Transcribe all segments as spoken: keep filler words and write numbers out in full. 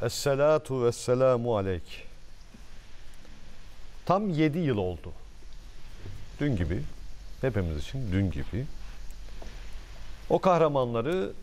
Esselatu vesselamu aleyk. Tam yedi yıl oldu. Dün gibi, hepimiz için dün gibi. O kahramanları,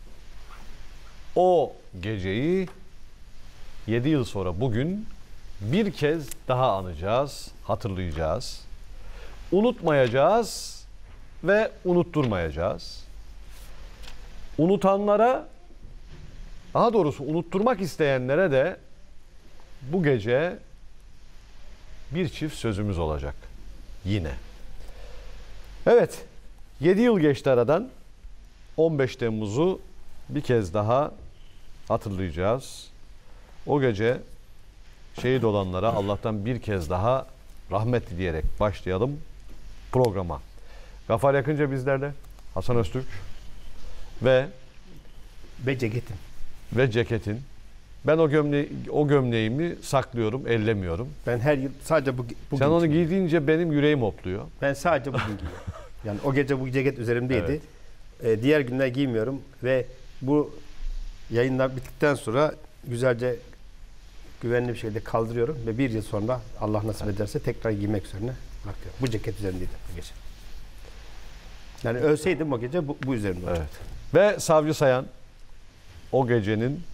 o geceyi yedi yıl sonra bugün bir kez daha anacağız, hatırlayacağız. Unutmayacağız ve unutturmayacağız. Unutanlara, daha doğrusu unutturmak isteyenlere de bu gece bir çift sözümüz olacak. Yine. Evet, yedi yıl geçti aradan. on beş Temmuz'u bir kez daha hatırlayacağız. O gece şehit olanlara Allah'tan bir kez daha rahmet dileyerek başlayalım programa. Gafar Yakınca bizlerle, Hasan Öztürk ve ve ceketim. Ve ceketin. Ben o gömle o gömleğimi saklıyorum, ellemiyorum. Ben her yıl sadece bu, bugün. Sen onu giydiğince benim yüreğim hopluyor. Ben sadece bugün giyiyorum. Yani o gece bu ceket üzerimdeydi. Evet. Ee, diğer günler giymiyorum ve bu yayınlar bittikten sonra güzelce güvenli bir şekilde kaldırıyorum ve bir yıl sonra Allah nasip ederse tekrar giymek üzerine bırakıyorum. Bu ceket üzerindeydi bu gece. Yani ölseydim o gece bu, bu üzerimde olacaktı. Evet. Ve Savcı Sayan o gecenin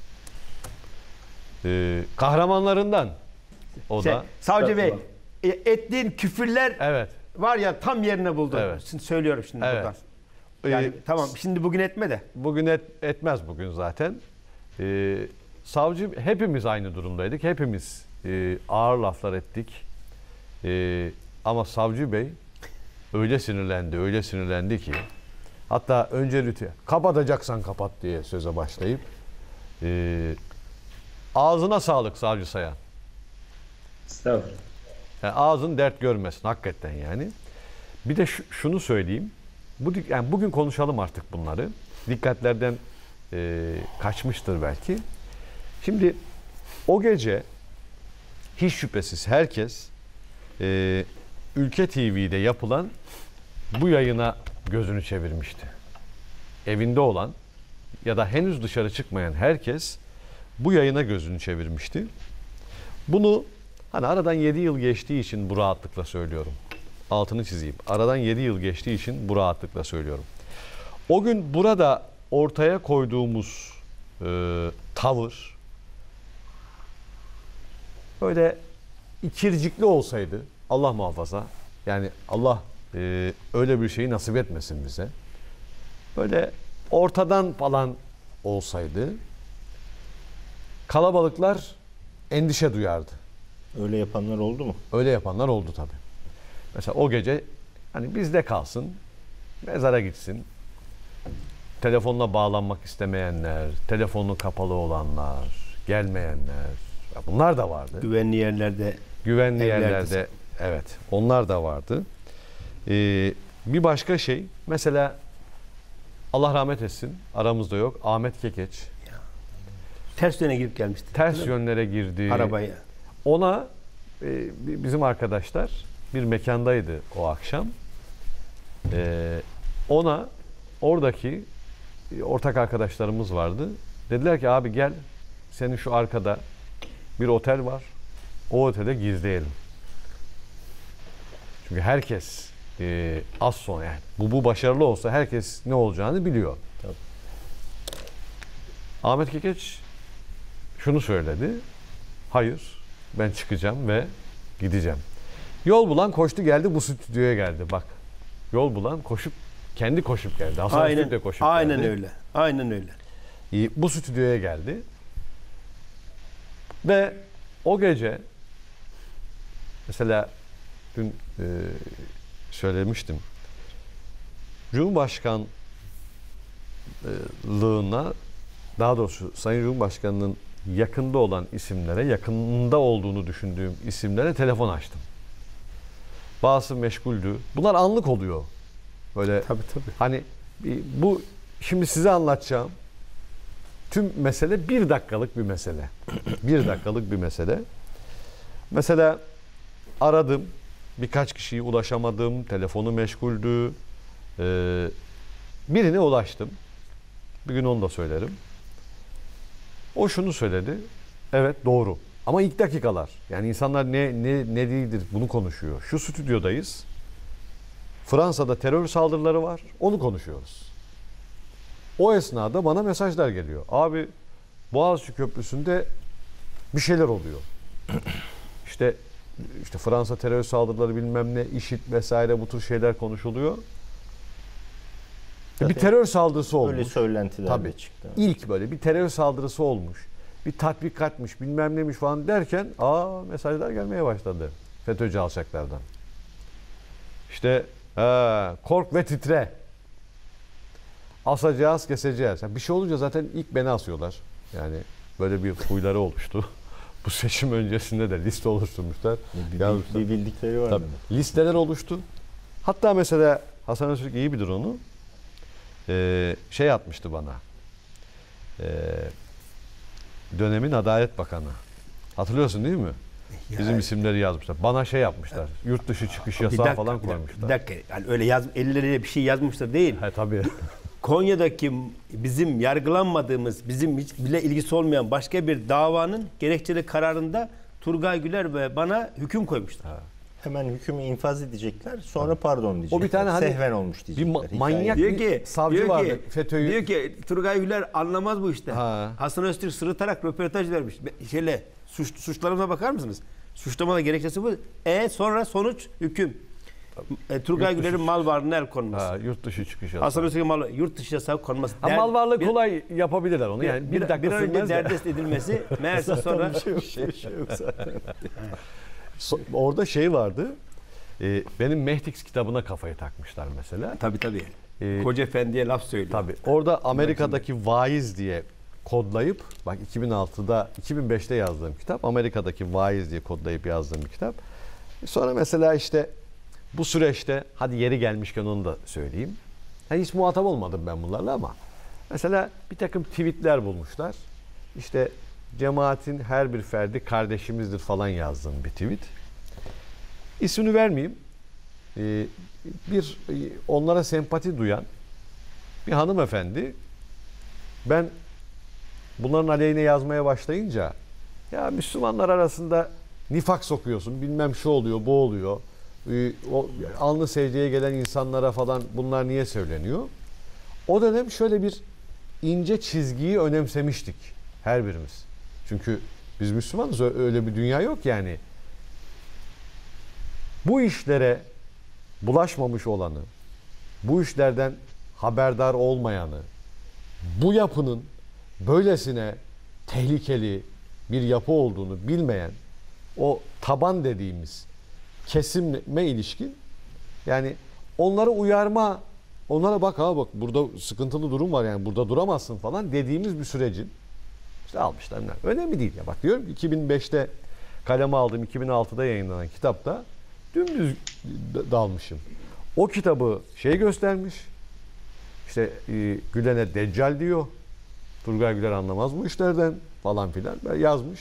e, kahramanlarından. O şey, da. Savcı Bey, e, ettiğin küfürler Evet. var ya tam yerine buldu. Evet. Şimdi söylüyorum şimdi Evet. buradan. Yani Ee, tamam şimdi bugün etme de. Bugün et, etmez bugün zaten. Ee, savcı hepimiz aynı durumdaydık. Hepimiz e, ağır laflar ettik. E, ama Savcı Bey öyle sinirlendi, öyle sinirlendi ki hatta önce lütfen kapatacaksan kapat diye söze başlayıp e, ağzına sağlık Savcı Sayan. Estağfurullah. Yani ağzın dert görmesin hakikaten yani. Bir de şu, şunu söyleyeyim. Bu, yani bugün konuşalım artık bunları. Dikkatlerden e, kaçmıştır belki. Şimdi o gece hiç şüphesiz herkes e, Ülke T V'de yapılan bu yayına gözünü çevirmişti. Evinde olan ya da henüz dışarı çıkmayan herkes bu yayına gözünü çevirmişti. Bunu hani aradan yedi yıl geçtiği için bu rahatlıkla söylüyorum. Altını çizeyim. Aradan yedi yıl geçtiği için bu rahatlıkla söylüyorum. O gün burada ortaya koyduğumuz e, tavır böyle ikircikli olsaydı, Allah muhafaza, yani Allah e, öyle bir şeyi nasip etmesin bize. Böyle ortadan falan olsaydı kalabalıklar endişe duyardı. Öyle yapanlar oldu mu? Öyle yapanlar oldu tabii. Mesela o gece hani bizde kalsın, mezara gitsin. Telefonla bağlanmak istemeyenler, telefonu kapalı olanlar, gelmeyenler, bunlar da vardı. Güvenli yerlerde, Güvenli evlerde. yerlerde, evet, onlar da vardı. Ee, bir başka şey, mesela Allah rahmet etsin, aramızda yok, Ahmet Kekeç. ters yöne girip gelmişti. Ters yönlere girdi. Arabaya. Ona e, bizim arkadaşlar bir mekandaydı o akşam. Ee, ona oradaki ortak arkadaşlarımız vardı. Dediler ki abi gel, senin şu arkada bir otel var. O otele gizleyelim. Çünkü herkes e, az sonra yani bu, bu başarılı olsa herkes ne olacağını biliyor. Tabii. Ahmet Kekeç şunu söyledi. Hayır, ben çıkacağım ve gideceğim. Yol bulan koştu geldi, bu stüdyoya geldi. Bak, yol bulan koşup kendi koşup geldi. Hasan Aynen, de koşup aynen geldi. öyle. Aynen öyle. Bu stüdyoya geldi. Ve o gece mesela dün e, söylemiştim. Cumhurbaşkanlığına, daha doğrusu Sayın Cumhurbaşkanı'nın yakında olan isimlere, yakında olduğunu düşündüğüm isimlere telefon açtım. Bazısı meşguldü. Bunlar anlık oluyor. Böyle Tabii tabii. hani bu şimdi size anlatacağım tüm mesele bir dakikalık bir mesele. Bir dakikalık bir mesele. Mesela aradım. Birkaç kişiye ulaşamadım. Telefonu meşguldü. Ee, birine ulaştım. Bir gün onu da söylerim. O şunu söyledi. Evet doğru. Ama ilk dakikalar. Yani insanlar ne ne ne değildir bunu konuşuyor. Şu stüdyodayız. Fransa'da terör saldırıları var. Onu konuşuyoruz. O esnada bana mesajlar geliyor. Abi Boğaziçi Köprüsü'nde bir şeyler oluyor. İşte işte Fransa terör saldırıları bilmem ne, IŞİD vesaire bu tür şeyler konuşuluyor. Zaten bir terör saldırısı olmuş. Öyle söylentiler Tabii. de çıktı. İlk böyle bir terör saldırısı olmuş. Bir tatbikatmış bilmem neymiş falan derken aa mesajlar gelmeye başladı. FETÖ'cü alçaklardan. İşte ee, kork ve titre. Asacağız, keseceğiz. Yani bir şey olunca zaten ilk beni asıyorlar. Yani böyle bir huyları oluştu. Bu seçim öncesinde de liste oluşturmuşlar. Bir, Yazmışlar. bir bildikleri var. Tabii. Listeler oluştu. Hatta mesela Hasan Öztürk iyi bilir onu. Ee, şey atmıştı bana. Ee, dönemin Adalet Bakanı. Hatırlıyorsun değil mi? Ya, Bizim isimleri yazmışlar. Bana şey yapmışlar. Yurt dışı çıkış bir yasağı dakika, falan bir dakika, koymuşlar. Bir dakika. Yani öyle yaz, elleriyle bir şey yazmışlar değil. He tabii. Konya'daki bizim yargılanmadığımız, bizim hiç bile ilgisi olmayan başka bir davanın gerekçeli kararında Turgay Güler ve bana hüküm koymuşlar. Ha. Hemen hükmü infaz edecekler. Sonra pardon diyecekler. O bir tane hani Sehven olmuş bir diyecekler. ma- manyak Diyor bir ki, savcı diyor vardı. ki, FETÖ'yü diyor ki Turgay Güler anlamaz bu işte. Ha. Hasan Öztürk sırıtarak röportaj vermiş. Be- Şeyle suç, suçlarımıza bakar mısınız? Suçlama gerekçesi bu. E sonra sonuç hüküm. E, Turgay Yurt dışı- Güler'in mal varlığına el konması. ha, yurt dışı çıkış yasağı. Hasan Öztürk'ün mal yurt dışı yasağı konması. Ha, Der- mal varlığı bir- kolay yapabilirler onu. Yani bir, bir, dakika bir an önce sürmez de. derdest edilmesi meğerse sonra Bir şey yok zaten. So- Orada şey vardı. E, benim Mehtix kitabına kafayı takmışlar mesela. tabii tabii. E, Koca Efendi'ye laf söylüyor. Tabii. Orada Amerika'daki vaiz diye kodlayıp bak iki bin altıda iki bin beşte yazdığım kitap Amerika'daki vaiz diye kodlayıp yazdığım bir kitap. Sonra mesela işte bu süreçte hadi yeri gelmişken onu da söyleyeyim. Yani hiç muhatap olmadım ben bunlarla ama mesela bir takım tweetler bulmuşlar. İşte cemaatin her bir ferdi kardeşimizdir falan yazdığım bir tweet. İsmini vermeyeyim. Ee, bir onlara sempati duyan bir hanımefendi ben bunların aleyhine yazmaya başlayınca ya Müslümanlar arasında nifak sokuyorsun bilmem şu oluyor bu oluyor ee, o alnı secdeye gelen insanlara falan bunlar niye söyleniyor? O dönem şöyle bir ince çizgiyi önemsemiştik her birimiz. Çünkü biz Müslümanız öyle bir dünya yok yani. Bu işlere bulaşmamış olanı, bu işlerden haberdar olmayanı, bu yapının böylesine tehlikeli bir yapı olduğunu bilmeyen o taban dediğimiz kesime ilişkin yani onları uyarma, onlara bak ha bak burada sıkıntılı durum var yani burada duramazsın falan dediğimiz bir sürecin işte almışlar. Önemli değil ya bak diyorum ki iki bin beşte kaleme aldığım iki bin altıda yayınlanan kitapta dümdüz dalmışım. O kitabı şey göstermiş. İşte e, Gülen'e Deccal diyor. Turgay Güler anlamaz bu işlerden falan filan yazmış.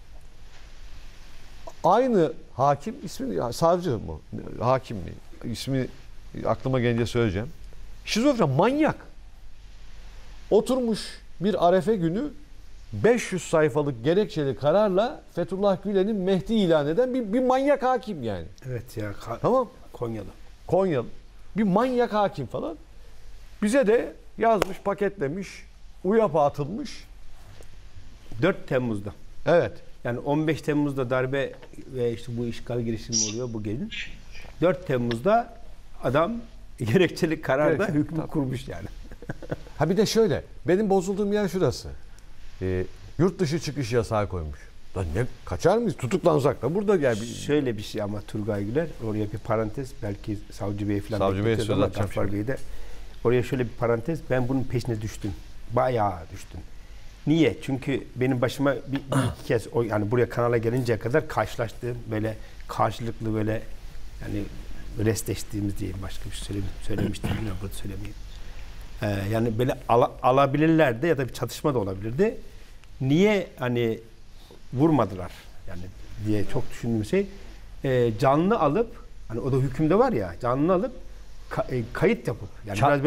Aynı hakim ismi savcı mı? Hakim mi? İsmi aklıma gelince söyleyeceğim. Şizofren manyak. Oturmuş bir Arefe günü beş yüz sayfalık gerekçeli kararla Fethullah Gülen'i Mehdi ilan eden bir, bir manyak hakim yani. Evet ya. Ka- Tamam. Konyalı. Konyalı. Bir manyak hakim falan. Bize de yazmış, paketlemiş, UYAP'a atılmış. dört Temmuz'da. Evet. Yani on beş Temmuz'da darbe ve işte bu işgal girişimi oluyor bu gelin. dört Temmuz'da adam gerekçeli kararda Gerekçeli, hükmü tabii. kurmuş yani. Ha bir de şöyle. Benim bozulduğum yer şurası. Ee, yurt dışı çıkış yasağı koymuş. Lan ne kaçar mıyız? Tutuklansak da burada yani. Bir... Şöyle bir şey ama Turgay Güler oraya bir parantez belki Savcı Bey falan Savcı Bey'e bekletiyordu söz ama atacağım Gaffar şimdi. Bey de oraya şöyle bir parantez ben bunun peşine düştüm. Bayağı düştüm. Niye? Çünkü benim başıma bir, bir iki kez o yani buraya kanala gelinceye kadar karşılaştığım böyle karşılıklı böyle yani restleştiğimiz diyeyim başka bir şey söyleyeyim, söylemiştim bilmiyorum burada söylemeyeyim. Ee, yani böyle ala, alabilirlerdi ya da bir çatışma da olabilirdi. Niye hani vurmadılar yani diye çok düşündüğüm şey e, canlı alıp hani o da hükümde var ya canlı alıp ka- e, kayıt yapıp yani Ça- biraz böyle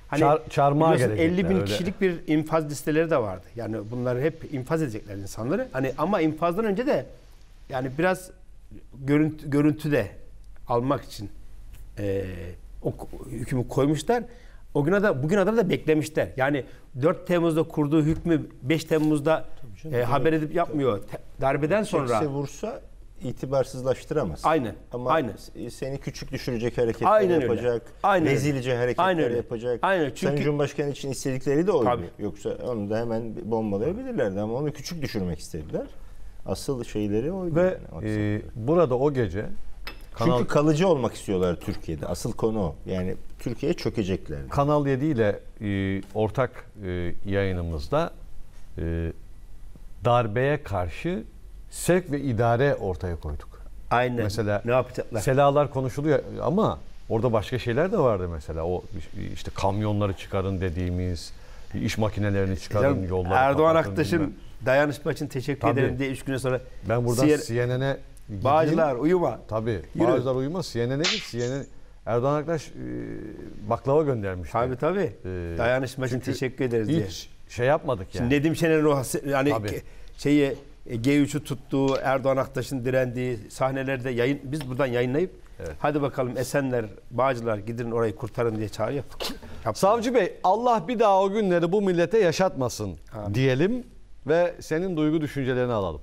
Hani Çar, çarmıha biliyorsun gelecekler. elli bin öyle. kişilik bir infaz listeleri de vardı. Yani bunları hep infaz edecekler insanları. Hani ama infazdan önce de yani biraz görüntü, görüntü de almak için e, o hükmü koymuşlar. O güne de bugüne kadar da beklemişler. Yani dört Temmuz'da kurduğu hükmü beş Temmuz'da e, haber edip yapmıyor. Te, darbeden sonra Çekse vursa itibarsızlaştıramaz. Aynen. Ama aynen. seni küçük düşürecek hareketler Aynen yapacak. öyle. Aynen Rezilce öyle. hareketler Aynen öyle. yapacak. Aynen. Sayın Çünkü Cumhurbaşkanı için istedikleri de oydu. Tabii. Yoksa onu da hemen bombalayabilirlerdi ama onu küçük düşürmek istediler. Asıl şeyleri oydu. Ve yani, e, burada o gece Kanal, Çünkü kalıcı olmak istiyorlar Türkiye'de. Asıl konu o. Yani Türkiye'ye çökecekler. Kanal yedi ile e, ortak e, yayınımızda e, darbeye karşı sevk ve idare ortaya koyduk. aynen. Mesela ne yapacaklar? Selalar konuşuluyor ama orada başka şeyler de vardı mesela. O işte kamyonları çıkarın dediğimiz, iş makinelerini çıkarın, Canım, yolları Erdoğan kapatın, Aktaş'ın bilmem. dayanışma için teşekkür Tabii. ederim diye üç gün sonra Ben buradan Siyer- C N N'e gideyim. Bağcılar uyuma. Tabii. Yürü. Bağcılar uyumaz. C N N'e git. C N N Erdoğan Aktaş e, baklava göndermişti. Tabii tabii. Ee, Dayanışma için çünkü teşekkür ederiz diye. Hiç şey yapmadık yani. Şimdi Nedim Şener'in o has- yani Tabii. ke- şeyi e, G üç'ü tuttuğu, Erdoğan Aktaş'ın direndiği sahnelerde yayın biz buradan yayınlayıp Evet. hadi bakalım Esenler, Bağcılar gidin orayı kurtarın diye çağrı yaptık. Yaptık. Savcı Bey, Allah bir daha o günleri bu millete yaşatmasın Amin. diyelim ve senin duygu düşüncelerini alalım.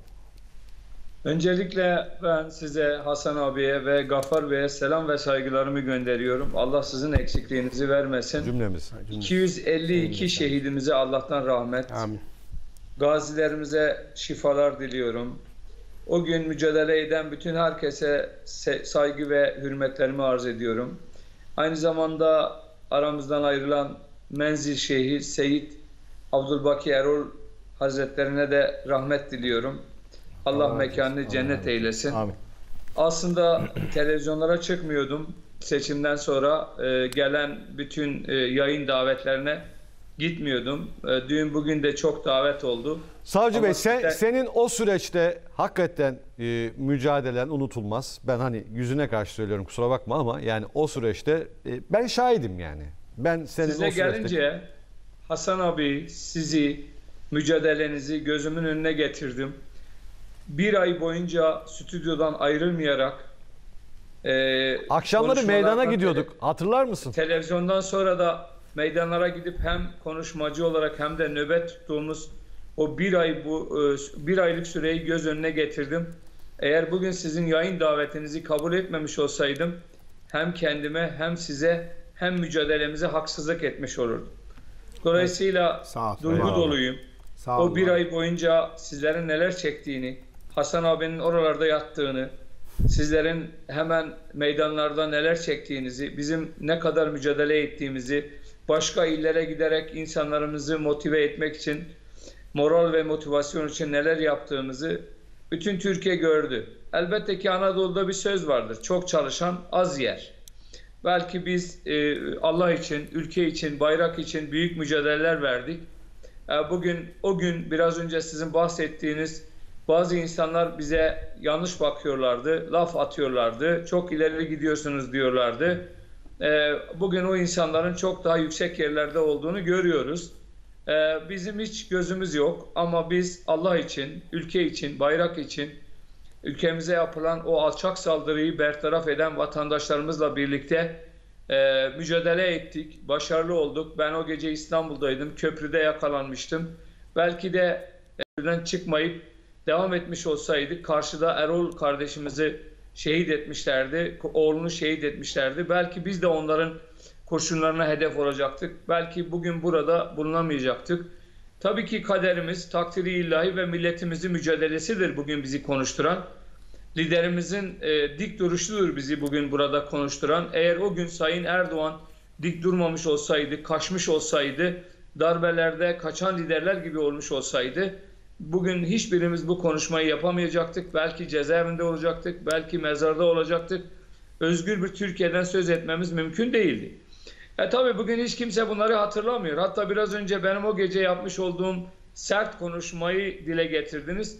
Öncelikle ben size, Hasan abiye ve Gaffar Bey'e selam ve saygılarımı gönderiyorum. Allah sizin eksikliğinizi vermesin. Cümlemiz. iki yüz elli iki şehidimize Allah'tan rahmet. Amin. Gazilerimize şifalar diliyorum. O gün mücadele eden bütün herkese saygı ve hürmetlerimi arz ediyorum. Aynı zamanda aramızdan ayrılan Menzil Şeyhi Seyit Abdülbaki Erol Hazretlerine de rahmet diliyorum. Allah Allah mekanını Allah cennet Allah. eylesin. Amin. Aslında televizyonlara çıkmıyordum. Seçimden sonra e, gelen bütün e, yayın davetlerine gitmiyordum. E, düğün bugün de çok davet oldu. Savcı Ama Bey, sen, sizden- senin o süreçte hakikaten e, mücadelen unutulmaz. Ben hani yüzüne karşı söylüyorum, kusura bakma ama yani o süreçte e, ben şahidim yani. Ben senin Size o süreçte... gelince Hasan abi, sizi, mücadelenizi gözümün önüne getirdim. Bir ay boyunca stüdyodan ayrılmayarak e, Akşamları meydana konuşmalardan gidiyorduk. Hatırlar mısın? Televizyondan sonra da meydanlara gidip hem konuşmacı olarak hem de nöbet tuttuğumuz o bir ay bu e, bir aylık süreyi göz önüne getirdim. Eğer bugün sizin yayın davetinizi kabul etmemiş olsaydım hem kendime hem size hem mücadelemize haksızlık etmiş olurdum. Dolayısıyla Sağ ol. duygu Eyvallah. doluyum. Sağ olun O bir abi. ay boyunca sizlerin neler çektiğini, Hasan abinin oralarda yattığını, sizlerin hemen meydanlarda neler çektiğinizi, bizim ne kadar mücadele ettiğimizi, başka illere giderek insanlarımızı motive etmek için, moral ve motivasyon için neler yaptığımızı bütün Türkiye gördü. Elbette ki Anadolu'da bir söz vardır. Çok çalışan az yer. Belki biz e, Allah için, ülke için, bayrak için büyük mücadeleler verdik. E, bugün, o gün biraz önce sizin bahsettiğiniz bazı insanlar bize yanlış bakıyorlardı, laf atıyorlardı, çok ileri gidiyorsunuz diyorlardı. E, bugün o insanların çok daha yüksek yerlerde olduğunu görüyoruz. E, bizim hiç gözümüz yok ama biz Allah için, ülke için, bayrak için, ülkemize yapılan o alçak saldırıyı bertaraf eden vatandaşlarımızla birlikte e, mücadele ettik, başarılı olduk. Ben o gece İstanbul'daydım, köprüde yakalanmıştım. Belki de köprüden çıkmayıp devam etmiş olsaydık karşıda Erol kardeşimizi şehit etmişlerdi, oğlunu şehit etmişlerdi. Belki biz de onların kurşunlarına hedef olacaktık. Belki bugün burada bulunamayacaktık. Tabii ki kaderimiz, takdiri ilahi ve milletimizin mücadelesidir bugün bizi konuşturan. Liderimizin e, dik duruşudur bizi bugün burada konuşturan. Eğer o gün Sayın Erdoğan dik durmamış olsaydı, kaçmış olsaydı, darbelerde kaçan liderler gibi olmuş olsaydı, bugün hiçbirimiz bu konuşmayı yapamayacaktık. Belki cezaevinde olacaktık, belki mezarda olacaktık. Özgür bir Türkiye'den söz etmemiz mümkün değildi. E tabii bugün hiç kimse bunları hatırlamıyor. Hatta biraz önce benim o gece yapmış olduğum sert konuşmayı dile getirdiniz.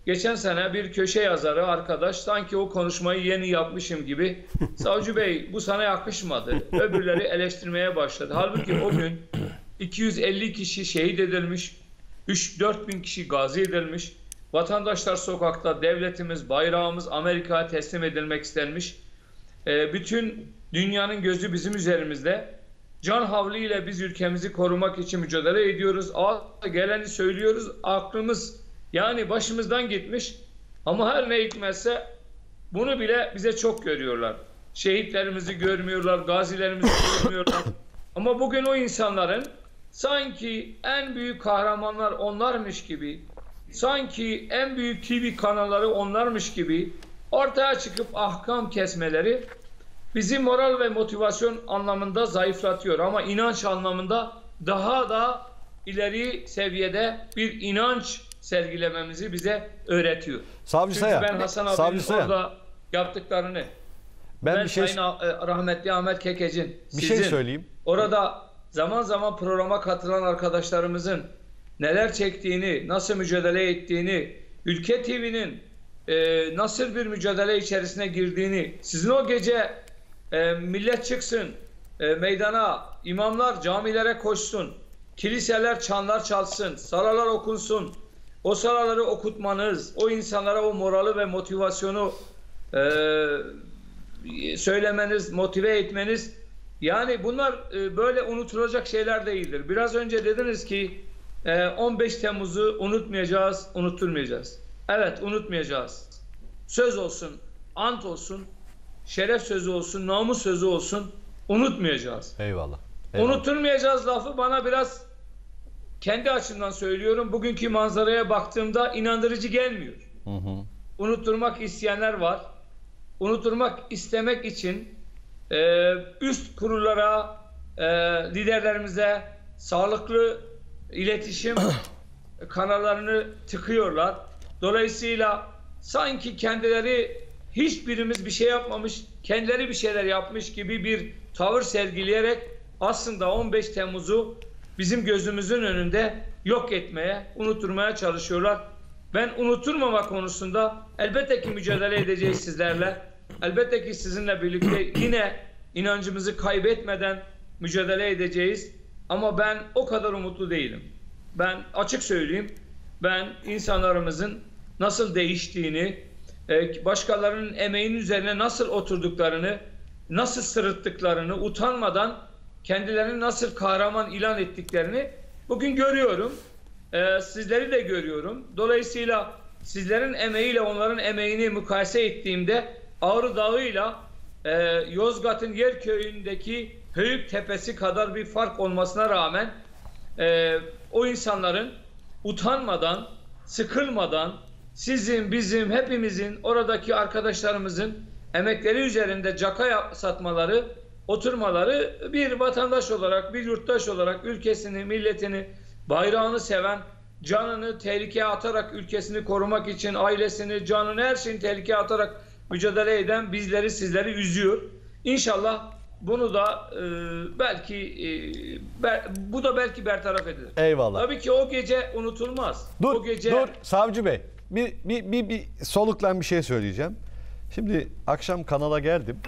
geçen sene bir köşe yazarı arkadaş sanki o konuşmayı yeni yapmışım gibi Savcı Bey bu sana yakışmadı. Öbürleri eleştirmeye başladı. Halbuki o gün iki yüz elli kişi şehit edilmiş, üç dört bin kişi gazi edilmiş. Vatandaşlar sokakta, devletimiz, bayrağımız Amerika'ya teslim edilmek istenmiş. Ee, bütün dünyanın gözü bizim üzerimizde. Can havliyle biz ülkemizi korumak için mücadele ediyoruz. Ağza geleni söylüyoruz. Aklımız yani başımızdan gitmiş. Ama her ne hikmetse bunu bile bize çok görüyorlar. Şehitlerimizi görmüyorlar, gazilerimizi görmüyorlar. Ama bugün o insanların sanki en büyük kahramanlar onlarmış gibi, sanki en büyük T V kanalları onlarmış gibi ortaya çıkıp ahkam kesmeleri bizi moral ve motivasyon anlamında zayıflatıyor. Ama inanç anlamında daha da ileri seviyede bir inanç sergilememizi bize öğretiyor. Savcı Çünkü Sayan, ben Hasan abinin Savcı Sayan. orada yaptıklarını, Ben, ben bir şey Sayın rahmetli Ahmet Kekec'in, bir sizin şey söyleyeyim. orada zaman zaman programa katılan arkadaşlarımızın neler çektiğini, nasıl mücadele ettiğini, Ülke T V'nin e, nasıl bir mücadele içerisine girdiğini, sizin o gece e, millet çıksın e, meydana, imamlar camilere koşsun, kiliseler çanlar çalsın, salalar okunsun, o salaları okutmanız, o insanlara o morali ve motivasyonu e, söylemeniz, motive etmeniz, yani bunlar e, böyle unutulacak şeyler değildir. Biraz önce dediniz ki e, on beş Temmuz'u unutmayacağız, unutturmayacağız. Evet, unutmayacağız. Söz olsun, ant olsun, şeref sözü olsun, namus sözü olsun, unutmayacağız. Eyvallah. Eyvallah. Unutturmayacağız lafı bana biraz, kendi açımdan söylüyorum, bugünkü manzaraya baktığımda inandırıcı gelmiyor. Hı hı. Unutturmak isteyenler var. Unutturmak istemek için e, üst kurullara, e, liderlerimize sağlıklı iletişim kanallarını tıkıyorlar. Dolayısıyla sanki kendileri, hiçbirimiz bir şey yapmamış, kendileri bir şeyler yapmış gibi bir tavır sergileyerek aslında on beş Temmuz'u bizim gözümüzün önünde yok etmeye, unutturmaya çalışıyorlar. Ben unutturmama konusunda elbette ki mücadele edeceğiz sizlerle. Elbette ki sizinle birlikte yine inancımızı kaybetmeden mücadele edeceğiz. Ama ben o kadar umutlu değilim. Ben açık söyleyeyim, ben insanlarımızın nasıl değiştiğini, başkalarının emeğinin üzerine nasıl oturduklarını, nasıl sırıttıklarını, utanmadan kendilerini nasıl kahraman ilan ettiklerini bugün görüyorum. Sizleri de görüyorum. Dolayısıyla sizlerin emeğiyle onların emeğini mukayese ettiğimde Ağrı Dağı'yla Yozgat'ın Yerköy'ündeki Höyük Tepesi kadar bir fark olmasına rağmen o insanların utanmadan, sıkılmadan, sizin, bizim, hepimizin, oradaki arkadaşlarımızın emekleri üzerinde caka satmaları, oturmaları, bir vatandaş olarak, bir yurttaş olarak ülkesini, milletini, bayrağını seven, canını tehlikeye atarak ülkesini korumak için ailesini, canını, her şeyini tehlikeye atarak mücadele eden bizleri, sizleri üzüyor. İnşallah bunu da e, belki e, be, bu da belki bertaraf edilir. Eyvallah. Tabii ki o gece unutulmaz. Dur, o gece... dur Savcı Bey. Bir, bir, bir, bir soluklan bir şey söyleyeceğim. Şimdi akşam kanala geldim.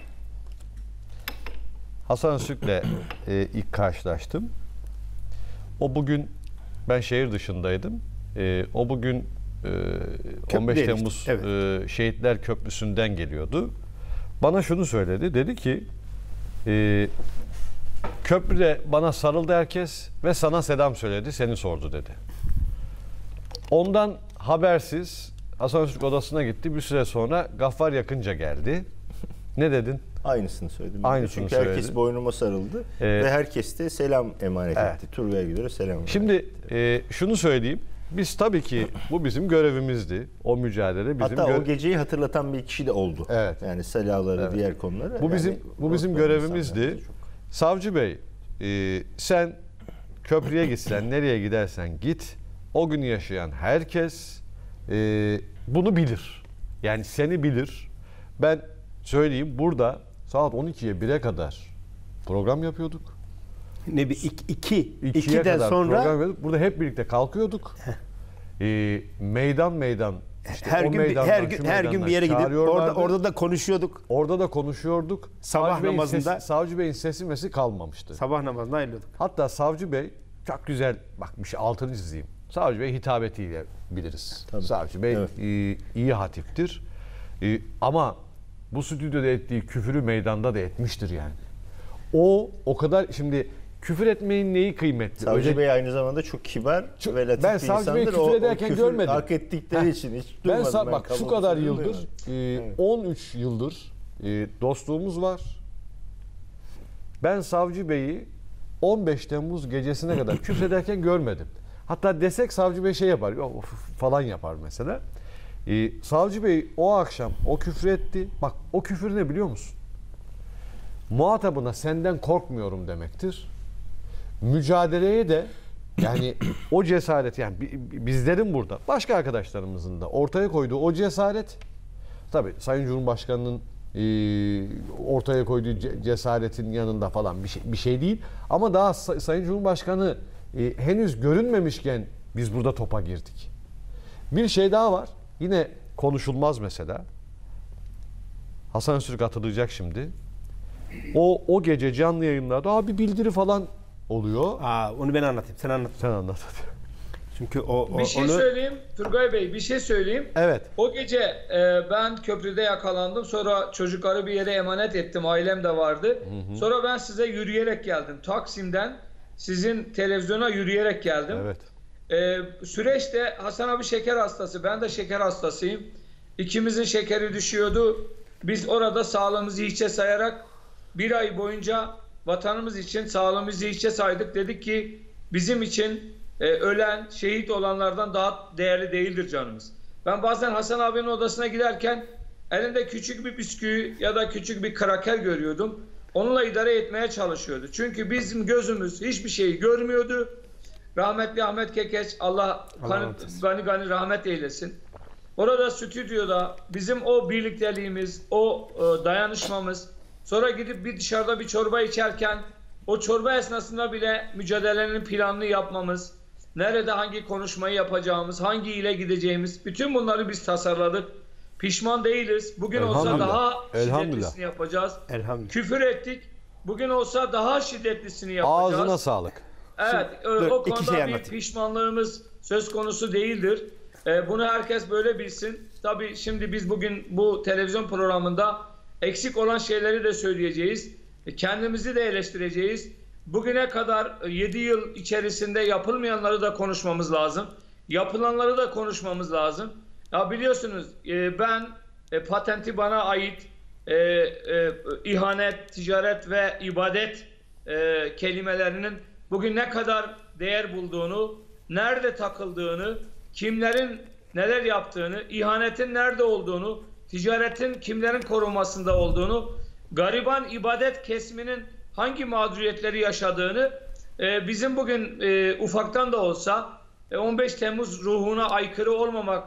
Hasan Öztürk'le e, ilk karşılaştım. O bugün, ben şehir dışındaydım. E, o bugün e, on beş Temmuz işte, evet. e, Şehitler Köprüsü'nden geliyordu. Bana şunu söyledi. Dedi ki e, köprüde bana sarıldı herkes ve sana selam söyledi, seni sordu dedi. Ondan habersiz Hasan Öztürk odasına gitti. Bir süre sonra Gaffar Yakınca geldi. Ne dedin? Aynısını söyledim. Aynısını Çünkü herkes söyledi. boynuma sarıldı Ee, ve herkes de selam emanet evet. etti. Turgay'a gidiyoruz, selam emanet Şimdi etti. e, şunu söyleyeyim. Biz tabii ki bu bizim görevimizdi. O mücadele bizim Hatta gö- o geceyi hatırlatan bir kişi de oldu. Evet. Yani selaları, Evet. diğer konuları. Bu yani bizim bu bizim unutmayan görevimizdi. insanlar çok. Savcı Bey, e, sen köprüye gitsen, nereye gidersen git, o günü yaşayan herkes e, bunu bilir. Yani seni bilir. Ben söyleyeyim, burada saat on ikiye bire kadar program yapıyorduk. Ne bir iki, iki ikiye ikiden kadar sonra program yapıyorduk. Burada hep birlikte kalkıyorduk. e, meydan meydan İşte her o gün bir- meydandan, her gün şu her gün bir meydandan yere gidip orada çağırıyorlardı. orada da konuşuyorduk. Orada da konuşuyorduk. Sabah Savcı Bey'in namazında- sesi- Savcı Bey'in sesi mesi kalmamıştı. Sabah namazına ayrılıyorduk. Hatta Savcı Bey çok güzel, bak bir şey altını çizeyim. Savcı Bey hitabetiyle biliriz. Tabii. Savcı Bey Evet. e, iyi hatiptir. E, ama bu stüdyoda ettiği küfürü meydanda da etmiştir yani. O o kadar şimdi küfür etmeyin neyi kıymetli? Savcı Öyle- Bey aynı zamanda çok kibar Çok- ve latif ben bir Savcı Bey'i insandır. küfür O- o ederken küfür görmedim. hak ettikleri Heh. için hiç Ben duymadım. sa- bak şu kamuoyunda kadar duymadım. yıldır, e, on üç yıldır e, dostluğumuz var. Ben Savcı Bey'i on beş Temmuz gecesine kadar küfrederken görmedim. Hatta desek Savcı Bey şey yapar, "Of" falan yapar mesela. E, Savcı Bey o akşam o küfür etti. Bak o küfür ne biliyor musun? Muhatabına senden korkmuyorum demektir. Mücadeleye de yani o cesaret, yani bi- bi- bizlerin burada, başka arkadaşlarımızın da ortaya koyduğu o cesaret, tabii Sayın Cumhurbaşkanı'nın e, ortaya koyduğu ce- cesaretin yanında falan bir şey, bir şey değil. Ama daha Say- Sayın Cumhurbaşkanı e, henüz görünmemişken biz burada topa girdik. Bir şey daha var. Yine konuşulmaz mesela. Hasan Öztürk hatırlayacak şimdi. O o gece canlı yayınlarda abi bildiri falan oluyor. Aa, onu ben anlatayım. Sen anlat. Sen anlat. Çünkü o, o Bir şey onu söyleyeyim Turgay Bey, bir şey söyleyeyim. Evet. O gece e, ben köprüde yakalandım. Sonra çocukları bir yere emanet ettim. Ailem de vardı. Sonra ben size yürüyerek geldim. Taksim'den sizin televizyona yürüyerek geldim. Evet. E, süreçte Hasan abi şeker hastası. Ben de şeker hastasıyım. İkimizin şekeri düşüyordu. Biz orada sağlığımızı hiçe sayarak bir ay boyunca vatanımız için sağlığımızı hiçe saydık. Dedik ki bizim için e, ölen, şehit olanlardan daha değerli değildir canımız. Ben bazen Hasan abinin odasına giderken elinde küçük bir bisküvi ya da küçük bir kraker görüyordum. Onunla idare etmeye çalışıyordu. Çünkü bizim gözümüz hiçbir şeyi görmüyordu. Rahmetli Ahmet Kekeç, Allah Allah gani, rahmet eylesin. gani gani rahmet eylesin. Orada stüdyoda bizim o birlikteliğimiz, o e, dayanışmamız, sonra gidip bir dışarıda bir çorba içerken o çorba esnasında bile mücadelenin planını yapmamız, nerede hangi konuşmayı yapacağımız, hangi ile gideceğimiz, bütün bunları biz tasarladık. Pişman değiliz. Bugün olsa Elhamdülillah. daha Elhamdülillah. şiddetlisini yapacağız. elhamdülillah. Küfür ettik. Bugün olsa daha şiddetlisini yapacağız. Ağzına sağlık. Evet, Şimdi, e, dur, o iki konuda şey bir anlatayım. pişmanlığımız söz konusu değildir. E, bunu herkes böyle bilsin. Tabii şimdi biz bugün bu televizyon programında eksik olan şeyleri de söyleyeceğiz. E, kendimizi de eleştireceğiz. Bugüne kadar yedi yıl içerisinde yapılmayanları da konuşmamız lazım. Yapılanları da konuşmamız lazım. Ya biliyorsunuz e, ben e, patenti bana ait e, e, ihanet, ticaret ve ibadet e, kelimelerinin bugün ne kadar değer bulduğunu, nerede takıldığını, kimlerin neler yaptığını, ihanetin nerede olduğunu, ticaretin kimlerin korumasında olduğunu, gariban ibadet kesiminin hangi mağduriyetleri yaşadığını e, bizim bugün e, ufaktan da olsa e, on beş Temmuz ruhuna aykırı olmamak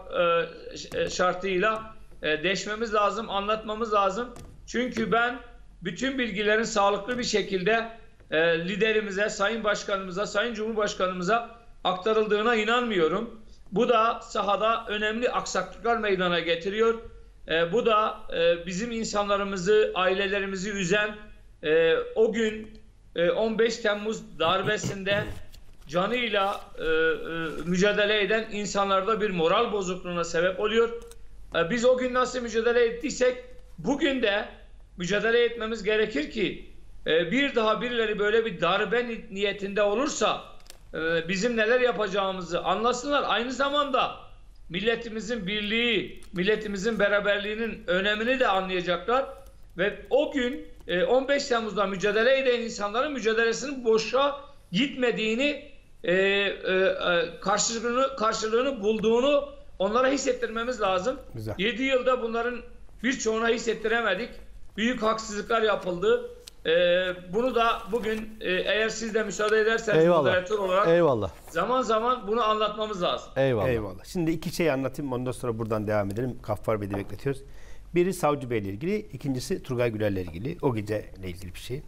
e, şartıyla e, deşmemiz lazım, anlatmamız lazım. Çünkü ben bütün bilgilerin sağlıklı bir şekilde e, liderimize, Sayın Başkanımıza, Sayın Cumhurbaşkanımıza aktarıldığına inanmıyorum. Bu da sahada önemli aksaklıklar meydana getiriyor. E, bu da e, bizim insanlarımızı, ailelerimizi üzen, e, o gün e, on beş Temmuz darbesinde canıyla e, e, mücadele eden insanlarda bir moral bozukluğuna sebep oluyor. E, biz o gün nasıl mücadele ettiysek bugün de mücadele etmemiz gerekir ki e, bir daha birileri böyle bir darbe niyetinde olursa e, bizim neler yapacağımızı anlasınlar. Aynı zamanda milletimizin birliği, milletimizin beraberliğinin önemini de anlayacaklar ve o gün e, on beş Temmuz'da mücadele eden insanların mücadelesinin boşa gitmediğini, e, e, karşılığını, karşılığını bulduğunu onlara hissettirmemiz lazım. Güzel. yedi yılda bunların birçoğuna hissettiremedik. Büyük haksızlıklar yapıldı. Ee, bunu da bugün e, eğer siz de müsaade ederseniz moderatör olarak Eyvallah. zaman zaman bunu anlatmamız lazım. Eyvallah. Eyvallah. Şimdi iki şey anlatayım. Ondan sonra buradan devam edelim. Gaffar Bey'i de bekletiyoruz. Biri Savcı Bey'le ilgili. İkincisi Turgay Güler'le ilgili. O geceyle ilgili bir şey.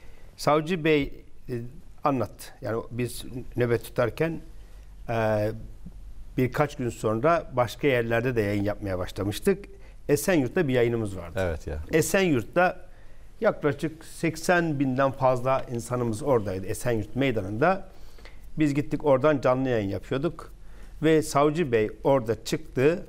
Savcı Bey e, anlattı. Yani biz nöbet tutarken e, birkaç gün sonra başka yerlerde de yayın yapmaya başlamıştık. Esenyurt'ta bir yayınımız vardı. Evet ya. Esenyurt'ta yaklaşık seksen binden fazla insanımız oradaydı Esenyurt Meydanı'nda. Biz gittik oradan canlı yayın yapıyorduk. Ve Savcı Bey orada çıktı.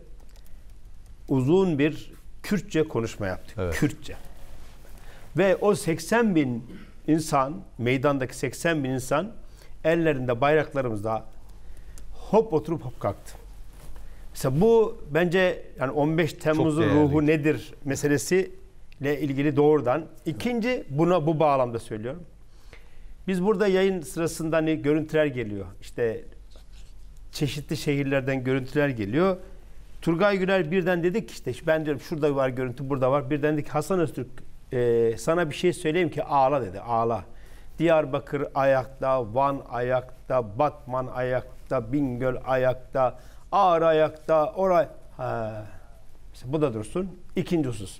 Uzun bir Kürtçe konuşma yaptı. Evet. Kürtçe. Ve o seksen bin insan, meydandaki seksen bin insan ellerinde bayraklarımızda hop oturup hop kalktı. Mesela bu bence yani on beş Temmuz'un ruhu nedir meselesiyle ilgili doğrudan. İkinci, buna bu bağlamda söylüyorum. Biz burada yayın sırasında hani görüntüler geliyor. İşte çeşitli şehirlerden görüntüler geliyor. Turgay Güler birden dedi ki işte ben diyorum şurada var görüntü, burada var. Birden dedi ki Hasan Öztürk e, sana bir şey söyleyeyim ki ağla dedi. Ağla. Diyarbakır ayakta, Van ayakta, Batman ayakta, Bingöl ayakta, Ağrı ayakta, oraya. Ha. İşte bu da dursun. İkinci husus.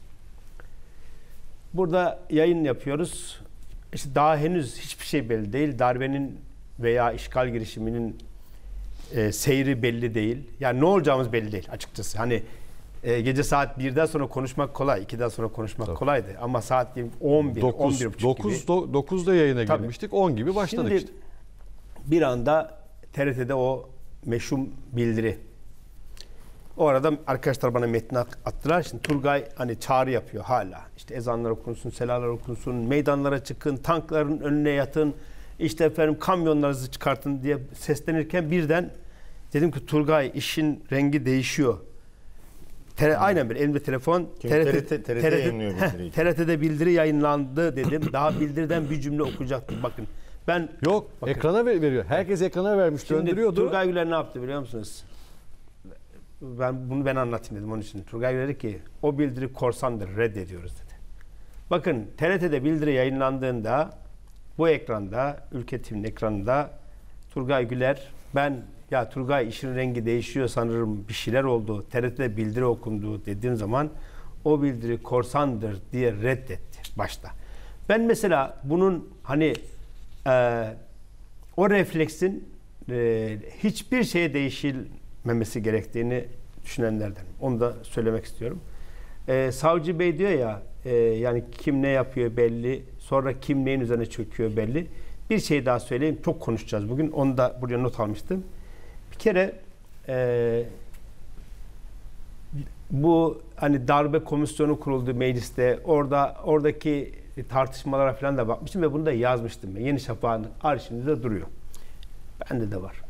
Burada yayın yapıyoruz. İşte daha henüz hiçbir şey belli değil. Darbenin veya işgal girişiminin e, seyri belli değil. Yani ne olacağımız belli değil açıkçası. Hani e, gece saat birden sonra konuşmak kolay, ikiden sonra konuşmak Tabii. kolaydı. Ama saat on bir, on bir buçuk gibi. dokuzda yayına Tabii. girmiştik. on gibi başladık Şimdi, işte. Bir anda T R T'de o meşhum bildiri. O arada arkadaşlar bana metni attılar. Şimdi Turgay hani çağrı yapıyor hala. İşte ezanlar okunsun, selalar okunsun, meydanlara çıkın, tankların önüne yatın, işte efendim kamyonlarınızı çıkartın diye seslenirken birden dedim ki Turgay işin rengi değişiyor. T R T, aynen bir elimde telefon. T R T, T R T yayınlıyor bildiriyi. T R T'de bildiri yayınlandı dedim. Daha bildiriden bir cümle okuyacaktım. Bakın ben Yok bakın, ekrana ver, veriyor. Herkes ekrana vermiş, şimdi döndürüyordu. Turgay Güler ne yaptı biliyor musunuz? Ben bunu ben anlatayım dedim onun için. Turgay Güler dedi ki o bildiri korsandır, reddediyoruz dedi. Bakın T R T'de bildiri yayınlandığında bu ekranda, Ülke T V'nin ekranında Turgay Güler ben ya Turgay işin rengi değişiyor sanırım bir şeyler oldu. T R T'de bildiri okundu dediğim zaman o bildiri korsandır diye reddetti başta. Ben mesela bunun hani e, o refleksin e, hiçbir şeye değişilmemesi gerektiğini düşünenlerden. Onu da söylemek istiyorum. E, Savcı Bey diyor ya e, yani kim ne yapıyor belli, sonra kim neyin üzerine çöküyor belli. Bir şey daha söyleyeyim. Çok konuşacağız bugün. Onu da buraya not almıştım. Bir kere e, bu hani darbe komisyonu kuruldu mecliste. Orada oradaki tartışmalara falan da bakmıştım ve bunu da yazmıştım ben. Yeni Şafak'ın arşivinde de duruyor. Bende de var.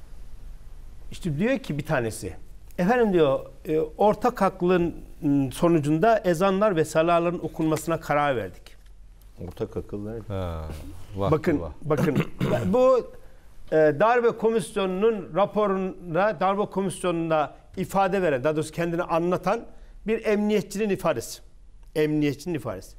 İşte diyor ki bir tanesi efendim diyor e, ortak aklın sonucunda ezanlar ve salaların okunmasına karar verdik. Ortak akıl ne? Ha, vah, bakın vah. bakın bu e, darbe komisyonunun raporunda darbe komisyonunda ifade veren, daha doğrusu kendini anlatan bir emniyetçinin ifadesi. Emniyetçinin ifadesi.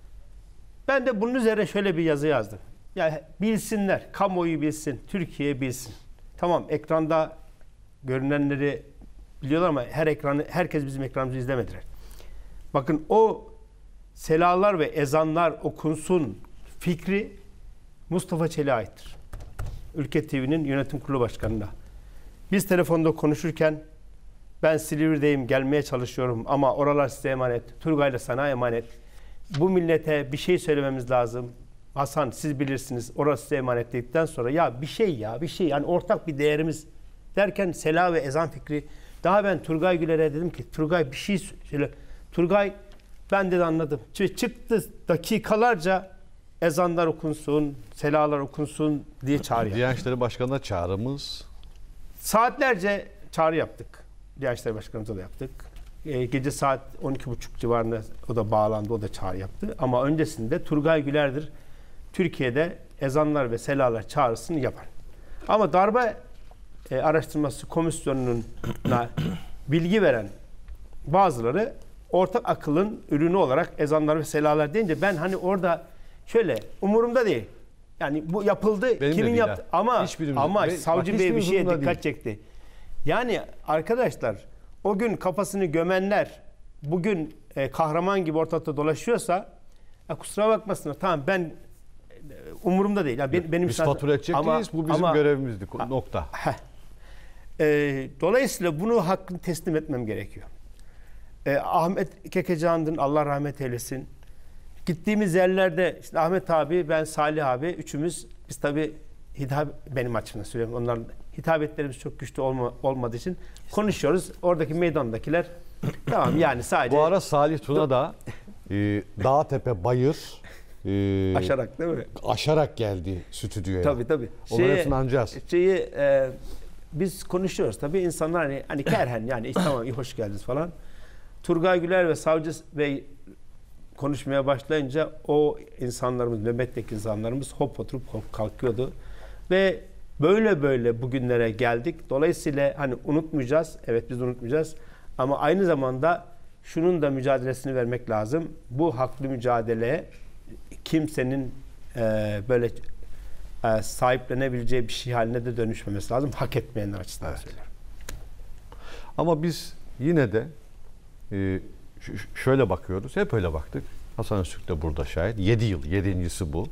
Ben de bunun üzerine şöyle bir yazı yazdım. Yani bilsinler, kamuoyu bilsin, Türkiye bilsin. Tamam ekranda görünenleri biliyorlar ama her ekranı, herkes bizim ekranımızı izlemediler. Bakın o selalar ve ezanlar okunsun fikri Mustafa Çelik'e aittir. Ülke T V'nin yönetim kurulu başkanına. Biz telefonda konuşurken ben Silivri'deyim, gelmeye çalışıyorum ama oralar size emanet. Turgay'la sana emanet. Bu millete bir şey söylememiz lazım. Hasan siz bilirsiniz, orası size emanet dedikten sonra ya bir şey ya bir şey yani ortak bir değerimiz derken sela ve ezan fikri. Daha ben Turgay Güler'e dedim ki Turgay bir şey söyle. Turgay ben de anladım. Çıktı dakikalarca ezanlar okunsun, selalar okunsun diye çağrı yaptı. Diyanet İşleri Başkanı'na çağrımız. Saatlerce çağrı yaptık. Diyanet İşleri Başkanımıza da yaptık. E, gece saat on iki buçuk civarında o da bağlandı, o da çağrı yaptı. Ama öncesinde Turgay Güler'dir Türkiye'de ezanlar ve selalar çağrısını yapan. Ama darbe e, araştırması komisyonuna bilgi veren bazıları ortak akılın ürünü olarak ezanlar ve selalar deyince ben hani orada şöyle umurumda değil. Yani bu yapıldı. Benim kimin yaptı? Ama ama Ve, savcı bak, bey bir şeye dikkat değil. çekti. Yani arkadaşlar o gün kafasını gömenler bugün e, kahraman gibi ortalıkta dolaşıyorsa ya kusura bakmasınlar. Tamam ben e, umurumda değil. Ya, benim, benim Biz şahsen- fatura edecek ama, değiliz. Bu bizim ama, görevimizdi. Nokta. Heh. E, dolayısıyla bunu hakkını teslim etmem gerekiyor. E, Ahmet Kekecan'ın Allah rahmet eylesin. Gittiğimiz yerlerde işte Ahmet abi, ben Salih abi, üçümüz biz tabii hitap, benim açımdan söylüyorum. Onların hitabetlerimiz çok güçlü olma, olmadığı için konuşuyoruz. Oradaki meydandakiler tamam yani sadece Bu ara Salih Tuna da e, dağ tepe bayır e, aşarak değil mi? aşarak geldi stüdyoya. Tabii tabii. Onların hepsini anacağız. Şeyi e, biz konuşuyoruz tabii, insanlar hani, hani kerhen yani tamam iyi hoş geldiniz falan. Turgay Güler ve Savcı Bey konuşmaya başlayınca o insanlarımız, nöbetteki insanlarımız hop oturup kalkıyordu. Ve böyle böyle bugünlere geldik. Dolayısıyla hani unutmayacağız. Evet biz unutmayacağız. Ama aynı zamanda şunun da mücadelesini vermek lazım. Bu haklı mücadeleye kimsenin e, böyle e, sahiplenebileceği bir şey haline de dönüşmemesi lazım. Hak etmeyenler açısından Evet. söylüyorum. Ama biz yine de e, şöyle bakıyoruz. Hep öyle baktık. Hasan Öztürk de burada şahit. yedi yıl. yedincisi bu.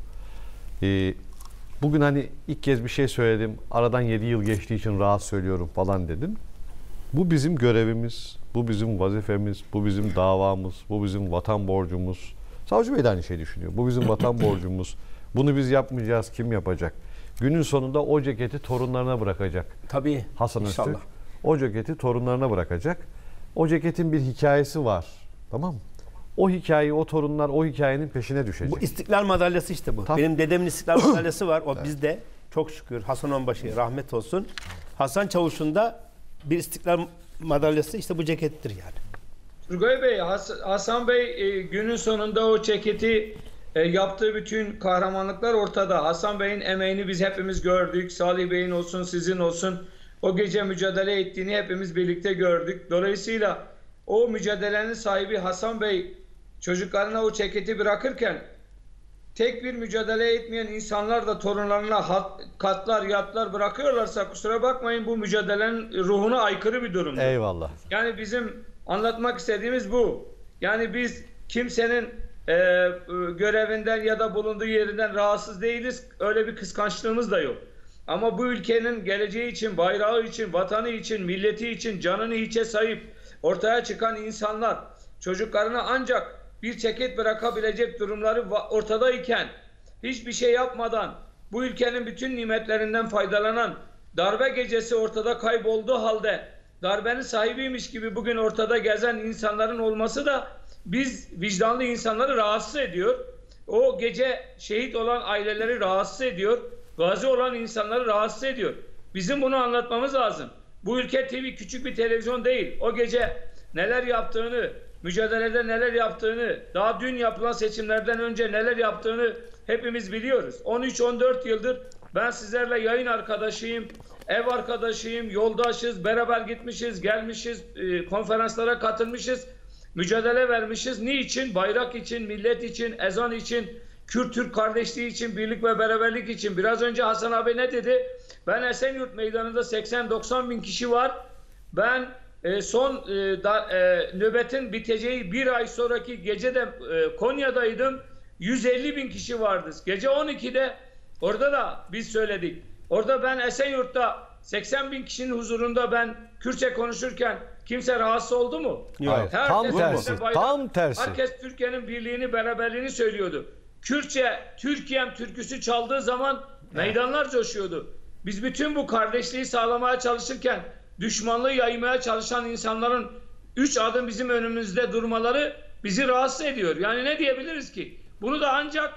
E, bugün hani ilk kez bir şey söyledim. Aradan yedi yıl geçtiği için rahat söylüyorum falan dedin. Bu bizim görevimiz. Bu bizim vazifemiz. Bu bizim davamız. Bu bizim vatan borcumuz. Savcı Bey de aynı şey düşünüyor. Bu bizim vatan borcumuz. Bunu biz yapmayacağız. Kim yapacak? Günün sonunda o ceketi torunlarına bırakacak. Tabii. Hasan İnşallah. Öztürk o ceketi torunlarına bırakacak. O ceketin bir hikayesi var. Tamam mı? O hikayeyi, o torunlar o hikayenin peşine düşecek. Bu İstiklal Madalyası işte bu. Tabii. Benim dedemin İstiklal Madalyası var. O evet. Bizde çok şükür Hasan Onbaşı rahmet olsun. Hasan Çavuş'un da bir İstiklal Madalyası işte bu cekettir yani. Turgay Bey, Has Hasan Bey e, günün sonunda o ceketi e, yaptığı bütün kahramanlıklar ortada. Hasan Bey'in emeğini biz hepimiz gördük. Salih Bey'in olsun, sizin olsun. O gece mücadele ettiğini hepimiz birlikte gördük. Dolayısıyla o mücadelenin sahibi Hasan Bey çocuklarına o ceketi bırakırken tek bir mücadele etmeyen insanlar da torunlarına hat, katlar, yatlar bırakıyorlarsa kusura bakmayın, bu mücadelenin ruhuna aykırı bir durumdur. Eyvallah. Yani bizim anlatmak istediğimiz bu. Yani biz kimsenin e, görevinden ya da bulunduğu yerinden rahatsız değiliz. Öyle bir kıskançlığımız da yok. Ama bu ülkenin geleceği için, bayrağı için, vatanı için, milleti için canını hiçe sayıp ortaya çıkan insanlar çocuklarına ancak bir ceket bırakabilecek durumları ortadayken hiçbir şey yapmadan bu ülkenin bütün nimetlerinden faydalanan, darbe gecesi ortada kaybolduğu halde darbenin sahibiymiş gibi bugün ortada gezen insanların olması da biz vicdanlı insanları rahatsız ediyor. O gece şehit olan aileleri rahatsız ediyor. Gazi olan insanları rahatsız ediyor. Bizim bunu anlatmamız lazım. Bu ülke T V küçük bir televizyon değil. O gece neler yaptığını, mücadelede neler yaptığını, daha dün yapılan seçimlerden önce neler yaptığını hepimiz biliyoruz. on üç on dört yıldır ben sizlerle yayın arkadaşıyım, ev arkadaşıyım, yoldaşız, beraber gitmişiz, gelmişiz, konferanslara katılmışız, mücadele vermişiz. Niçin? Bayrak için, millet için, ezan için, Kürt-Türk kardeşliği için, birlik ve beraberlik için. Biraz önce Hasan abi ne dedi? Ben Esenyurt Meydanı'nda seksen doksan bin kişi var. Ben e, son e, da, e, nöbetin biteceği bir ay sonraki gece de e, Konya'daydım. yüz elli bin kişi vardı. Gece on ikide orada da biz söyledik. Orada ben Esenyurt'ta seksen bin kişinin huzurunda ben Kürtçe konuşurken kimse rahatsız oldu mu? Hayır. Tam tersi. Bayrak, Tam tersi. herkes Türkiye'nin birliğini, beraberliğini söylüyordu. Kürtçe, Türkiye'm türküsü çaldığı zaman meydanlar coşuyordu. Biz bütün bu kardeşliği sağlamaya çalışırken düşmanlığı yaymaya çalışan insanların üç adım bizim önümüzde durmaları bizi rahatsız ediyor. Yani ne diyebiliriz ki? Bunu da ancak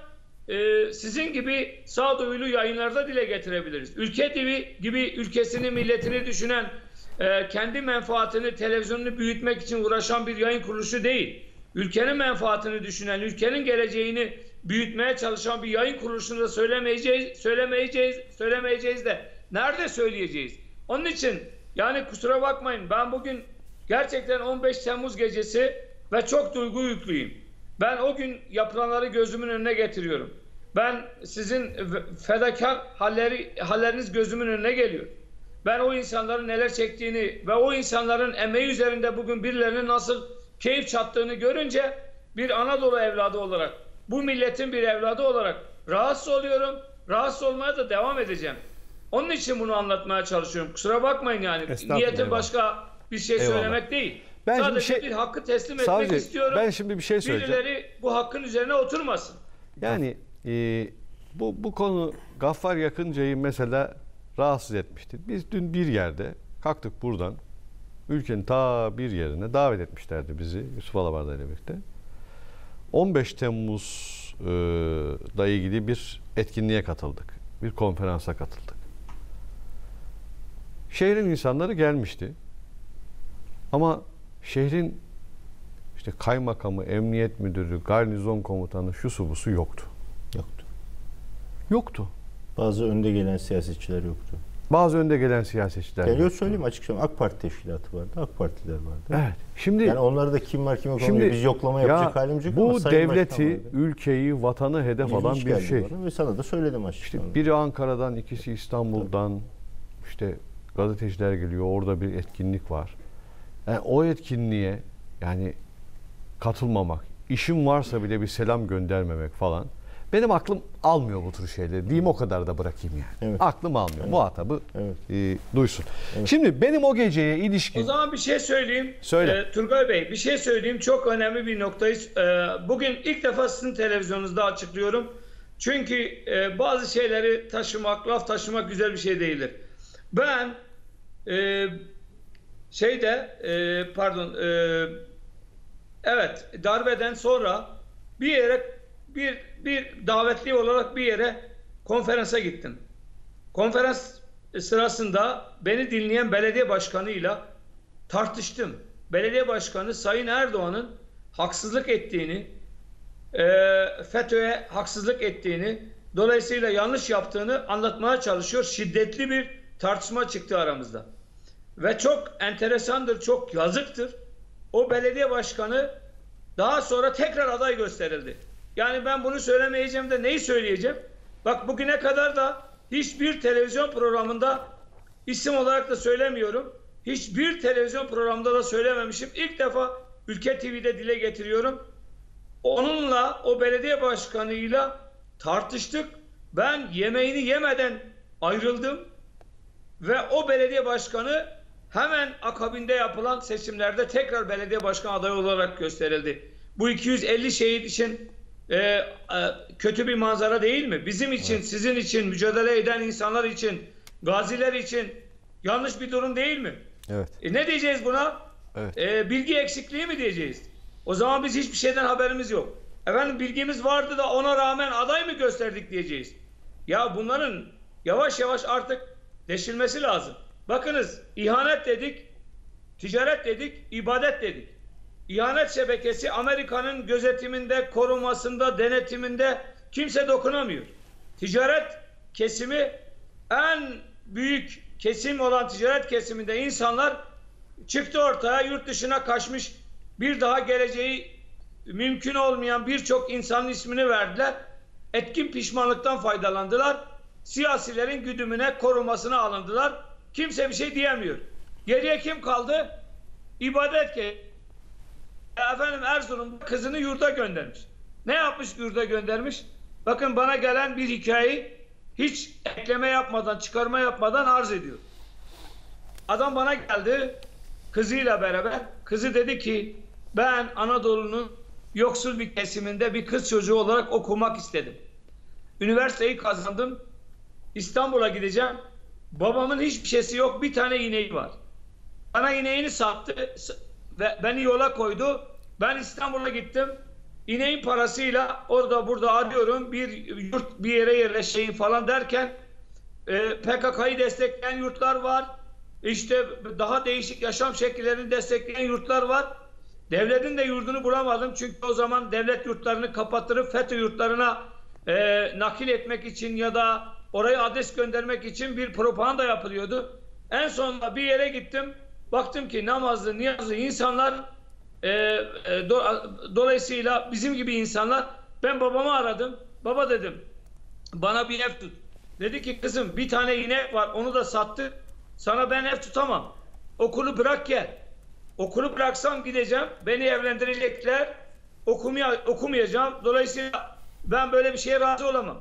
e, sizin gibi sağduyulu yayınlarda dile getirebiliriz. Ülke T V gibi ülkesini, milletini düşünen, e, kendi menfaatini, televizyonunu büyütmek için uğraşan bir yayın kuruluşu değil. Ülkenin menfaatini düşünen, ülkenin geleceğini büyütmeye çalışan bir yayın kuruluşunu da söylemeyeceğiz, söylemeyeceğiz, söylemeyeceğiz de nerede söyleyeceğiz? Onun için yani kusura bakmayın, ben bugün gerçekten on beş Temmuz gecesi ve çok duygu yüklüyüm. Ben o gün yapılanları gözümün önüne getiriyorum. Ben sizin fedakar halleri, halleriniz gözümün önüne geliyor. Ben o insanların neler çektiğini ve o insanların emeği üzerinde bugün birilerinin nasıl keyif çattığını görünce bir Anadolu evladı olarak, bu milletin bir evladı olarak rahatsız oluyorum. Rahatsız olmaya da devam edeceğim. Onun için bunu anlatmaya çalışıyorum. Kusura bakmayın yani. Estağfurullah. Niyetim başka bir şey Eyvallah. söylemek değil. Ben şimdi Sadece şey- bir hakkı teslim etmek Savcı, istiyorum. ben şimdi bir şey söyleyeceğim. Birileri bu hakkın üzerine oturmasın. Yani e, bu bu konu Gaffar Yakıncı'yı mesela rahatsız etmişti. Biz dün bir yerde kalktık buradan. Ülkenin ta bir yerine davet etmişlerdi bizi Yusuf Alabarda ile birlikte. on beş Temmuz'la ilgili bir etkinliğe katıldık. Bir konferansa katıldık. Şehrin insanları gelmişti. Ama şehrin işte kaymakamı, emniyet müdürü, garnizon komutanı, şusu busu yoktu. Yoktu. Yoktu. Bazı önde gelen siyasetçiler yoktu. Bazı önde gelen siyasetçiler Yani yoktu. söyleyeyim açıkça, AK Parti teşkilatı vardı, AK Partililer vardı. Evet. Şimdi Yani onlarda kim var kim yok şimdi onu biz yoklama yapacak ya, halimiz yok ama bu Sayın Başkan devleti, vardı. ülkeyi, vatanı hedef İlginç alan bir geldi şey. bana ve sana da söyledim açıkça. İşte biri Ankara'dan, ikisi İstanbul'dan, işte gazeteciler geliyor, orada bir etkinlik var. Yani o etkinliğe yani katılmamak, işim varsa bile bir selam göndermemek falan. Benim aklım almıyor bu tür şeyleri. Diyeyim o kadar da bırakayım yani. Evet. Aklım almıyor. Evet. Muhatabı Evet. e, duysun. Şimdi benim o geceye ilişkin... O zaman bir şey söyleyeyim. Söyle. Ee, Turgay Bey bir şey söyleyeyim. Çok önemli bir noktayı. Ee, bugün ilk defa sizin televizyonunuzda açıklıyorum. Çünkü e, bazı şeyleri taşımak, laf taşımak güzel bir şey değildir. Ben e, şeyde e, pardon e, evet darbeden sonra bir yere bir bir davetli olarak bir yere konferansa gittim. Konferans sırasında beni dinleyen belediye başkanıyla tartıştım. Belediye başkanı Sayın Erdoğan'ın haksızlık ettiğini, e, FETÖ'ye haksızlık ettiğini, dolayısıyla yanlış yaptığını anlatmaya çalışıyor. Şiddetli bir tartışma çıktı aramızda. Ve çok enteresandır, çok yazıktır. O belediye başkanı daha sonra tekrar aday gösterildi. Yani ben bunu söylemeyeceğim de neyi söyleyeceğim? Bak bugüne kadar da hiçbir televizyon programında isim olarak da söylemiyorum. Hiçbir televizyon programında da söylememişim. İlk defa Ülke T V'de dile getiriyorum. Onunla, o belediye başkanıyla tartıştık. Ben yemeğini yemeden ayrıldım. Ve o belediye başkanı hemen akabinde yapılan seçimlerde tekrar belediye başkan adayı olarak gösterildi. Bu iki yüz elli şehit için e, e, kötü bir manzara değil mi? Bizim için, evet. Sizin için, mücadele eden insanlar için, gaziler için yanlış bir durum değil mi? Evet. E, ne diyeceğiz buna? Evet. E, bilgi eksikliği mi diyeceğiz? O zaman biz hiçbir şeyden haberimiz yok. Efendim bilgimiz vardı da ona rağmen aday mı gösterdik diyeceğiz. Ya bunların yavaş yavaş artık deşilmesi lazım. Bakınız ihanet dedik, ticaret dedik, ibadet dedik. İhanet şebekesi Amerika'nın gözetiminde, korumasında, denetiminde kimse dokunamıyor. Ticaret kesimi en büyük kesim olan ticaret kesiminde insanlar çıktı ortaya, yurt dışına kaçmış, bir daha geleceği mümkün olmayan birçok insanın ismini verdiler. Etkin pişmanlıktan faydalandılar. Siyasilerin güdümüne, korumasına alındılar. Kimse bir şey diyemiyor. Geriye kim kaldı? İbadet ki. Efendim Erzurum'da kızını yurda göndermiş. Ne yapmış yurda göndermiş? Bakın bana gelen bir hikayeyi hiç ekleme yapmadan, çıkarma yapmadan arz ediyor. Adam bana geldi kızıyla beraber. Kızı dedi ki ben Anadolu'nun yoksul bir kesiminde bir kız çocuğu olarak okumak istedim. Üniversiteyi kazandım. İstanbul'a gideceğim. Babamın hiçbir şeysi yok. Bir tane ineği var. Bana ineğini sattı ve beni yola koydu. Ben İstanbul'a gittim. İneğin parasıyla orada burada arıyorum. Bir yurt bir yere yerleşeyim falan derken e, P K K'yı destekleyen yurtlar var. İşte daha değişik yaşam şekillerini destekleyen yurtlar var. Devletin de yurdunu bulamadım. Çünkü o zaman devlet yurtlarını kapattırıp FETÖ yurtlarına e, nakil etmek için ya da oraya adres göndermek için bir propaganda yapılıyordu. En sonunda bir yere gittim. Baktım ki namazlı, niyazlı insanlar e, e, do, dolayısıyla bizim gibi insanlar. Ben babamı aradım. Baba dedim bana bir ev tut. Dedi ki kızım bir tane inek var onu da sattı. Sana ben ev tutamam. Okulu bırak gel. Okulu bıraksam gideceğim. Beni evlendirecekler. Okumaya, okumayacağım. Dolayısıyla ben böyle bir şeye razı olamam.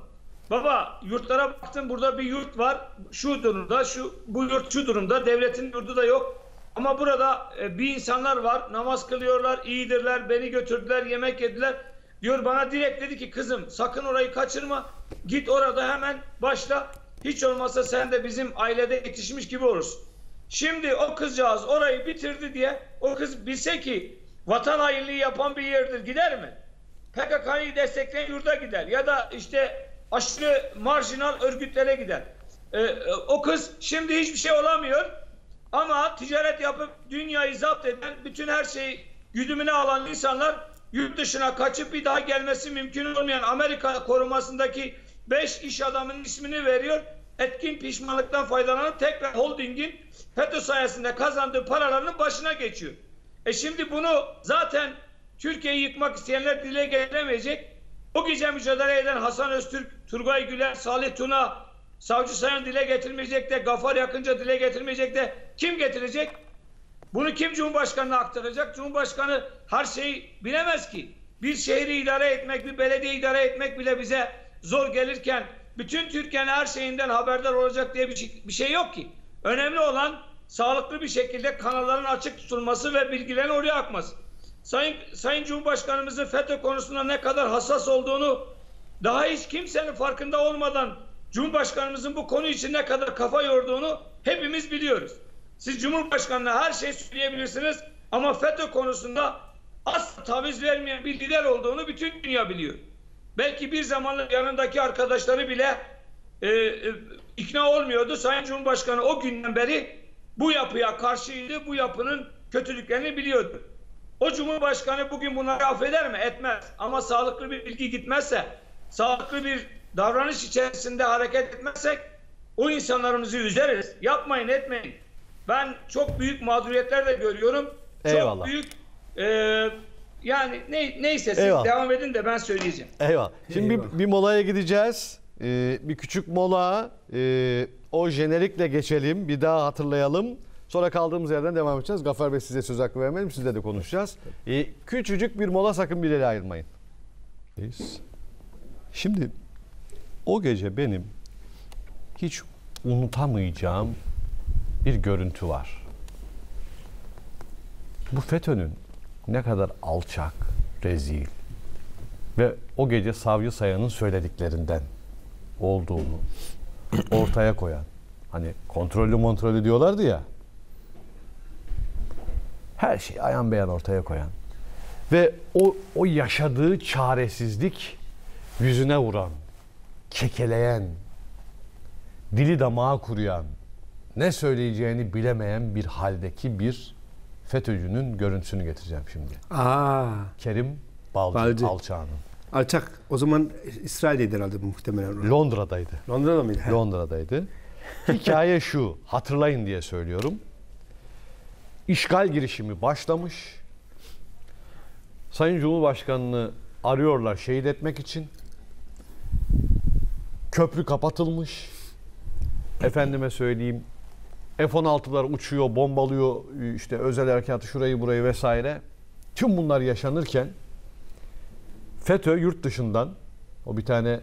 Baba yurtlara baktım, burada bir yurt var. Şu durumda, şu bu yurt şu durumda. Devletin yurdu da yok. Ama burada e, bir insanlar var. Namaz kılıyorlar, iyidirler. Beni götürdüler, yemek yediler. Diyor bana direkt dedi ki kızım sakın orayı kaçırma. Git orada hemen başla. Hiç olmazsa sen de bizim ailede yetişmiş gibi olursun. Şimdi o kızcağız orayı bitirdi diye o kız bilse ki vatan hainliği yapan bir yerdir, gider mi? P K K'yı destekleyen yurda gider ya da işte aşırı marjinal örgütlere gider. Ee, o kız şimdi hiçbir şey olamıyor ama ticaret yapıp dünyayı zapt eden, bütün her şeyi güdümüne alan insanlar yurt dışına kaçıp bir daha gelmesi mümkün olmayan Amerika korumasındaki beş iş adamının ismini veriyor. Etkin pişmanlıktan faydalanıp tekrar holdingin FETÖ sayesinde kazandığı paralarının başına geçiyor. E şimdi bunu zaten Türkiye'yi yıkmak isteyenler dile getiremeyecek. O gece mücadele eden Hasan Öztürk, Turgay Güler, Salih Tuna, Savcı Sayan dile getirmeyecek de, Gafar Yakınca dile getirmeyecek de kim getirecek? Bunu kim Cumhurbaşkanı'na aktaracak? Cumhurbaşkanı her şeyi bilemez ki. Bir şehri idare etmek, bir belediye idare etmek bile bize zor gelirken bütün Türkiye'nin her şeyinden haberdar olacak diye bir şey, bir şey yok ki. Önemli olan sağlıklı bir şekilde kanalların açık tutulması ve bilgilerin oraya akması. Sayın, Sayın Cumhurbaşkanımızın FETÖ konusunda ne kadar hassas olduğunu daha hiç kimsenin farkında olmadan Cumhurbaşkanımızın bu konu için ne kadar kafa yorduğunu hepimiz biliyoruz. Siz Cumhurbaşkanı'na her şey söyleyebilirsiniz ama FETÖ konusunda asla taviz vermeyen bir lider olduğunu bütün dünya biliyor. Belki bir zamanlar yanındaki arkadaşları bile e, e, ikna olmuyordu. Sayın Cumhurbaşkanı o günden beri bu yapıya karşıydı, bu yapının kötülüklerini biliyordu. O Cumhurbaşkanı bugün bunları affeder mi? Etmez. Ama sağlıklı bir bilgi gitmezse, sağlıklı bir davranış içerisinde hareket etmezsek o insanlarımızı üzeriz. Yapmayın, etmeyin. Ben çok büyük mağduriyetler de görüyorum. Eyvallah. Çok büyük e, yani ne, neyse siz Eyvallah. devam edin de ben söyleyeceğim. Eyvallah. Şimdi Eyvallah. Bir, bir molaya gideceğiz. Ee, bir küçük mola. Ee, o jenerikle geçelim. Bir daha hatırlayalım. Sonra kaldığımız yerden devam edeceğiz. Gafar Bey size söz hakkı vermedim. Sizle de konuşacağız. Ee, küçücük bir mola, sakın bir yere ayrılmayın. Şimdi o gece benim hiç unutamayacağım bir görüntü var. Bu FETÖ'nün ne kadar alçak, rezil ve o gece Savcı Sayan'ın söylediklerinden olduğunu ortaya koyan, hani kontrollü montrolü diyorlardı ya, her şeyi ayan beyan ortaya koyan ve o, o yaşadığı çaresizlik yüzüne vuran, kekeleyen, dili damağa kuruyan, ne söyleyeceğini bilemeyen bir haldeki bir FETÖ'cünün görüntüsünü getireceğim şimdi. Aa, Kerim Balcı, Balcı. alçağının. alçak. O zaman İsrail'deydi herhalde muhtemelen. Londra'daydı. Londra'da mıydı? He. Londra'daydı. Hikaye şu, hatırlayın diye söylüyorum. İşgal girişimi başlamış. Sayın Cumhurbaşkanı'nı arıyorlar şehit etmek için. Köprü kapatılmış. Efendime söyleyeyim, F on altılar uçuyor, bombalıyor, işte özel harekatı şurayı burayı vesaire. Tüm bunlar yaşanırken FETÖ yurt dışından o bir tane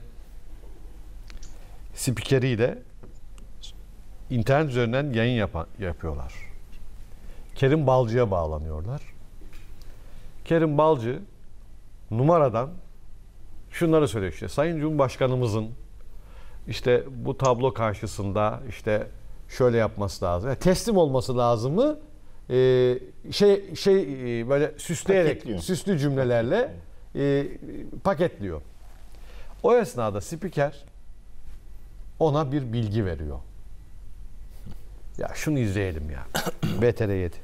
spikeriyle internet üzerinden yayın yapan, yapıyorlar. Kerim Balcı'ya bağlanıyorlar. Kerim Balcı numaradan şunları söylüyor işte. Sayın Cumhurbaşkanımızın işte bu tablo karşısında işte şöyle yapması lazım. Yani teslim olması lazımı e, şey şey e, böyle süsleyerek, Paketliyor. süslü cümlelerle e, paketliyor. O esnada spiker ona bir bilgi veriyor. Ya şunu izleyelim ya. B T R yedi.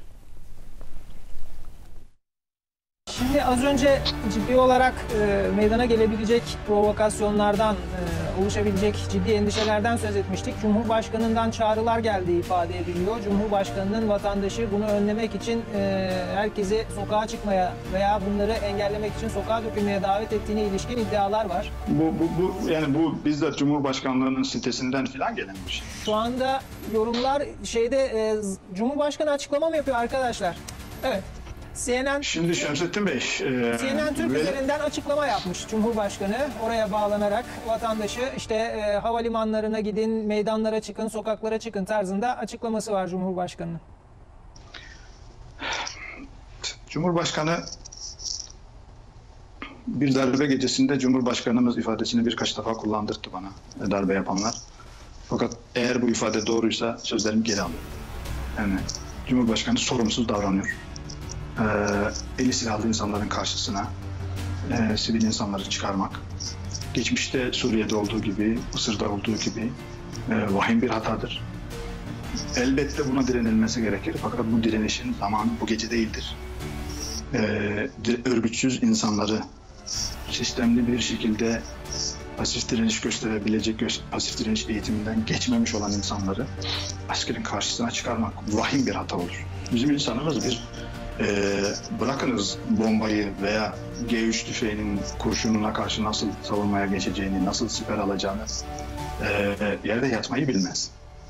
Şimdi az önce ciddi olarak e, meydana gelebilecek provokasyonlardan, e, oluşabilecek ciddi endişelerden söz etmiştik. Cumhurbaşkanından çağrılar geldiği ifade ediliyor. Cumhurbaşkanının vatandaşı bunu önlemek için e, herkesi sokağa çıkmaya veya bunları engellemek için sokağa dökülmeye davet ettiğine ilişkin iddialar var. Bu, bu, bu yani bu bizzat Cumhurbaşkanlığının sitesinden falan gelen bir şey. Şu anda yorumlar şeyde e, Cumhurbaşkanı açıklama mı yapıyor arkadaşlar? Evet. C N N Şimdi Şemsettin Bey, e, C N N Türk ve- üzerinden açıklama yapmış Cumhurbaşkanı. Oraya bağlanarak vatandaşı işte e, havalimanlarına gidin, meydanlara çıkın, sokaklara çıkın tarzında açıklaması var Cumhurbaşkanı'nın. Cumhurbaşkanı bir darbe gecesinde Cumhurbaşkanımız ifadesini birkaç defa kullandırdı bana, e, darbe yapanlar. Fakat eğer bu ifade doğruysa sözlerimi geri alıyorum. Yani Cumhurbaşkanı sorumsuz davranıyor. Ee, eli silahlı insanların karşısına e, sivil insanları çıkarmak, geçmişte Suriye'de olduğu gibi, Mısır'da olduğu gibi e, vahim bir hatadır. Elbette buna direnilmesi gerekir. Fakat bu direnişin zamanı bu gece değildir. Ee, örgütsüz insanları sistemli bir şekilde pasif direniş gösterebilecek gö- pasif direniş eğitiminden geçmemiş olan insanları askerin karşısına çıkarmak vahim bir hata olur. Bizim insanımız bir e, bırakınız bombayı veya G üç tüfeğinin kurşununa karşı nasıl savunmaya geçeceğini, nasıl siper alacağını e, yerde yatmayı bilmez.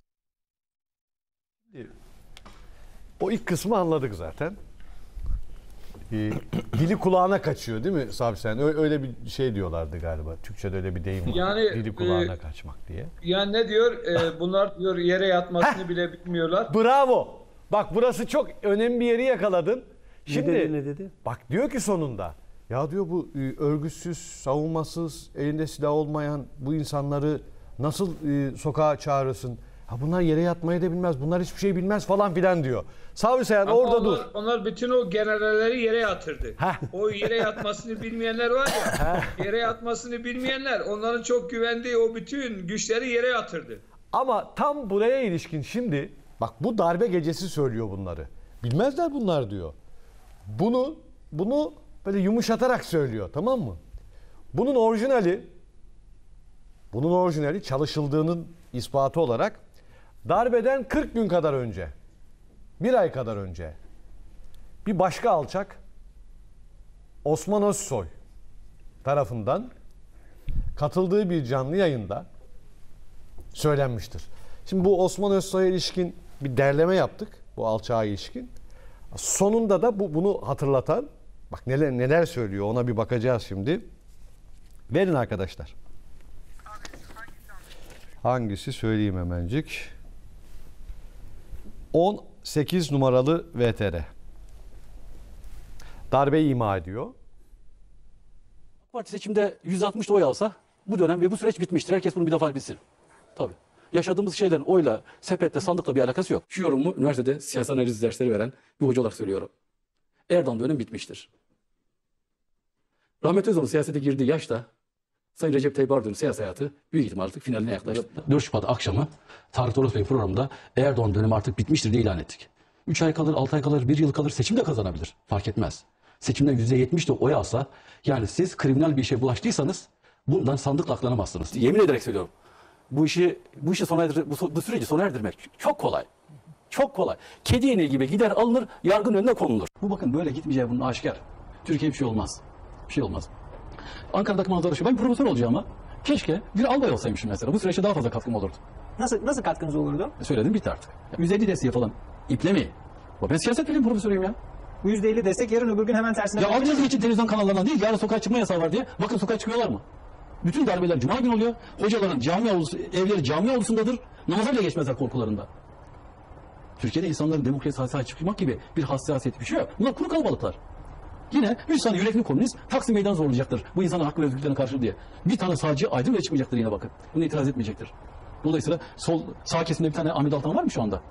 O ilk kısmı anladık zaten. Ee, dili kulağına kaçıyor değil mi Sabri sen? Ö- Öyle bir şey diyorlardı galiba. Türkçe'de öyle bir deyim var. Yani, dili kulağına e, kaçmak diye. Yani ne diyor? E, bunlar diyor yere yatmasını bile bilmiyorlar. Bravo. Bak burası çok önemli bir yeri yakaladın. Şimdi Ne dedi, ne dedi? bak diyor ki sonunda ya diyor bu e, örgütsüz, savunmasız, elinde silah olmayan bu insanları nasıl e, sokağa çağırırsın? Ha bunlar yere yatmayı da bilmez. Bunlar hiçbir şey bilmez falan filan diyor. Sabri Sayan Ama orada onlar, dur. onlar bütün o generalleri yere yatırdı. Heh. O yere yatmasını bilmeyenler var ya. Yere yatmasını bilmeyenler, onların çok güvendiği o bütün güçleri yere yatırdı. Ama tam buraya ilişkin şimdi bak bu darbe gecesi söylüyor bunları. Bilmezler bunlar diyor. Bunu bunu böyle yumuşatarak söylüyor, tamam mı? Bunun orijinali bunun orijinali çalışıldığının ispatı olarak darbeden kırk gün kadar önce, bir ay kadar önce bir başka alçak Osman Özsoy tarafından katıldığı bir canlı yayında söylenmiştir. Şimdi bu Osman Özsoy'a ilişkin bir derleme yaptık. Bu alçağa ilişkin. Sonunda da bu bunu hatırlatan, bak neler neler söylüyor ona bir bakacağız şimdi. Verin arkadaşlar. Hangisi söyleyeyim hemencik. on sekiz numaralı V T R. Darbe ima ediyor. Parti seçimde yüz altmışta oy alsa bu dönem ve bu süreç bitmiştir. Herkes bunu bir defa bilsin. Tabii. Yaşadığımız şeylerin oyla, sepette, sandıkla bir alakası yok. Şu yorumumu üniversitede siyasi analiz dersleri veren bir hoca olarak söylüyorum. Erdoğan dönem bitmiştir. Rahmet Özal'ın siyasete girdiği yaşta Sayın Recep Tayyip Erdoğan'ın siyasi hayatı büyük ihtimal artık finaline yaklaştı. dört Şubat akşamı Tarık Toros Bey programında Erdoğan dönemi artık bitmiştir diye ilan ettik. üç ay kalır, altı ay kalır, bir yıl kalır, seçim de kazanabilir. Fark etmez. Seçimden yüzde yetmiş de oy alsa, yani siz kriminal bir işe bulaştıysanız bundan sandıkla aklanamazsınız. Yemin ederek söylüyorum. Bu işi bu işi sona erdir, bu, bu süreci sona erdirmek çok kolay. Çok kolay. Kedi ineği gibi gider alınır, yargının önüne konulur. Bu bakın böyle gitmeyeceği bunun aşikar. Türkiye bir şey olmaz. Bir şey olmaz. Ankara'daki manzara şu. Ben profesör olacağıma keşke bir albay olsaymışım mesela. Bu süreçte daha fazla katkım olurdu. Nasıl nasıl katkınız olurdu? E söyledim bitti artık. yüz elli desteği falan iplemeyin. Ben siyaset bilim profesörüyüm ya. Bu yüzde elli destek yarın öbür gün hemen tersine... Ya alacağız için televizyon kanallarından değil, yarın sokağa çıkma yasağı var diye. Bakın sokağa çıkıyorlar mı? Bütün darbeler cuma günü oluyor. Hocaların cami avlusu, evleri cami avlusundadır. Namaza bile geçmezler korkularında. Türkiye'de insanların demokrasiye sahip çıkmak gibi bir hassasiyet bir şey yok. Bunlar kuru kalabalıklar. Yine üç tane yürekli komünist Taksim Meydanı zorlayacaktır. Bu insanın hakkı ve özgürlüklerine karşı diye. Bir tane sağcı aydın bile çıkmayacaktır yine bakın. Buna itiraz etmeyecektir. Dolayısıyla sol sağ kesimde bir tane Ahmet Altan var mı şu anda?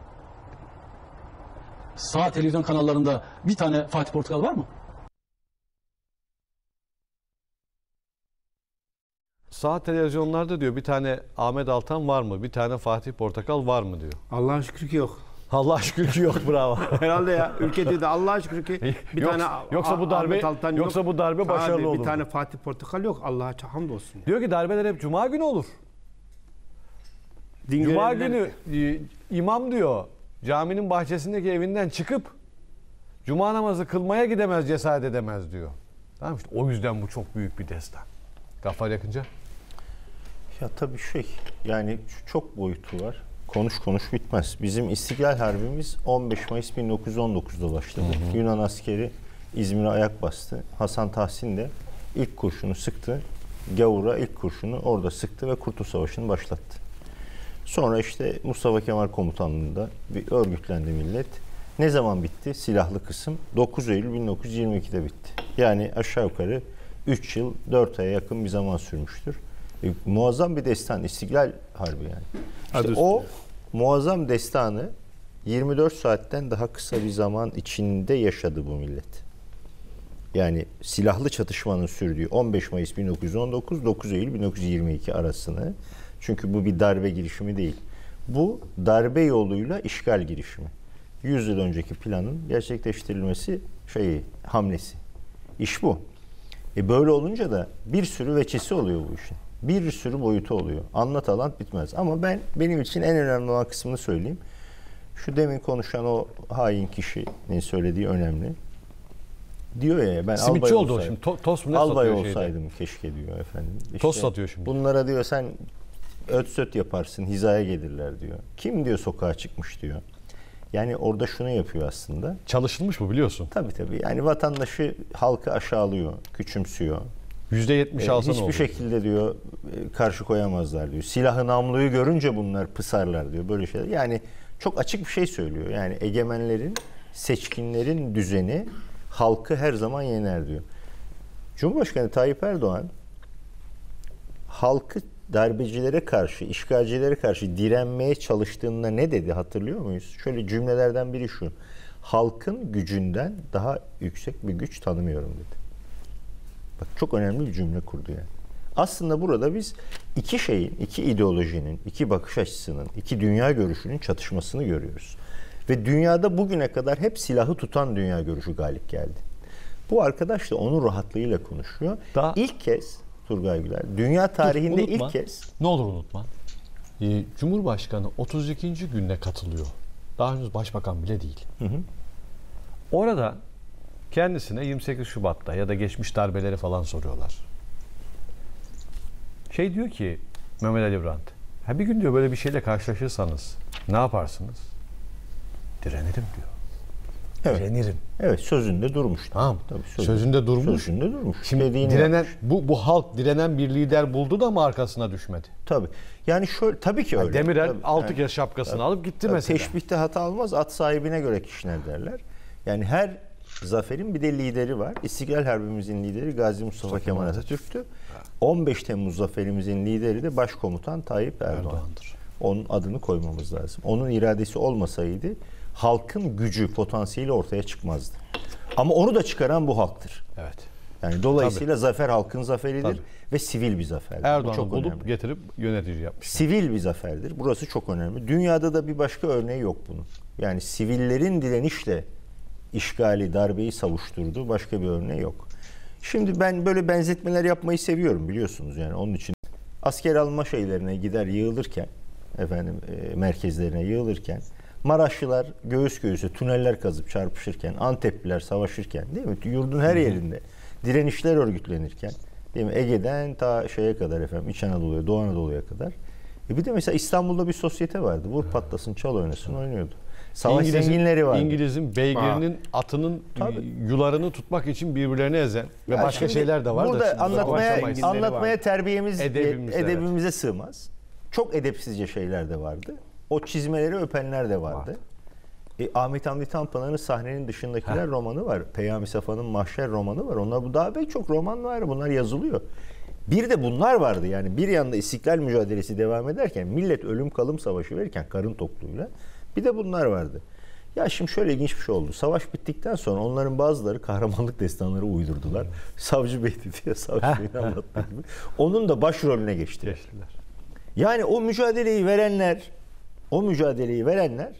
Sağ televizyon kanallarında bir tane Fatih Portakal var mı? Sağ televizyonlarda diyor bir tane Ahmet Altan var mı? Bir tane Fatih Portakal var mı diyor. Allah'a şükür ki yok. Allah'a şükür ki yok, bravo. Herhalde ya ülkede de Allah'a şükür ki bir Yoksa- tane yoksa bu darbe- Ahmet Altan yoksa yok. bu darbe başarılı Abi, olurdu. Bir tane Fatih Portakal yok. Allah'a hamdolsun. Diyor ki darbeler hep cuma günü olur. Din Cuma görevlileri- günü e, imam diyor caminin bahçesindeki evinden çıkıp cuma namazı kılmaya gidemez, cesaret edemez diyor. Tamam işte o yüzden bu çok büyük bir destan. Gaffar Yakınca. Ya tabii şey, yani şu çok boyutu var. konuş konuş bitmez. Bizim İstiklal Harbimiz on beş Mayıs bin dokuz yüz on dokuz'da başladı. Hı hı. Yunan askeri İzmir'e ayak bastı. Hasan Tahsin de ilk kurşunu sıktı. Gavur'a ilk kurşunu orada sıktı ve Kurtuluş Savaşı'nı başlattı. Sonra işte Mustafa Kemal komutanlığında bir örgütlendi millet. Ne zaman bitti? Silahlı kısım dokuz Eylül bin dokuz yüz yirmi iki'de bitti. Yani aşağı yukarı üç yıl dört aya yakın bir zaman sürmüştür. E, muazzam bir destan, İstiklal Harbi yani. İşte o muazzam destanı yirmi dört saatten daha kısa bir zaman içinde yaşadı bu millet. Yani silahlı çatışmanın sürdüğü on beş Mayıs bin dokuz yüz on dokuz dokuz Eylül bin dokuz yüz yirmi iki arasını, çünkü bu bir darbe girişimi değil. Bu darbe yoluyla işgal girişimi. yüz yıl önceki planın gerçekleştirilmesi şeyi, hamlesi. İş bu. E böyle olunca da bir sürü veçesi oluyor bu işin. Bir sürü boyutu oluyor. Anlat anlat bitmez. Ama ben benim için en önemli olan kısmını söyleyeyim. Şu demin konuşan o hain kişinin söylediği önemli. Diyor ya ben Simitçi albay oldu olsaydım, o şimdi. To- tost mu ne albay satıyor olsaydım şeyde? Keşke diyor efendim. İşte tost satıyor şimdi. Bunlara diyor sen öt söt yaparsın, hizaya gelirler diyor. Kim diyor sokağa çıkmış diyor. Yani orada şunu yapıyor aslında. Çalışılmış bu, biliyorsun. Tabii tabii. Yani vatandaşı, halkı aşağılıyor, küçümsüyor. yüzde yetmiş Ee, alsa ne hiçbir olur? şekilde diyor karşı koyamazlar diyor. Silahı namluyu görünce bunlar pısarlar diyor. Böyle şeyler. Yani çok açık bir şey söylüyor. Yani egemenlerin, seçkinlerin düzeni halkı her zaman yener diyor. Cumhurbaşkanı Tayyip Erdoğan halkı darbecilere karşı, işgalcilere karşı direnmeye çalıştığında ne dedi hatırlıyor muyuz? Şöyle cümlelerden biri şu. Halkın gücünden daha yüksek bir güç tanımıyorum dedi. Bak çok önemli bir cümle kurdu yani. Aslında burada biz iki şeyin, iki ideolojinin, iki bakış açısının, iki dünya görüşünün çatışmasını görüyoruz. Ve dünyada bugüne kadar hep silahı tutan dünya görüşü galip geldi. Bu arkadaş da onun rahatlığıyla konuşuyor. Daha... İlk kez Turgay Güler, dünya tarihinde Dur, unutma, ilk kez... Ne olur unutma. Ee, Cumhurbaşkanı otuz ikinci gününe katılıyor. Daha henüz başbakan bile değil. Hı hı. Orada kendisine yirmi sekiz Şubat'ta ya da geçmiş darbeleri falan soruyorlar. Şey diyor ki Mehmet Ali Brandt, ha bir gün diyor böyle bir şeyle karşılaşırsanız ne yaparsınız? Direnirim diyor. Evet. Direnirim. Evet, sözünde durmuş. Tamam. Tabii, sözünde, sözünde durmuş. Sözünde durmuş. Şimdi Dediğini direnen yapmış. bu bu halk direnen bir lider buldu da mı arkasına düşmedi? Tabii. Yani şöyle tabii ki öyle. Yani Demirel tabii, altı yani, kez şapkasını tabii, alıp gitti tabii, mesela. Teşbihte hata olmaz. At sahibine göre kişner derler. Yani her zaferin bir de lideri var. İstiklal Harbimizin lideri Gazi Mustafa Mustafa Kemal Atatürk'tü. on beş Temmuz zaferimizin lideri de Başkomutan Tayyip Erdoğan. Erdoğan'dır. Onun adını koymamız lazım. Onun iradesi olmasaydı halkın gücü, potansiyeli ortaya çıkmazdı. Ama onu da çıkaran bu halktır. Evet. Yani dolayısıyla Tabii. zafer halkın zaferidir Tabii. ve sivil bir zaferdir. Erdoğan'ı bulup önemli. getirip yönetici yapmış. Sivil bir zaferdir. Burası çok önemli. Dünyada da bir başka örneği yok bunun. Yani sivillerin direnişle işgali, darbeyi savuşturduğu başka bir örneği yok. Şimdi ben böyle benzetmeler yapmayı seviyorum biliyorsunuz yani onun için. Asker alma şeylerine gider yığılırken, efendim e, merkezlerine yığılırken, Maraşlılar göğüs göğüse tüneller kazıp çarpışırken, Antepliler savaşırken, değil mi? Yurdun her yerinde direnişler örgütlenirken, değil mi? Ege'den ta şeye kadar efendim, İç Anadolu'ya, Doğu Anadolu'ya kadar. E bir de mesela İstanbul'da bir sosyete vardı. Vur patlasın, çal oynasın oynuyordu. Savaş İngiliz'in, zenginleri vardı. İngiliz'in beygirinin, ha. atının Tabii. yularını tutmak için birbirlerini ezen ve ya başka şeyler de var. Burada da anlatmaya, anlatmaya var. terbiyemiz, Edebimiz, edebimize evet. sığmaz. Çok edepsizce şeyler de vardı. O çizmeleri öpenler de vardı. E, Ahmet Hamdi Tanpınar'ın Sahnenin Dışındakiler ha. romanı var. Peyami Safa'nın Mahşer romanı var. Onlar bu daha pek çok roman var. Bunlar yazılıyor. Bir de bunlar vardı. Yani bir yanda istiklal mücadelesi devam ederken millet ölüm kalım savaşı verirken karın tokluğuyla bir de bunlar vardı. Ya şimdi şöyle ilginç bir şey oldu. Savaş bittikten sonra onların bazıları kahramanlık destanları uydurdular. Hmm. Savcı Bey diye Savcı Bey'in anlattığı gibi. Onun da başrolüne geçtiler. Geçtiler. Yani o mücadeleyi verenler o mücadeleyi verenler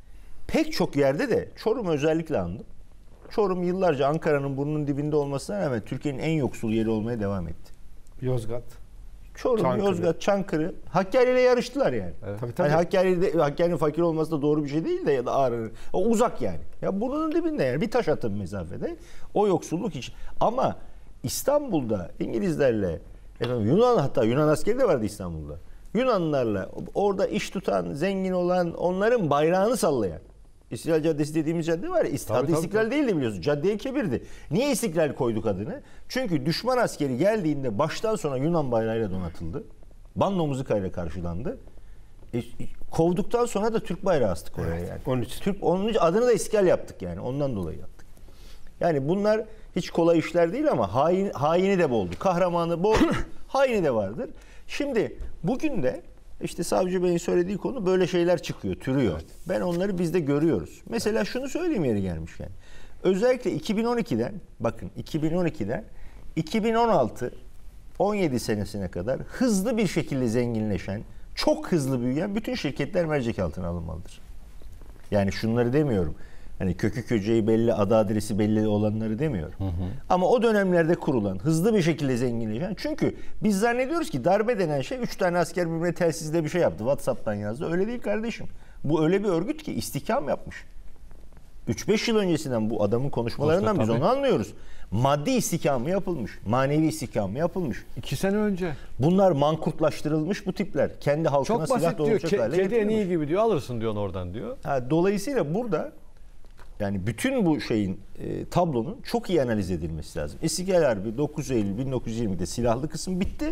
pek çok yerde de Çorum özellikle andım. Çorum yıllarca Ankara'nın burnunun dibinde olmasına rağmen Türkiye'nin en yoksul yeri olmaya devam etti. Yozgat. Çorum, Çankırı. Yozgat, Çankırı. Hakkari ile yarıştılar yani. Evet. Tabii, tabii. Yani Hakkari'de, Hakkari'nin fakir olması da doğru bir şey değil de ya da Ağrı'nın. O uzak yani. Ya burnunun dibinde yani. Bir taş atın mesafede. O yoksulluk hiç. Ama İstanbul'da İngilizlerle efendim, Yunan hatta Yunan askeri de vardı İstanbul'da. Yunanlılarla orada iş tutan, zengin olan, onların bayrağını sallayan. İstiklal Caddesi dediğimiz cadde var ya, ist- Tabii, adı tabii, İstiklal tabii. değildi biliyorsun. Caddeye Kebir'di. Niye İstiklal koyduk adını? Çünkü düşman askeri geldiğinde baştan sona Yunan bayrağıyla donatıldı. Bando muzikayla karşılandı. E, kovduktan sonra da Türk bayrağı astık oraya yani. onun için. Türk, onun için adını da İstiklal yaptık yani. Ondan dolayı yaptık. Yani bunlar hiç kolay işler değil ama hain, haini de boldu. Kahramanı bol, haini de vardır. Şimdi bugün de işte Savcı Bey'in söylediği konu böyle şeyler çıkıyor, türüyor. Ben onları biz de görüyoruz. Mesela şunu söyleyeyim yeri gelmişken. Özellikle iki bin on ikiden, bakın iki bin on ikiden iki bin on altı on yedi senesine kadar hızlı bir şekilde zenginleşen, çok hızlı büyüyen bütün şirketler mercek altına alınmalıdır. Yani şunları demiyorum. Hani kökü köceği belli, adı adresi belli olanları demiyorum. Hı hı. Ama o dönemlerde kurulan, hızlı bir şekilde zenginleşen. Çünkü biz zannediyoruz ki darbe denen şey üç tane asker birbirine telsizde bir şey yaptı. WhatsApp'tan yazdı. Öyle değil kardeşim. Bu öyle bir örgüt ki istihkam yapmış. üç beş yıl öncesinden bu adamın konuşmalarından biz onu anlıyoruz. Maddi istihkamı yapılmış. Manevi istihkamı yapılmış. İki sene önce. Bunlar mankurtlaştırılmış bu tipler. Kendi halkına Çok silah basit diyor. doğrultacak Ke- hale kedi en getirilmiş. iyi gibi diyor. Alırsın diyor oradan diyor. Ha, dolayısıyla burada yani bütün bu şeyin e, tablonun çok iyi analiz edilmesi lazım. İstiklal Harbi dokuz Eylül bin dokuz yüz yirmide silahlı kısım bitti.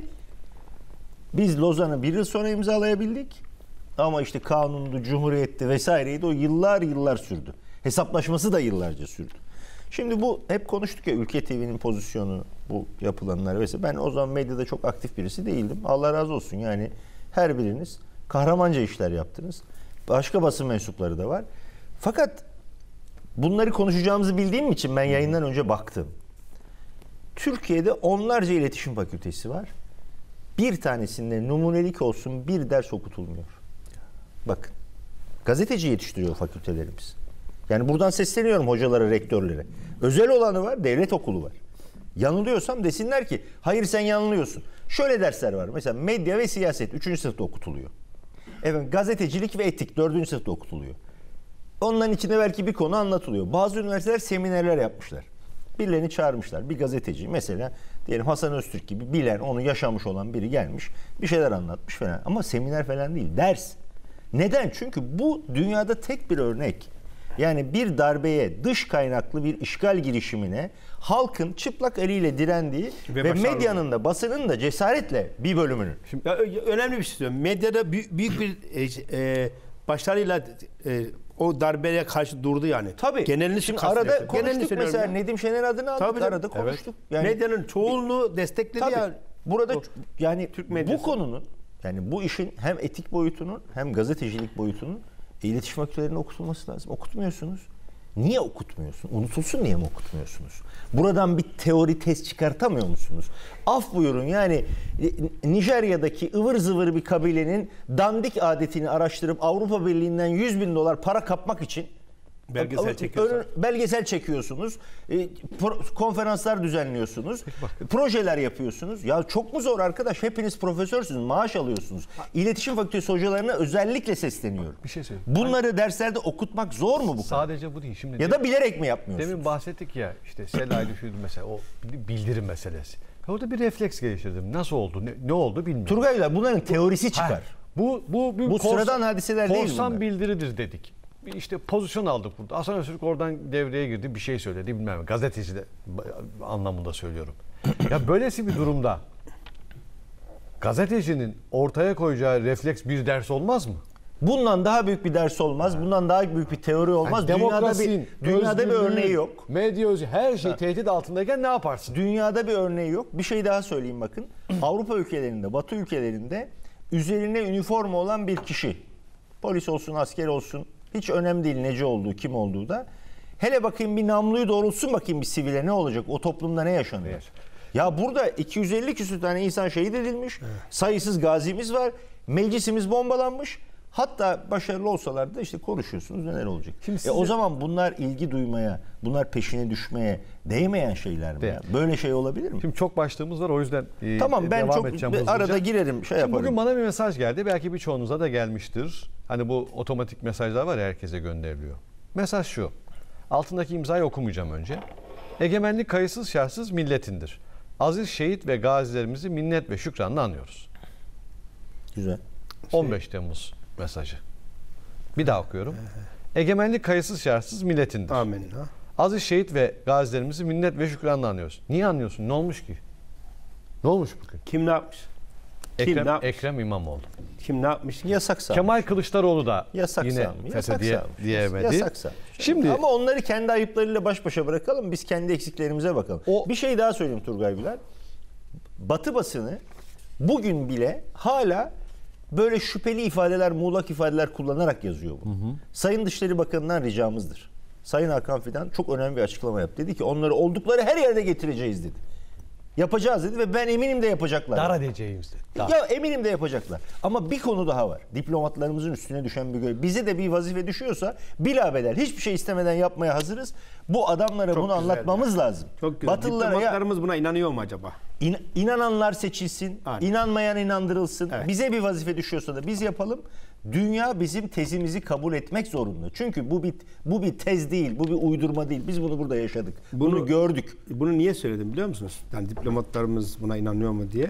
Biz Lozan'ı bir yıl sonra imzalayabildik. Ama işte kanundu, cumhuriyetti vesaireydi, o yıllar yıllar sürdü. Hesaplaşması da yıllarca sürdü. Şimdi bu hep konuştuk ya, Ülke T V'nin pozisyonu, bu yapılanlar vesaire. Ben o zaman medyada çok aktif birisi değildim. Allah razı olsun yani her biriniz kahramanca işler yaptınız. Başka basın mensupları da var. Fakat bunları konuşacağımızı bildiğim için ben yayından önce baktım. Türkiye'de onlarca iletişim fakültesi var. Bir tanesinde numunelik olsun bir ders okutulmuyor. Bakın. Gazeteci yetiştiriyor fakültelerimiz. Yani buradan sesleniyorum hocalara, rektörlere. Özel olanı var, devlet okulu var. Yanılıyorsam desinler ki hayır sen yanılıyorsun. Şöyle dersler var. Mesela medya ve siyaset üçüncü sınıfta okutuluyor. Efendim, gazetecilik ve etik dördüncü sınıfta okutuluyor. Onların içinde belki bir konu anlatılıyor. Bazı üniversiteler seminerler yapmışlar. Birilerini çağırmışlar. Bir gazeteci mesela diyelim Hasan Öztürk gibi bilen, onu yaşamış olan biri gelmiş. Bir şeyler anlatmış falan. Ama seminer falan değil. Ders. Neden? Çünkü bu dünyada tek bir örnek. Yani bir darbeye, dış kaynaklı bir işgal girişimine halkın çıplak eliyle direndiği ve, Ve medyanın da basının da cesaretle bir bölümünün. Ya, önemli bir şey söylüyorum. Medyada büyük, büyük bir e, e, başarıyla e, o darbeye karşı durdu yani. Tabii. Genelini Şimdi kastediyor. arada konuştuk Genelini söylüyorum mesela ya. Nedim Şener adını aldık. Tabii, arada evet. konuştuk. Yani Medyanın çoğunluğu destekledi tabii, ya. burada O, yani Türk bu medyası. konunun, yani bu işin hem etik boyutunun hem gazetecilik boyutunun iletişim fakültelerinde okutulması lazım. Okutmuyorsunuz. Niye okutmuyorsun? Unutulsun diye mi okutmuyorsunuz? Buradan bir teori test çıkartamıyor musunuz? Af buyurun yani Nijerya'daki ıvır zıvır bir kabilenin dandik adetini araştırıp Avrupa Birliği'nden yüz bin dolar para kapmak için Belgesel çekiyorsunuz. belgesel çekiyorsunuz. E, pro- konferanslar düzenliyorsunuz. Projeler yapıyorsunuz. Ya çok mu zor arkadaş? Hepiniz profesörsünüz. Maaş alıyorsunuz. İletişim Fakültesi hocalarına özellikle sesleniyorum. Bir şey söyleyeyim. Bunları derslerde okutmak zor mu bu kadar? Sadece bu değil. Şimdi Ya da bilerek mi yapmıyorsunuz? demin bahsettik ya işte Selaylı şuydu mesela o bildirim meselesi. Orada bir refleks geliştirdim. Nasıl oldu? Ne, ne oldu bilmiyorum. Turgaylar bunların teorisi çıkar. Ha, bu bu bir Bu sıradan hadiseler değil korsan bunlar. bildiridir dedik. Bir işte pozisyon aldık burada. Hasan Öztürk oradan devreye girdi, bir şey söyledi bilmem. Gazeteci de anlamında söylüyorum. Ya böylesi bir durumda gazetecinin ortaya koyacağı refleks bir ders olmaz mı? Bundan daha büyük bir ders olmaz. Bundan daha büyük bir teori olmaz. Yani dünyada bir demokrasinin, dünyada bir özgürlüğün, örneği yok. Medya özü her şey tehdit altındayken ne yaparsın? Dünyada bir örneği yok. Bir şey daha söyleyeyim bakın. Avrupa ülkelerinde, Batı ülkelerinde üzerine üniforma olan bir kişi, polis olsun, asker olsun, hiç önemli değil nece olduğu, kim olduğu da. Hele bakayım bir namluyu doğrultsun bakayım bir sivile ne olacak? O toplumda ne yaşanıyor? Evet. Ya burada iki yüz elli küsur tane insan şehit edilmiş. Evet. Sayısız gazimiz var. Meclisimiz bombalanmış. Hatta başarılı olsalar da işte konuşuyorsunuz neler olacak. Şimdi e size... o zaman bunlar ilgi duymaya, bunlar peşine düşmeye değmeyen şeyler mi? Ya? Böyle şey olabilir mi? Şimdi çok başlığımız var o yüzden e, tamam ben devam çok edeceğim. arada hızlıca. girerim şey Şimdi yaparım. bugün bana bir mesaj geldi. Belki birçoğunuza da gelmiştir. Hani bu otomatik mesajlar var ya, herkese gönderiliyor. Mesaj şu. Altındaki imzayı okumayacağım önce. Egemenlik kayıtsız şartsız milletindir. Aziz şehit ve gazilerimizi minnet ve şükranla anıyoruz. Güzel. on beş Temmuz mesajı. Bir daha okuyorum. Egemenlik kayıtsız şartsız milletindir. Amin. Aziz şehit ve gazilerimizi minnet ve şükranla anıyoruz. Niye anıyorsun? Ne olmuş ki? Ne olmuş bugün? Kim ne yapmış? Kim Ekrem, ne yapmış? Ekrem İmamoğlu. Kim ne yapmış? Yasak sağmış. Kemal Kılıçdaroğlu da Yasak yine sağmış. FETÖ Yasak diye, sağmış. diyemedi. Yasak sağmış. Şimdi Ama onları kendi ayıplarıyla baş başa bırakalım. Biz kendi eksiklerimize bakalım. O- Bir şey daha söyleyeyim Turgay Güler. Batı basını bugün bile hala böyle şüpheli ifadeler, muğlak ifadeler kullanarak yazıyor bu. Hı hı. Sayın Dışişleri Bakanı'ndan ricamızdır. Sayın Hakan Fidan çok önemli bir açıklama yaptı. Dedi ki onları oldukları her yerde getireceğiz dedi. Yapacağız dedi ve ben eminim de yapacaklar. dar edeceğimiz dedi. Dar. Ya eminim de yapacaklar. Ama bir konu daha var. Diplomatlarımızın üstüne düşen bir görev. Bize de bir vazife düşüyorsa bilabedel hiçbir şey istemeden yapmaya hazırız. Bu adamlara Çok bunu güzel anlatmamız lazım. Çok güzel. Batılılara ya, Diplomatlarımız buna inanıyor mu acaba? in- inananlar seçilsin, Aynen. inanmayan inandırılsın. Evet. Bize bir vazife düşüyorsa da biz yapalım. Dünya bizim tezimizi kabul etmek zorunda. Çünkü bu bir bu bir tez değil, bu bir uydurma değil. Biz bunu burada yaşadık. Bunu, Bunu- gördük. Bunu niye söyledim biliyor musunuz? Yani diplomatlarımız buna inanıyor mu diye.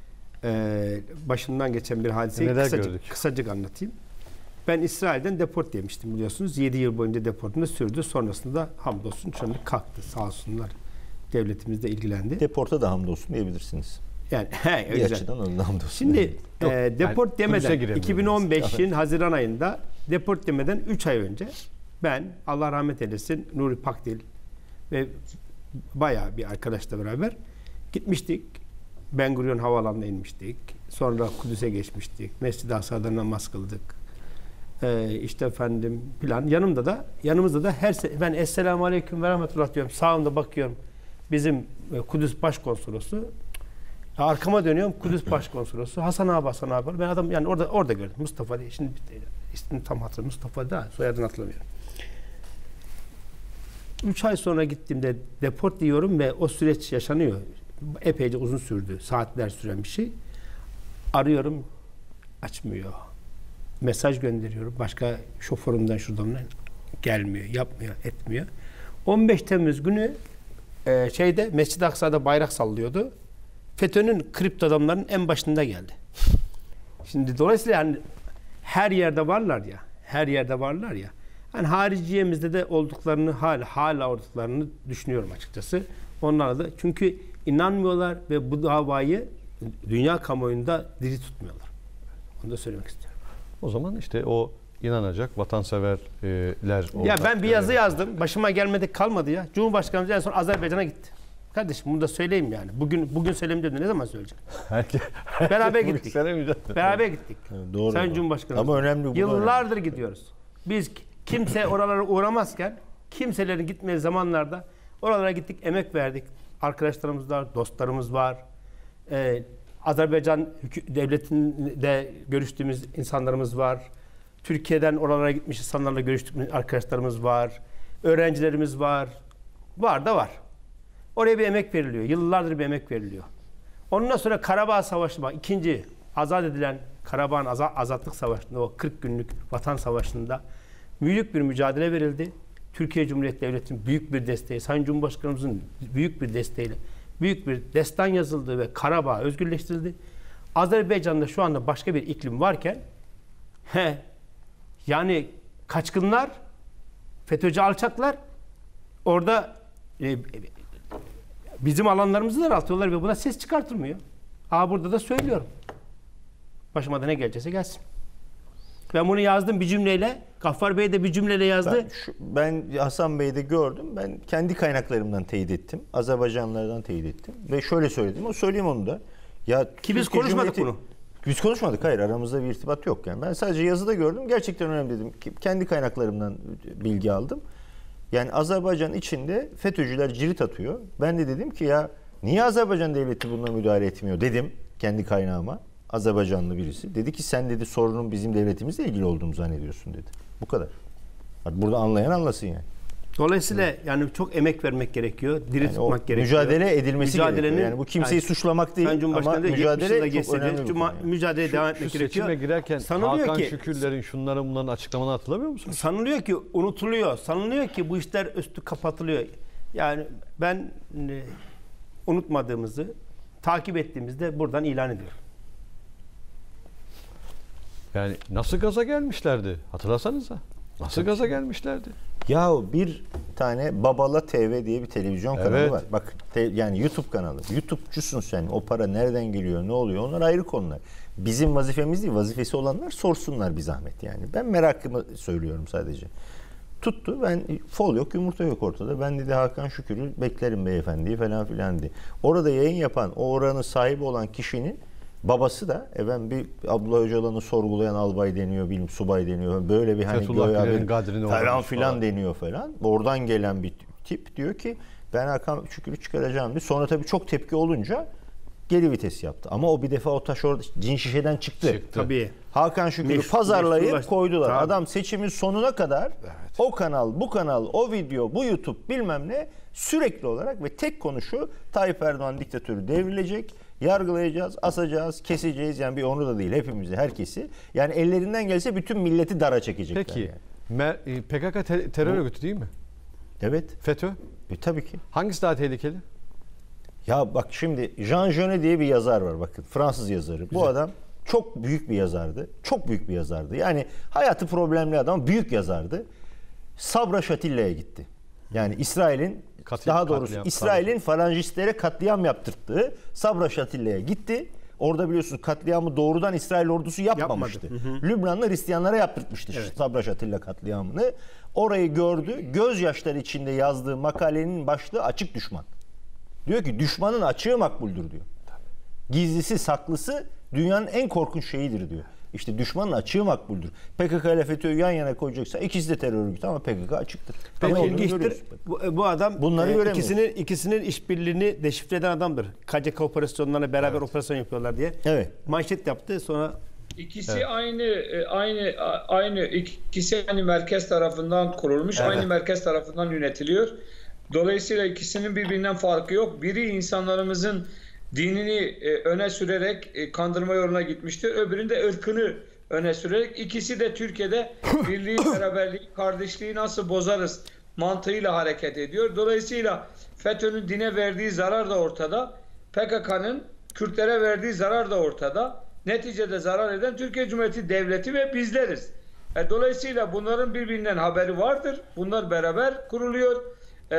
Ee, başımdan geçen bir hadiseyi Neler kısacık, gördük? kısacık anlatayım. Ben İsrail'den deport yemiştim biliyorsunuz. yedi yıl boyunca deportunda sürdü. Sonrasında hamdolsun şu anda kalktı sağ olsunlar. Devletimiz de ilgilendi. Deporta da hamdolsun diyebilirsiniz. Yani he, Bir güzel. açıdan onun da hamdolsun. Şimdi Yok, e, deport yani kulise demeden giremiyoruz. iki bin on beşin Haziran ayında deport demeden üç ay önce ben Allah rahmet eylesin Nuri Pakdil ve bayağı bir arkadaşla beraber gitmiştik. Ben Gurion Havaalanı'na inmiştik. Sonra Kudüs'e geçmiştik. Mescid-i Aksa'da namaz kıldık. Ee, işte efendim plan. Yanımda da yanımızda da her se- ben Esselamu Aleyküm ve Rahmetullah diyorum. Sağımda bakıyorum. Bizim e, Kudüs Başkonsolosu. Arkama dönüyorum. Kudüs Başkonsolosu. Hasan abi Hasan abi. Ben adam yani orada orada gördüm. Mustafa diye. Şimdi ismini tam hatırlamıyorum. Mustafa da soyadını hatırlamıyorum. Üç ay sonra gittiğimde deport diyorum ve o süreç yaşanıyor. Epeyce uzun sürdü. Saatler süren bir şey. Arıyorum. Açmıyor. Mesaj gönderiyorum. Başka şoförümden şuradan gelmiyor. Yapmıyor. Etmiyor. on beş Temmuz günü e, şeyde Mescid-i Aksa'da bayrak sallıyordu. FETÖ'nün kripto adamlarının en başında geldi. Şimdi dolayısıyla yani her yerde varlar ya. Her yerde varlar ya. Hani hariciyemizde de olduklarını hala hala olduklarını düşünüyorum açıkçası. Onlara da çünkü inanmıyorlar ve bu davayı dünya kamuoyunda diri tutmuyorlar. Onu da söylemek istiyorum. O zaman işte o inanacak vatanseverler orada. Ya ben bir yazı yazdım. Başıma gelmedik kalmadı ya. Cumhurbaşkanımız en son Azerbaycan'a gitti. Kardeşim bunu da söyleyeyim yani. Bugün bugün söylemeyeceğim de ne zaman söyleyeceğim? Herkes, Beraber bu gittik. sene mücadele. Beraber gittik. Doğru. Sayın Cumhurbaşkanımız. Ama önemli bu da Yıllardır gidiyoruz. Biz kimse oralara uğramazken kimselerin gitmediği zamanlarda oralara gittik, emek verdik. Arkadaşlarımız var, dostlarımız var. Ee, Azerbaycan hükü- devletinde görüştüğümüz insanlarımız var. Türkiye'den oralara gitmiş insanlarla görüştüğümüz arkadaşlarımız var. Öğrencilerimiz var. Var da var. Oraya bir emek veriliyor. Yıllardır bir emek veriliyor. Ondan sonra Karabağ Savaşı var. İkinci azat edilen Karabağ'ın aza- azatlık savaşında, o kırk günlük vatan savaşında büyük bir mücadele verildi. Türkiye Cumhuriyeti Devleti'nin büyük bir desteği, Sayın Cumhurbaşkanımızın büyük bir desteğiyle büyük bir destan yazıldı ve Karabağ özgürleştirildi. Azerbaycan'da şu anda başka bir iklim varken he, yani kaçkınlar, FETÖ'cü alçaklar orada e, bizim alanlarımızı daraltıyorlar ve buna ses çıkartılmıyor. Aa burada da söylüyorum. Başıma da ne gelecekse gelsin. Ben bunu yazdım bir cümleyle. Gaffar Bey de bir cümleyle yazdı. Ben, şu, ben Hasan Bey'de gördüm. Ben kendi kaynaklarımdan teyit ettim. Azerbaycanlılardan teyit ettim. Ve şöyle söyledim. O söyleyeyim onu da. Ya Ki biz Türkiye konuşmadık Cumhuriyeti- bunu. Biz konuşmadık. Hayır, aramızda bir irtibat yok yani. Ben sadece yazıda gördüm. Gerçekten önemli dedim. Kendi kaynaklarımdan bilgi aldım. Yani Azerbaycan içinde FETÖ'cüler cirit atıyor. Ben de dedim ki ya niye Azerbaycan devleti buna müdahale etmiyor dedim kendi kaynağıma. Azerbaycanlı birisi. Dedi ki sen dedi sorunun bizim devletimizle ilgili olduğunu zannediyorsun dedi. Bu kadar. Burada anlayan anlasın yani. Dolayısıyla yani çok emek vermek gerekiyor. Diri Yani o tutmak gerekiyor. mücadele edilmesi Mücadelenin- gerekiyor. Yani bu kimseyi yani suçlamak değil Sayın ama Cumhurbaşkanı da yetmiş mücadele yılda çok geçti. önemli bir Cuma- konu yani. Mücadeleye devam etmek Şu gerekiyor. seçime girerken Sanılıyor Hakan ki, Şükürler'in şunların bunların açıklamalarını hatırlamıyor musunuz? sanılıyor ki unutuluyor. Sanılıyor ki bu işler üstü kapatılıyor. Yani ben e, unutmadığımızı takip ettiğimizde buradan ilan ediyorum. Yani nasıl gaza gelmişlerdi? Hatırlasanıza. Nasıl gaza gelmişlerdi? Yahu bir tane Babala T V diye bir televizyon kanalı Evet. var. Bak te- yani YouTube kanalı. YouTube'cusun sen. O para nereden geliyor, ne oluyor? Onlar ayrı konular. Bizim vazifemiz değil. Vazifesi olanlar sorsunlar bir zahmet yani. Ben merakımı söylüyorum sadece. Tuttu. Ben fol yok, yumurta yok ortada. Ben dedi Hakan Şükür'ü beklerim beyefendiyi falan filan diye. Orada yayın yapan, o oranın sahibi olan kişinin babası da e ben bir Abdullah Öcalan'ı sorgulayan albay deniyor, bilmem subay deniyor. Böyle bir hani Fethullah Gülen'in kadrini falan uğramış filan falan. deniyor falan. Oradan gelen bir tip diyor ki ben Hakan Şükür'ü çıkaracağım diye. Sonra tabii çok tepki olunca geri vites yaptı. Ama o bir defa o taş orada cin şişeden çıktı. Çıktı. Tabii. Hakan Şükür'ü Meşru- pazarlayıp meşrulaştı. koydular. Tabii. Adam seçimin sonuna kadar o kanal, bu kanal, o video, bu YouTube bilmem ne sürekli olarak ve tek konu şu: Tayyip Erdoğan diktatörü devrilecek, yargılayacağız, asacağız, keseceğiz. Yani bir onu da değil, hepimizi, herkesi. Yani ellerinden gelse bütün milleti dara çekecekler. Peki Yani. Mer- e, P K K te- terör örgütü değil mi? Evet. FETÖ. E, tabii ki. Hangisi daha tehlikeli? Ya bak şimdi Jean Genet diye bir yazar var, bakın Fransız yazarı. Bu adam çok büyük bir yazardı. Çok büyük bir yazardı. Yani hayatı problemli adam, büyük yazardı. Sabra Şatilla'ya gitti. Yani İsrail'in Katil- daha doğrusu katliam, İsrail'in falanjistlere katliam yaptırttığı Sabra Şatilla'ya gitti. Orada biliyorsunuz katliamı doğrudan İsrail ordusu yapmamıştı. Lübnanlı Hristiyanlara yaptırtmıştı Evet. Sabra Şatilla katliamını. Orayı gördü. Gözyaşları içinde yazdığı makalenin başlığı açık düşman. Diyor ki düşmanın açığı makbuldür diyor. Gizlisi saklısı dünyanın en korkunç şeyidir diyor. İşte düşmanın açığı makbuldür. P K K ile FETÖ'yü yan yana koyacaksa ikisi de terör örgütü ama P K K açıktır. Ama Ne olduğunu ilginçtir. görüyoruz. Bu, bu adam Bunları e, göremiyoruz. ikisinin ikisinin işbirliğini deşifre eden adamdır. K C K operasyonlarına beraber operasyon yapıyorlar diye. Evet. Manşet yaptı, sonra İkisi aynı e, aynı a- aynı ikisi aynı merkez tarafından kurulmuş, aynı merkez tarafından yönetiliyor. Dolayısıyla ikisinin birbirinden farkı yok. Biri insanlarımızın dinini e, öne sürerek e, kandırma yoluna gitmiştir. Öbüründe ırkını öne sürerek. İkisi de Türkiye'de birliği, beraberliği, kardeşliği nasıl bozarız mantığıyla hareket ediyor. Dolayısıyla FETÖ'nün dine verdiği zarar da ortada. P K K'nın Kürtlere verdiği zarar da ortada. Neticede zarar eden Türkiye Cumhuriyeti Devleti ve bizleriz. E, dolayısıyla bunların birbirinden haberi vardır. Bunlar beraber kuruluyor. E,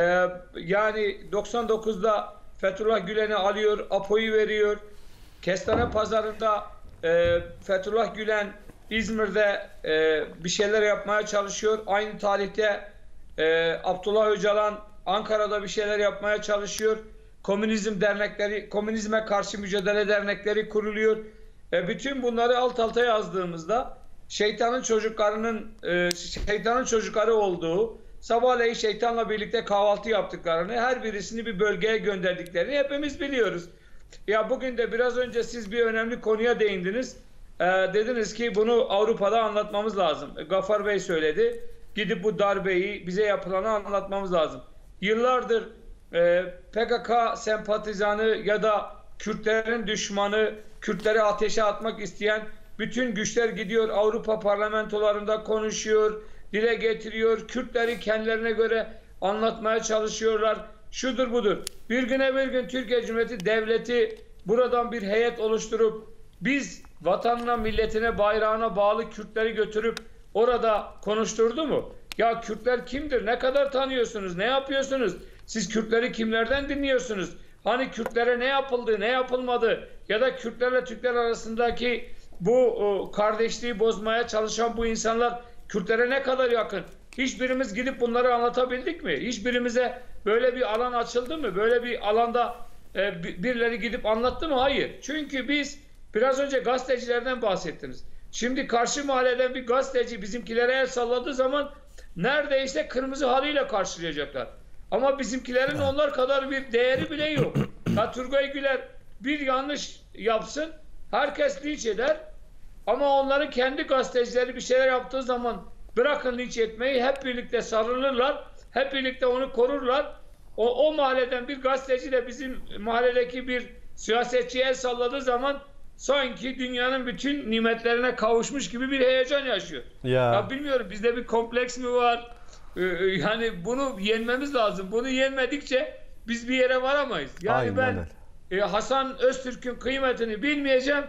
yani doksan dokuzda Fethullah Gülen'i alıyor, Apo'yu veriyor. Kestane pazarında e, Fethullah Gülen İzmir'de e, bir şeyler yapmaya çalışıyor. Aynı tarihte e, Abdullah Öcalan Ankara'da bir şeyler yapmaya çalışıyor. Komünizm dernekleri, komünizme karşı mücadele dernekleri kuruluyor. E, bütün bunları alt alta yazdığımızda şeytanın çocuklarının e, şeytanın çocukları olduğu, sabahleyin şeytanla birlikte kahvaltı yaptıklarını, her birisini bir bölgeye gönderdiklerini hepimiz biliyoruz. Ya bugün de biraz önce siz bir önemli konuya değindiniz. E, dediniz ki bunu Avrupa'da anlatmamız lazım. E, Gafar Bey söyledi. Gidip bu darbeyi, bize yapılanı anlatmamız lazım. Yıllardır e, P K K sempatizanı ya da Kürtlerin düşmanı, Kürtleri ateşe atmak isteyen bütün güçler gidiyor Avrupa parlamentolarında konuşuyor, dile getiriyor. Kürtleri kendilerine göre anlatmaya çalışıyorlar. Şudur budur. Bir güne bir gün Türkiye Cumhuriyeti Devleti buradan bir heyet oluşturup biz vatanına, milletine, bayrağına bağlı Kürtleri götürüp orada konuşturdu mu? Ya Kürtler kimdir? Ne kadar tanıyorsunuz? Ne yapıyorsunuz? Siz Kürtleri kimlerden dinliyorsunuz? Hani Kürtlere ne yapıldı, ne yapılmadı? Ya da Kürtlerle Türkler arasındaki bu o, kardeşliği bozmaya çalışan bu insanlar Kürtlere ne kadar yakın? Hiçbirimiz gidip bunları anlatabildik mi? Hiçbirimize böyle bir alan açıldı mı? Böyle bir alanda e, birileri gidip anlattı mı? Hayır. Çünkü biz biraz önce gazetecilerden bahsettiniz. Şimdi karşı mahalleden bir gazeteci bizimkilere el salladığı zaman neredeyse kırmızı halıyla karşılayacaklar. Ama bizimkilerin onlar kadar bir değeri bile yok. Ya Turgay Güler bir yanlış yapsın, herkes linç eder. Ama onların kendi gazetecileri bir şeyler yaptığı zaman bırakın linç etmeyi, hep birlikte sarılırlar, hep birlikte onu korurlar. O, o mahalleden bir gazeteci de bizim mahalledeki bir siyasetçiye el salladığı zaman sanki dünyanın bütün nimetlerine kavuşmuş gibi bir heyecan yaşıyor. Ya, ya bilmiyorum, bizde bir kompleks mi var? Ee, yani bunu yenmemiz lazım. Bunu yenmedikçe biz bir yere varamayız. Yani aynen ben öyle. e, Hasan Öztürk'ün kıymetini bilmeyeceğim.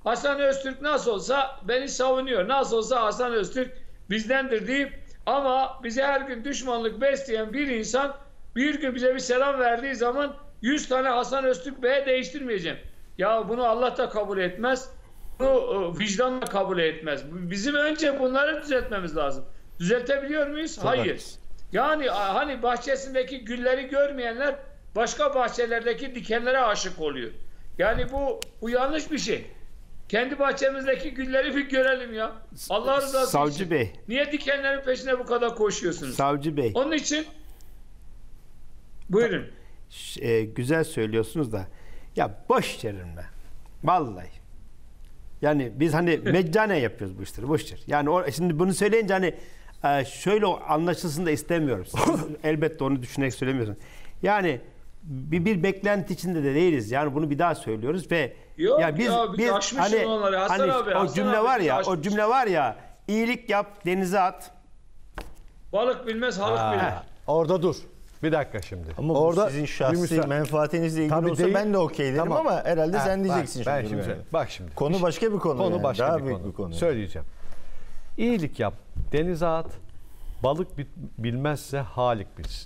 Hasan Öztürk nasıl olsa beni savunuyor. Nasıl olsa Hasan Öztürk bizdendir deyip ama bize her gün düşmanlık besleyen bir insan bir gün bize bir selam verdiği zaman yüz tane Hasan Öztürk Bey'e değiştirmeyeceğim. Ya bunu Allah da kabul etmez. Bunu vicdan da kabul etmez. Bizim önce bunları düzeltmemiz lazım. Düzeltebiliyor muyuz? Çok Hayır. haklısın. Yani hani bahçesindeki gülleri görmeyenler başka bahçelerdeki dikenlere aşık oluyor. Yani bu bu yanlış bir şey. Kendi bahçemizdeki gülleri bir görelim ya. Allah rızası Savcı için. Bey. Niye dikenlerin peşine bu kadar koşuyorsunuz? Savcı Bey. Onun için buyurun. E, güzel söylüyorsunuz da ya boş verin be. Vallahi. Yani biz hani meccanen yapıyoruz bu işleri. Boş ver. Yani o, şimdi bunu söyleyince hani e, şöyle anlaşılsın da istemiyorum. Elbette onu düşünerek söylemiyorsun. Yani bir, bir beklenti içinde de değiliz. Yani bunu bir daha söylüyoruz ve Yok ya biz ya, biz biz aşmışız hani, onları. Hasan hani abi, o Hasan cümle abi, var biz ya, o aşmışız. cümle var ya, iyilik yap, denize at. Balık bilmez, halık Ha, bilir. orada dur. Bir dakika şimdi. Ama orada bu sizin şahsi bir müsa- menfaatinizle ilgili Tabii olsa değil. ben de okey derim Tamam. ama herhalde Ha, sen bak, diyeceksin ben şimdi. şimdi yani. bak şimdi. Konu başka bir konu. Konu yani. başka Daha bir büyük konu. bir konu. Söyleyeceğim. İyilik yap, denize at, balık bi- bilmezse halik bilsin.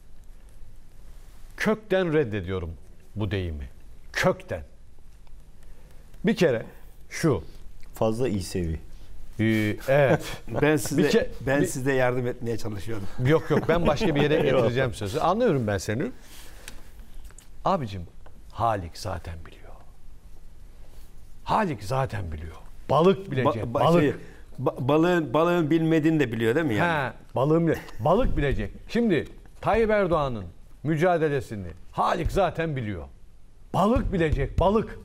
Kökten reddediyorum bu deyimi. Kökten. Bir kere şu. Fazla iyi sevi. e, evet. Ben size Bir ke- ben bir- size yardım etmeye çalışıyorum. Yok yok ben başka bir yere getireceğim sözü. Anlıyorum ben seni. Abicim Halik zaten biliyor. Halik zaten biliyor. Balık bilecek. Ba- ba- balık. şey, ba- balığın balığın bilmediğini de biliyor değil mi yani? Ha, balığın bile- balık bilecek. Şimdi Tayyip Erdoğan'ın mücadelesini Halik zaten biliyor. Balık bilecek, balık.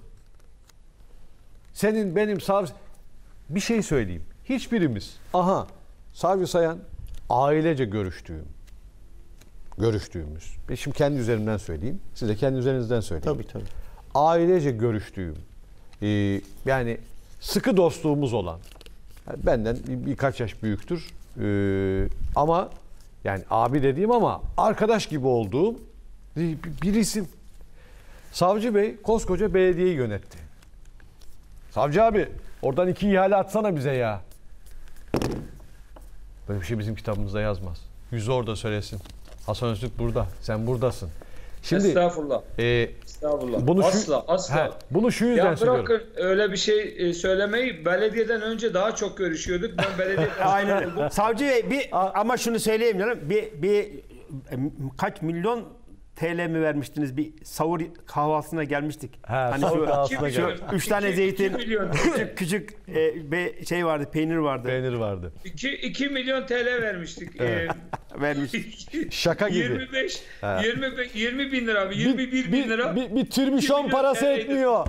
Senin benim savcı bir şey söyleyeyim. Hiçbirimiz aha Savcı Sayan ailece görüştüğüm görüştüğümüz. Ben şimdi kendi üzerimden söyleyeyim. Siz de kendi üzerinizden söyleyin. Tabii tabii. Ailece görüştüğüm e, yani sıkı dostluğumuz olan yani benden bir, birkaç yaş büyüktür e, ama yani abi dediğim ama arkadaş gibi olduğum bir, bir isim. Savcı Bey koskoca belediyeyi yönetti. Savcı abi oradan iki ihale atsana bize ya. Böyle bir şey bizim kitabımızda yazmaz. Yüzü orada söylesin. Hasan Öztürk burada. Sen buradasın. Şimdi Estağfurullah. e, Estağfurullah. bunu şu- asla, asla. he, bunu şu yüzden Ya söylüyorum. bırakın öyle bir şey e, söylemeyi. Belediyeden önce daha çok görüşüyorduk. Ben belediye Aynen. Savcı Bey bir ama şunu söyleyeyim canım. Bir, bir e, kaç milyon T L mi vermiştiniz? Bir savur kahvaltısına gelmiştik. Ha, savur kahvaltısına şu geldik. üç tane İki- zeytin, iki milyon. küçük küçük e, be- şey vardı, peynir vardı. Peynir vardı. iki milyon T L vermiştik. Ee, Vermiş. Şaka gibi. yirmi beş, yirmi, yirmi bin lira mı? yirmi bir bin lira. Bir, bir tribüşon milyon parası T L'ydi. etmiyor.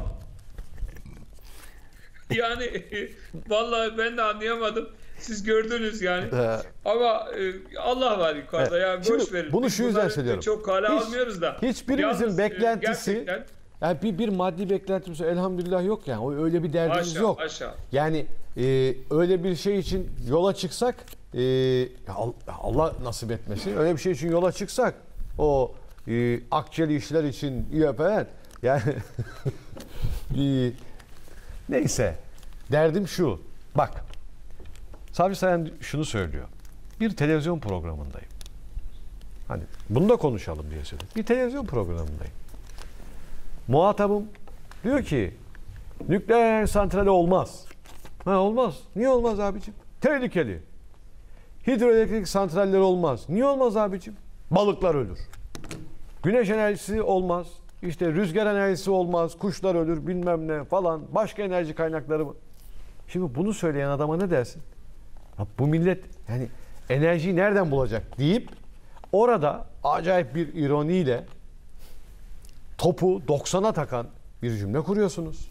Yani vallahi ben de anlayamadım. Siz gördünüz yani. Ama e, Allah var yukarıda. Evet. Yani Şimdi boş verin. bunu Biz şu yüzden bunları söylüyorum. Çok kale Hiç- almıyoruz da. Hiçbirimizin Yalnız, e, beklentisi gerçekten yani bir, bir maddi beklentimiz elhamdülillah yok yani. O öyle bir derdimiz aşağı, yok. aşağı. Yani e, öyle bir şey için yola çıksak e, ya Al- Allah nasip etmesin. Öyle bir şey için yola çıksak o e, akçeli işler için iyi falan yani e, neyse derdim şu. Bak Savcı Sayan şunu söylüyor. Bir televizyon programındayım. Hani bunu da konuşalım diye söyledim. Bir televizyon programındayım. Muhatabım diyor ki nükleer santrali olmaz. Ha olmaz. Niye olmaz abicim? Tehlikeli. Hidroelektrik santraller olmaz. Niye olmaz abicim? Balıklar ölür. Güneş enerjisi olmaz. İşte rüzgar enerjisi olmaz. Kuşlar ölür bilmem ne falan. Başka enerji kaynakları. Şimdi bunu söyleyen adama ne dersin? Ya bu millet yani enerjiyi nereden bulacak deyip orada acayip bir ironiyle topu doksana takan bir cümle kuruyorsunuz.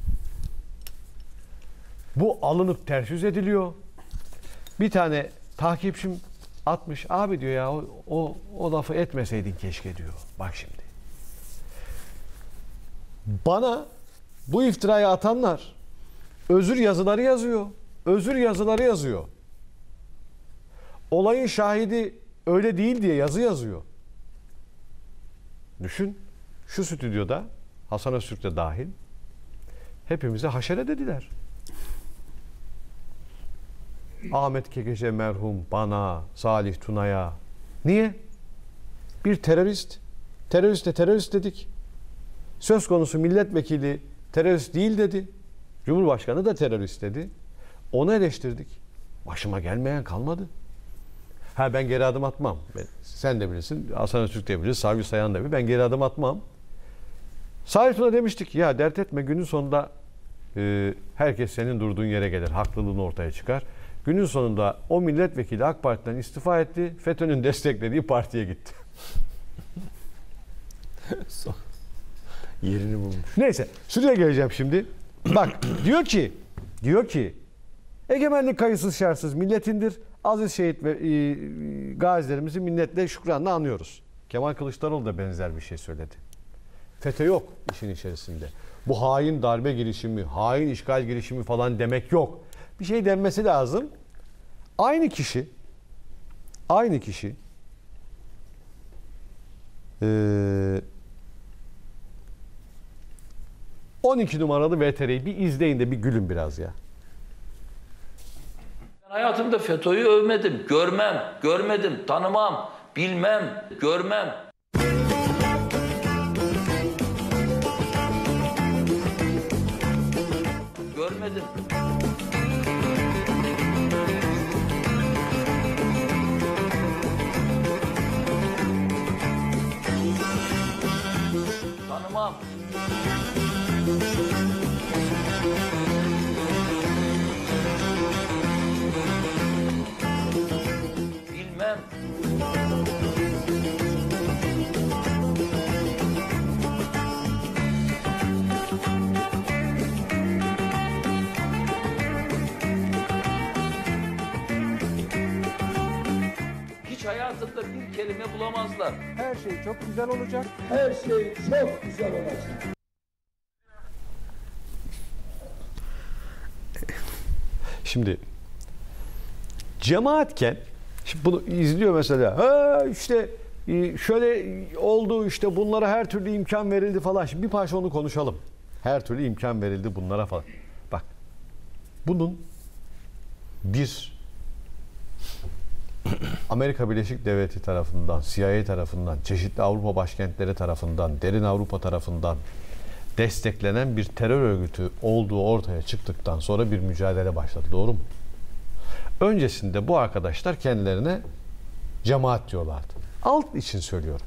Bu alınıp ters yüz ediliyor. Bir tane takipçim atmış. Abi diyor ya o, o, o lafı etmeseydin keşke diyor. Bak şimdi. Bana bu iftirayı atanlar özür yazıları yazıyor. Özür yazıları yazıyor. Olayın şahidi öyle değil diye yazı yazıyor. Düşün. Şu stüdyoda Hasan Öztürk de dahil hepimize haşere dediler. Ahmet Kekece merhum bana, Salih Tuna'ya. Niye? Bir terörist. Terörist de terörist dedik. Söz konusu milletvekili terörist değil dedi. Cumhurbaşkanı da terörist dedi. Onu eleştirdik. Başıma gelmeyen kalmadı. Ha ben geri adım atmam. Ben, sen de bilirsin, Hasan Öztürk de bilir, Savcı Sayan da bilir. Ben geri adım atmam. Salih Tuna demiştik ya dert etme günün sonunda e, herkes senin durduğun yere gelir. Haklılığın ortaya çıkar. Günün sonunda o milletvekili AK Parti'den istifa etti. FETÖ'nün desteklediği partiye gitti. Yerini bulmuş. Neyse şuraya geleceğim şimdi. Bak diyor ki diyor ki egemenlik kayıtsız şartsız milletindir. Aziz şehit ve e, gazilerimizi minnetle şükranla anıyoruz. Kemal Kılıçdaroğlu da benzer bir şey söyledi. FETÖ yok işin içerisinde. Bu hain darbe girişimi, hain işgal girişimi falan demek yok. Bir şey denmesi lazım. Aynı kişi aynı kişi eee on iki numaralı V T R'yi bir izleyin de bir gülün biraz ya. Ben hayatımda FETÖ'yü övmedim, görmem, görmedim, tanımam, bilmem, görmem. Görmedim. Tanımam. Bilmem. Hiç hayatında bir kelime bulamazlar. Her şey çok güzel olacak. Her şey çok güzel olacak. Şimdi cemaatken şimdi bunu izliyor mesela. Ha işte şöyle oldu işte bunlara her türlü imkan verildi falan. Şimdi bir parça onu konuşalım. Her türlü imkan verildi bunlara falan. Bak bunun bir Amerika Birleşik Devletleri tarafından, C I A tarafından, çeşitli Avrupa başkentleri tarafından, derin Avrupa tarafından desteklenen bir terör örgütü olduğu ortaya çıktıktan sonra bir mücadele başladı. Doğru mu? Öncesinde bu arkadaşlar kendilerine cemaat diyorlardı. Alt için söylüyorum.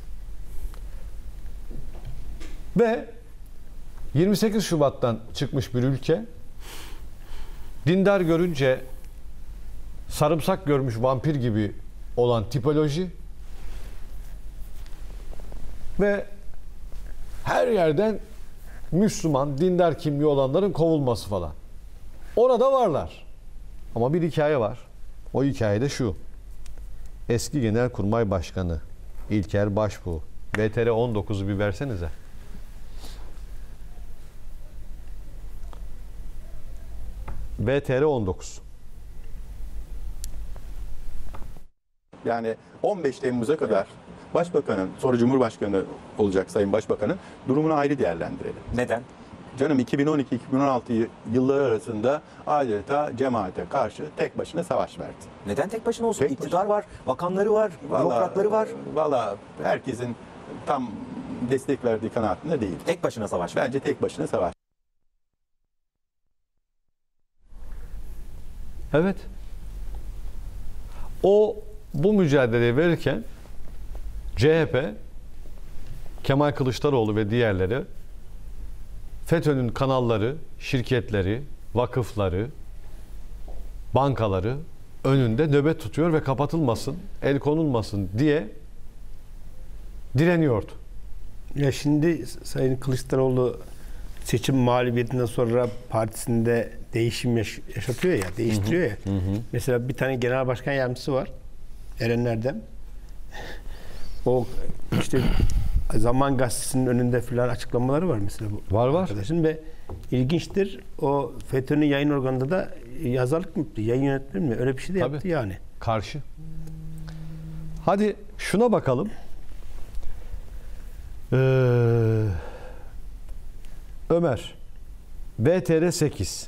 Ve yirmi sekiz Şubat'tan çıkmış bir ülke dindar görünce sarımsak görmüş vampir gibi olan tipoloji ve her yerden Müslüman, dindar kimliği olanların kovulması falan. Orada varlar. Ama bir hikaye var. O hikayede şu. Eski Genelkurmay Başkanı İlker Başbuğ. V T R on dokuzu bir versenize. V T R on dokuz. Yani on beş Temmuz'a kadar Başbakanın, sonra Cumhurbaşkanı olacak Sayın Başbakanın durumunu ayrı değerlendirelim. Neden? Canım iki bin on iki iki bin on altı yılları arasında adeta cemaate karşı tek başına savaş verdi. Neden tek başına olsun? Tek İktidar başına. var, bakanları var, bürokratları var. Valla herkesin tam destek verdiği kanaatinde değil. Tek başına savaş verdi. Bence tek başına savaş. Evet. O bu mücadeleyi verirken C H P, Kemal Kılıçdaroğlu ve diğerleri FETÖ'nün kanalları, şirketleri, vakıfları, bankaları önünde nöbet tutuyor ve kapatılmasın, el konulmasın diye direniyordu. Ya şimdi Sayın Kılıçdaroğlu seçim mağlubiyetinden sonra partisinde değişim yaş- yaşatıyor ya, değiştiriyor ya. Hı hı. Mesela bir tane genel başkan yardımcısı var. Eren Erdem. O işte Zaman Gazetesi'nin önünde filan açıklamaları var mesela bu. Var var. Arkadaşın ve ilginçtir. O FETÖ'nün yayın organında da yazarlık mı yaptı? Yayın yönetmeni mi? Öyle bir şey de Tabii. yaptı yani. Karşı. Hadi şuna bakalım. Ee, Ömer. B T R sekiz.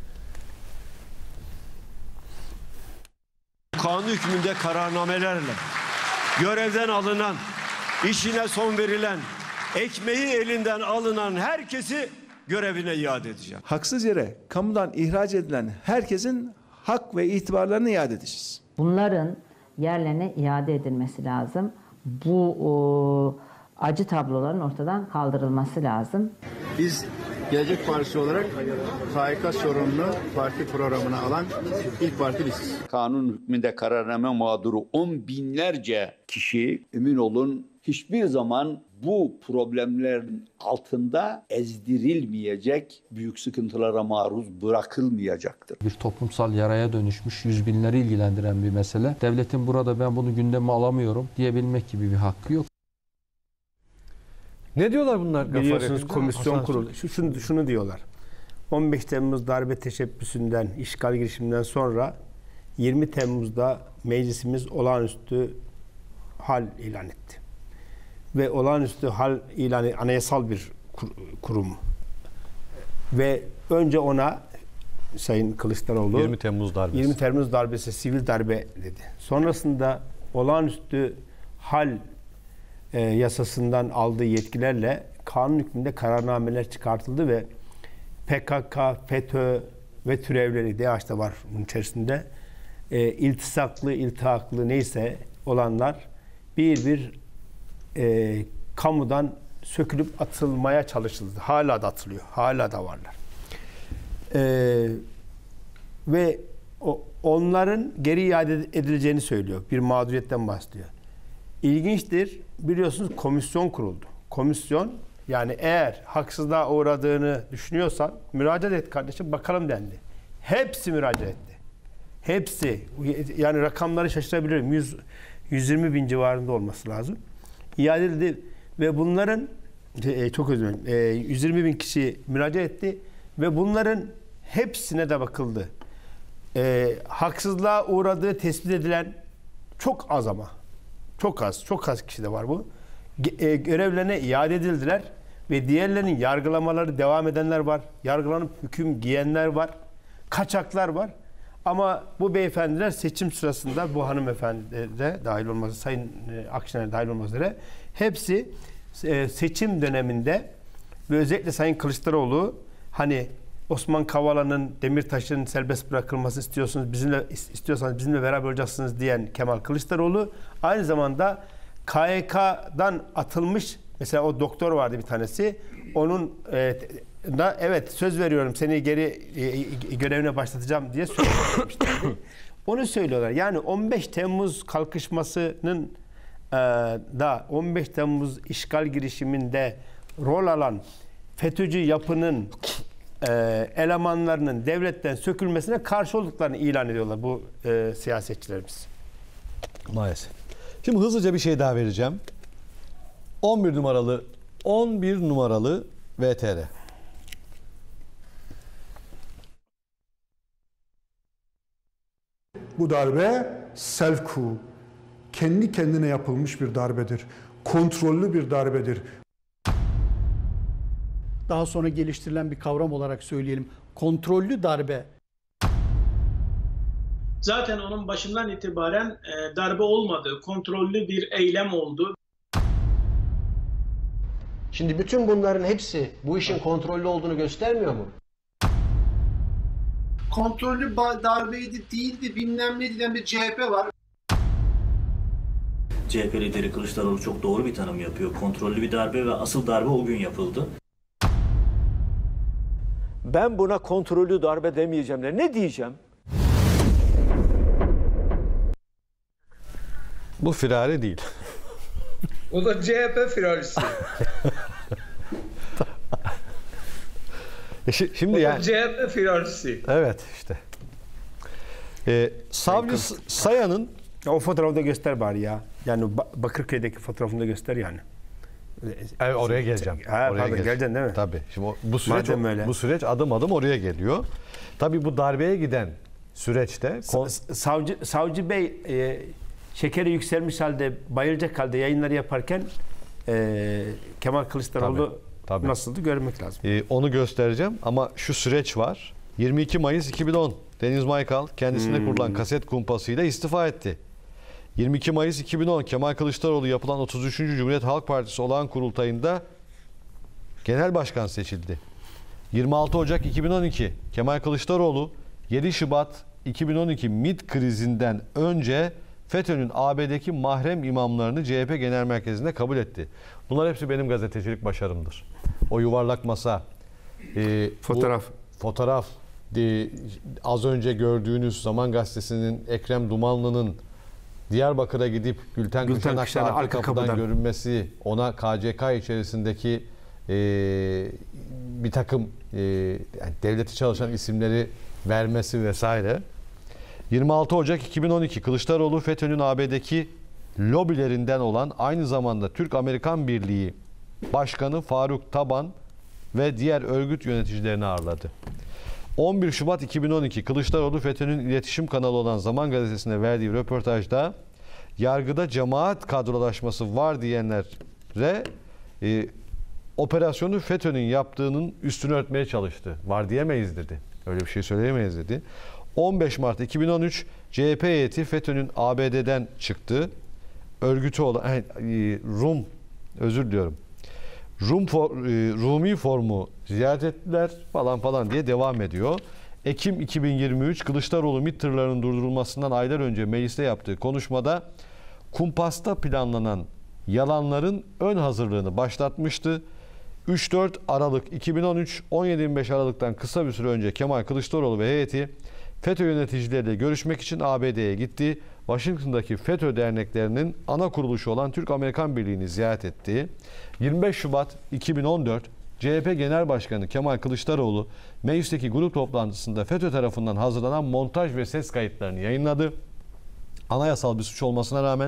Kanun hükmünde kararnamelerle görevden alınan, işine son verilen, ekmeği elinden alınan herkesi görevine iade edeceğim. Haksız yere kamudan ihraç edilen herkesin hak ve itibarlarını iade edeceğiz. Bunların yerlerine iade edilmesi lazım. Bu o, acı tabloların ortadan kaldırılması lazım. Biz Gelecek Partisi olarak K Y K sorununu parti programına alan ilk parti biziz. Kanun hükmünde kararname mağduru on binlerce kişi, emin olun, hiçbir zaman bu problemlerin altında ezdirilmeyecek, büyük sıkıntılara maruz bırakılmayacaktır. Bir toplumsal yaraya dönüşmüş, yüz binleri ilgilendiren bir mesele. Devletin burada ben bunu gündeme alamıyorum diyebilmek gibi bir hakkı yok. Ne diyorlar bunlar? Biliyorsunuz komisyon kurulu. Şu, şunu, şunu diyorlar. on beş Temmuz darbe teşebbüsünden, işgal girişiminden sonra yirmi Temmuz'da meclisimiz olağanüstü hal ilan etti. Ve olağanüstü hal ilanı anayasal bir kur, kurum. Ve önce ona Sayın Kılıçdaroğlu yirmi Temmuz darbesi. yirmi Temmuz darbesi sivil darbe dedi. Sonrasında olağanüstü hal e, yasasından aldığı yetkilerle kanun hükmünde kararnameler çıkartıldı ve P K K, FETÖ ve türevleri, DAEŞ de var bunun içerisinde, e, iltisaklı, iltihaklı neyse olanlar bir bir e, kamudan sökülüp atılmaya çalışıldı. Hala da atılıyor. Hala da varlar. E, ve o, onların geri iade edileceğini söylüyor. Bir mağduriyetten bahsediyor. İlginçtir. Biliyorsunuz komisyon kuruldu. Komisyon, yani eğer haksızlığa uğradığını düşünüyorsan müracaat et kardeşim bakalım dendi. Hepsi müracaat etti. Hepsi. Yani rakamları şaşırabilirim. yüz, yüz yirmi bin civarında olması lazım. İade edildi ve bunların e, çok özür dilerim. E, yüz yirmi bin kişi müracaat etti ve bunların hepsine de bakıldı. E, haksızlığa uğradığı tespit edilen çok az ama. Çok az. Çok az kişi de var bu. E, görevlerine iade edildiler ve diğerlerinin yargılamaları devam edenler var. Yargılanıp hüküm giyenler var. Kaçaklar var. Ama bu beyefendiler seçim sırasında, bu hanımefendi de dahil olmak üzere, Sayın Akşener dahil olmak üzere, hepsi seçim döneminde ve özellikle Sayın Kılıçdaroğlu, hani Osman Kavala'nın, Demirtaş'ın serbest bırakılması istiyorsunuz, bizimle istiyorsanız bizimle beraber olacaksınız diyen Kemal Kılıçdaroğlu, aynı zamanda K Y K'dan atılmış, mesela o doktor vardı bir tanesi, onun e, da evet söz veriyorum seni geri e, görevine başlatacağım diye söylemişlerdi. Onu söylüyorlar. Yani on beş Temmuz kalkışmasının e, da on beş Temmuz işgal girişiminde rol alan FETÖ'cü yapının e, elemanlarının devletten sökülmesine karşı olduklarını ilan ediyorlar bu e, siyasetçilerimiz. Maalesef. Şimdi hızlıca bir şey daha vereceğim. on bir numaralı on bir numaralı V T R. Bu darbe self-coup, kendi kendine yapılmış bir darbedir. Kontrollü bir darbedir. Daha sonra geliştirilen bir kavram olarak söyleyelim. Kontrollü darbe. Zaten onun başından itibaren e, darbe olmadı. Kontrollü bir eylem oldu. Şimdi bütün bunların hepsi bu işin kontrollü olduğunu göstermiyor mu? Kontrollü darbeydi, değildi, bilmem ne diyen bir C H P var. C H P lideri Kılıçdaroğlu çok doğru bir tanım yapıyor. Kontrollü bir darbe ve asıl darbe o gün yapıldı. Ben buna kontrollü darbe demeyeceğim. Ne diyeceğim? Bu firari değil. O da C H P firarisi. e şi, şimdi o yani C H P firarisi. Evet işte. Ee, Savcı Sayan'ın o fotoğrafı da göster bari ya. Yani Bakırköy'deki fotoğrafını da göster yani. Evet, oraya geleceğim. Ha, oraya pardon, geleceğim. geleceksin değil mi? Tabii. Şimdi o, bu süreç o, öyle. bu süreç adım adım oraya geliyor. Tabii bu darbeye giden süreçte kon... savcı savcı bey e, şekeri yükselmiş halde, bayılacak halde yayınları yaparken e, Kemal Kılıçdaroğlu Tabii. nasıldı görmek lazım. Ee, onu göstereceğim ama şu süreç var. yirmi iki Mayıs iki bin on Deniz Maykal kendisine Hmm. kurulan kaset kumpasıyla istifa etti. yirmi iki Mayıs iki bin on Kemal Kılıçdaroğlu yapılan otuz üçüncü Cumhuriyet Halk Partisi olağan kurultayında genel başkan seçildi. yirmi altı Ocak iki bin on iki Kemal Kılıçdaroğlu yedi Şubat iki bin on iki MİT krizinden önce FETÖ'nün A B D'deki mahrem imamlarını C H P Genel Merkezi'nde kabul etti. Bunlar hepsi benim gazetecilik başarımdır. O yuvarlak masa, e, Fotoğraf. bu fotoğraf, e, az önce gördüğünüz Zaman Gazetesi'nin Ekrem Dumanlı'nın Diyarbakır'a gidip Gülten, Gülten Kışanak'ta Kışanak'ta arka, arka kapıdan, kapıdan. görünmesi, ona K C K içerisindeki e, bir takım e, yani devleti çalışan isimleri vermesi vesaire. yirmi altı Ocak iki bin on iki Kılıçdaroğlu FETÖ'nün A B D'deki lobilerinden olan aynı zamanda Türk-Amerikan Birliği Başkanı Faruk Taban ve diğer örgüt yöneticilerini ağırladı. on bir Şubat iki bin on iki Kılıçdaroğlu FETÖ'nün iletişim kanalı olan Zaman Gazetesi'ne verdiği röportajda yargıda cemaat kadrolaşması var diyenlere e, operasyonu FETÖ'nün yaptığının üstünü örtmeye çalıştı. Var diyemeyiz dedi. Öyle bir şey söyleyemeyiz dedi. on beş Mart iki bin on üç C H P heyeti FETÖ'nün A B D'den çıktığı örgütü olan e, Rum özür diliyorum. Rum for, e, Rumi formu ziyaret ettiler falan falan diye devam ediyor. Ekim iki bin yirmi üç Kılıçdaroğlu MİT tırlarının durdurulmasından aylar önce mecliste yaptığı konuşmada kumpasta planlanan yalanların ön hazırlığını başlatmıştı. üç dört Aralık iki bin on üç on yedi yirmi beş Aralık'tan kısa bir süre önce Kemal Kılıçdaroğlu ve heyeti FETÖ yöneticileriyle görüşmek için A B D'ye gitti. Washington'daki FETÖ derneklerinin ana kuruluşu olan Türk-Amerikan Birliği'ni ziyaret etti. yirmi beş Şubat iki bin on dört C H P Genel Başkanı Kemal Kılıçdaroğlu meclisteki grup toplantısında FETÖ tarafından hazırlanan montaj ve ses kayıtlarını yayınladı. Anayasal bir suç olmasına rağmen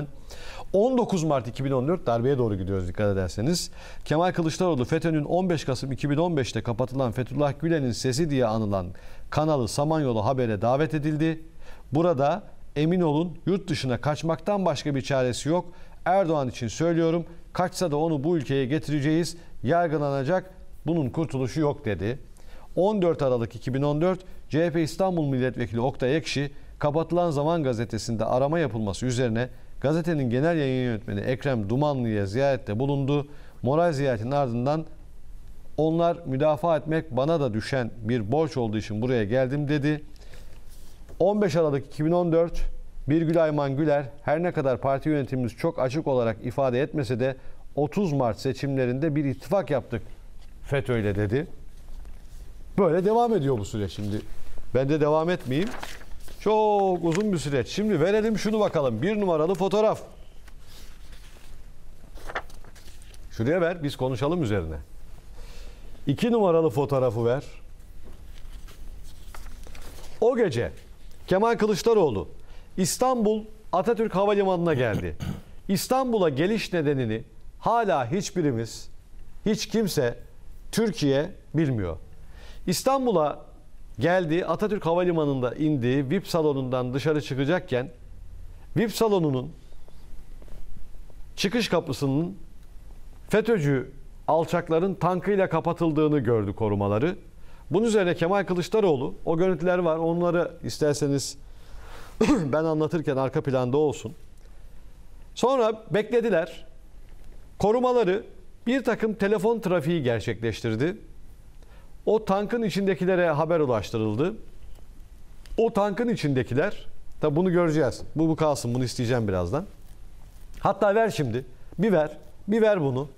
on dokuz Mart iki bin on dört darbeye doğru gidiyoruz dikkat ederseniz. Kemal Kılıçdaroğlu FETÖ'nün on beş Kasım iki bin on beşte kapatılan Fethullah Gülen'in sesi diye anılan kanalı Samanyolu Haber'e davet edildi. Burada emin olun yurt dışına kaçmaktan başka bir çaresi yok. Erdoğan için söylüyorum, kaçsa da onu bu ülkeye getireceğiz, yargılanacak, bunun kurtuluşu yok dedi. on dört Aralık iki bin on dört C H P İstanbul Milletvekili Oktay Ekşi kapatılan Zaman Gazetesi'nde arama yapılması üzerine gazetenin genel yayın yönetmeni Ekrem Dumanlı'ya ziyarette bulundu. Moral ziyaretin ardından onlar müdafaa etmek bana da düşen bir borç olduğu için buraya geldim dedi. on beş Aralık iki bin on dört Birgül Ayman Güler her ne kadar parti yönetimimiz çok açık olarak ifade etmese de otuz Mart seçimlerinde bir ittifak yaptık FETÖ'yle dedi. Böyle devam ediyor bu süreç şimdi. Ben de devam etmeyeyim. Çok uzun bir süreç. Şimdi verelim şunu bakalım. Bir numaralı fotoğraf. Şuraya ver. Biz konuşalım üzerine. İki numaralı fotoğrafı ver. O gece Kemal Kılıçdaroğlu İstanbul Atatürk Havalimanı'na geldi. İstanbul'a geliş nedenini hala hiçbirimiz, hiç kimse Türkiye bilmiyor. İstanbul'a geldi, Atatürk Havalimanı'nda indi, V I P salonundan dışarı çıkacakken V I P salonunun çıkış kapısının FETÖ'cü alçakların tankıyla kapatıldığını gördü korumaları. Bunun üzerine Kemal Kılıçdaroğlu, o görüntüler var, onları isterseniz ben anlatırken arka planda olsun. Sonra beklediler. Korumaları bir takım telefon trafiği gerçekleştirdi. O tankın içindekilere haber ulaştırıldı. O tankın içindekiler, tabi bunu göreceğiz. Bu, bu kalsın, bunu isteyeceğim birazdan. Hatta ver şimdi, bir ver, bir ver bunu.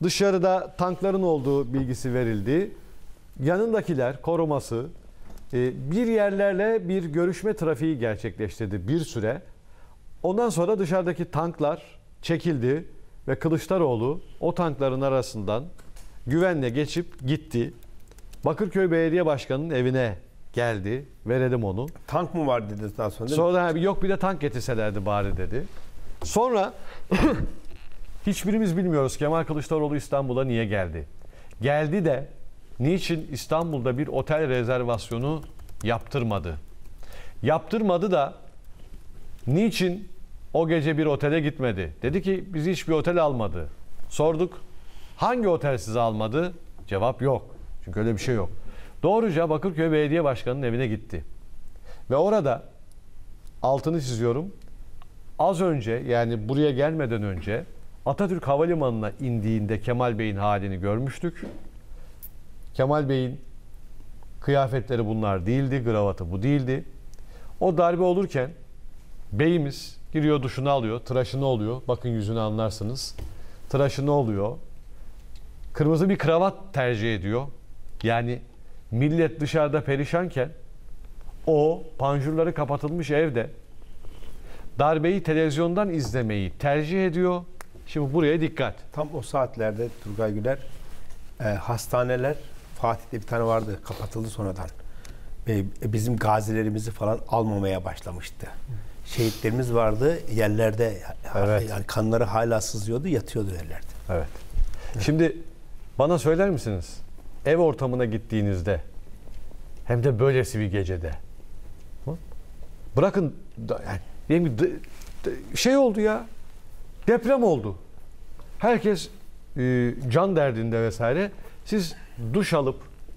Dışarıda tankların olduğu bilgisi verildi. Yanındakiler, koruması e, bir yerlerle bir görüşme trafiği gerçekleştirdi bir süre. Ondan sonra dışarıdaki tanklar çekildi ve Kılıçdaroğlu o tankların arasından güvenle geçip gitti. Bakırköy Belediye Başkanı'nın evine geldi. Verelim onu. Tank mı var dedi daha sonra değil Sonra mi? Yok bir de tank getirselerdi bari dedi. Sonra hiçbirimiz bilmiyoruz Kemal Kılıçdaroğlu İstanbul'a niye geldi. Geldi de niçin İstanbul'da bir otel rezervasyonu yaptırmadı? Yaptırmadı da niçin o gece bir otele gitmedi? Dedi ki bizi hiçbir otel almadı. Sorduk hangi otel sizi almadı? Cevap yok. Çünkü öyle bir şey yok. Doğruca Bakırköy Belediye Başkanı'nın evine gitti. Ve orada altını çiziyorum. Az önce yani buraya gelmeden önce Atatürk Havalimanı'na indiğinde Kemal Bey'in halini görmüştük. Kemal Bey'in kıyafetleri bunlar değildi, kravatı bu değildi. O darbe olurken beyimiz giriyor duşunu alıyor, tıraşını oluyor. Bakın yüzünü anlarsınız. Tıraşını oluyor. Kırmızı bir kravat tercih ediyor. Yani millet dışarıda perişanken o panjurları kapatılmış evde darbeyi televizyondan izlemeyi tercih ediyor. Şimdi buraya dikkat. Tam o saatlerde Turgay Güler e, hastaneler Fatih'te bir tane vardı kapatıldı sonradan. E, bizim gazilerimizi falan almamaya başlamıştı. Şehitlerimiz vardı yerlerde Evet. yani kanları hala sızıyordu yatıyordu yerlerde. Evet. Şimdi bana söyler misiniz? Ev ortamına gittiğinizde hem de böylesi bir gecede bırakın yani, şey oldu ya deprem oldu. Herkes e, can derdinde vesaire. Siz duş alıp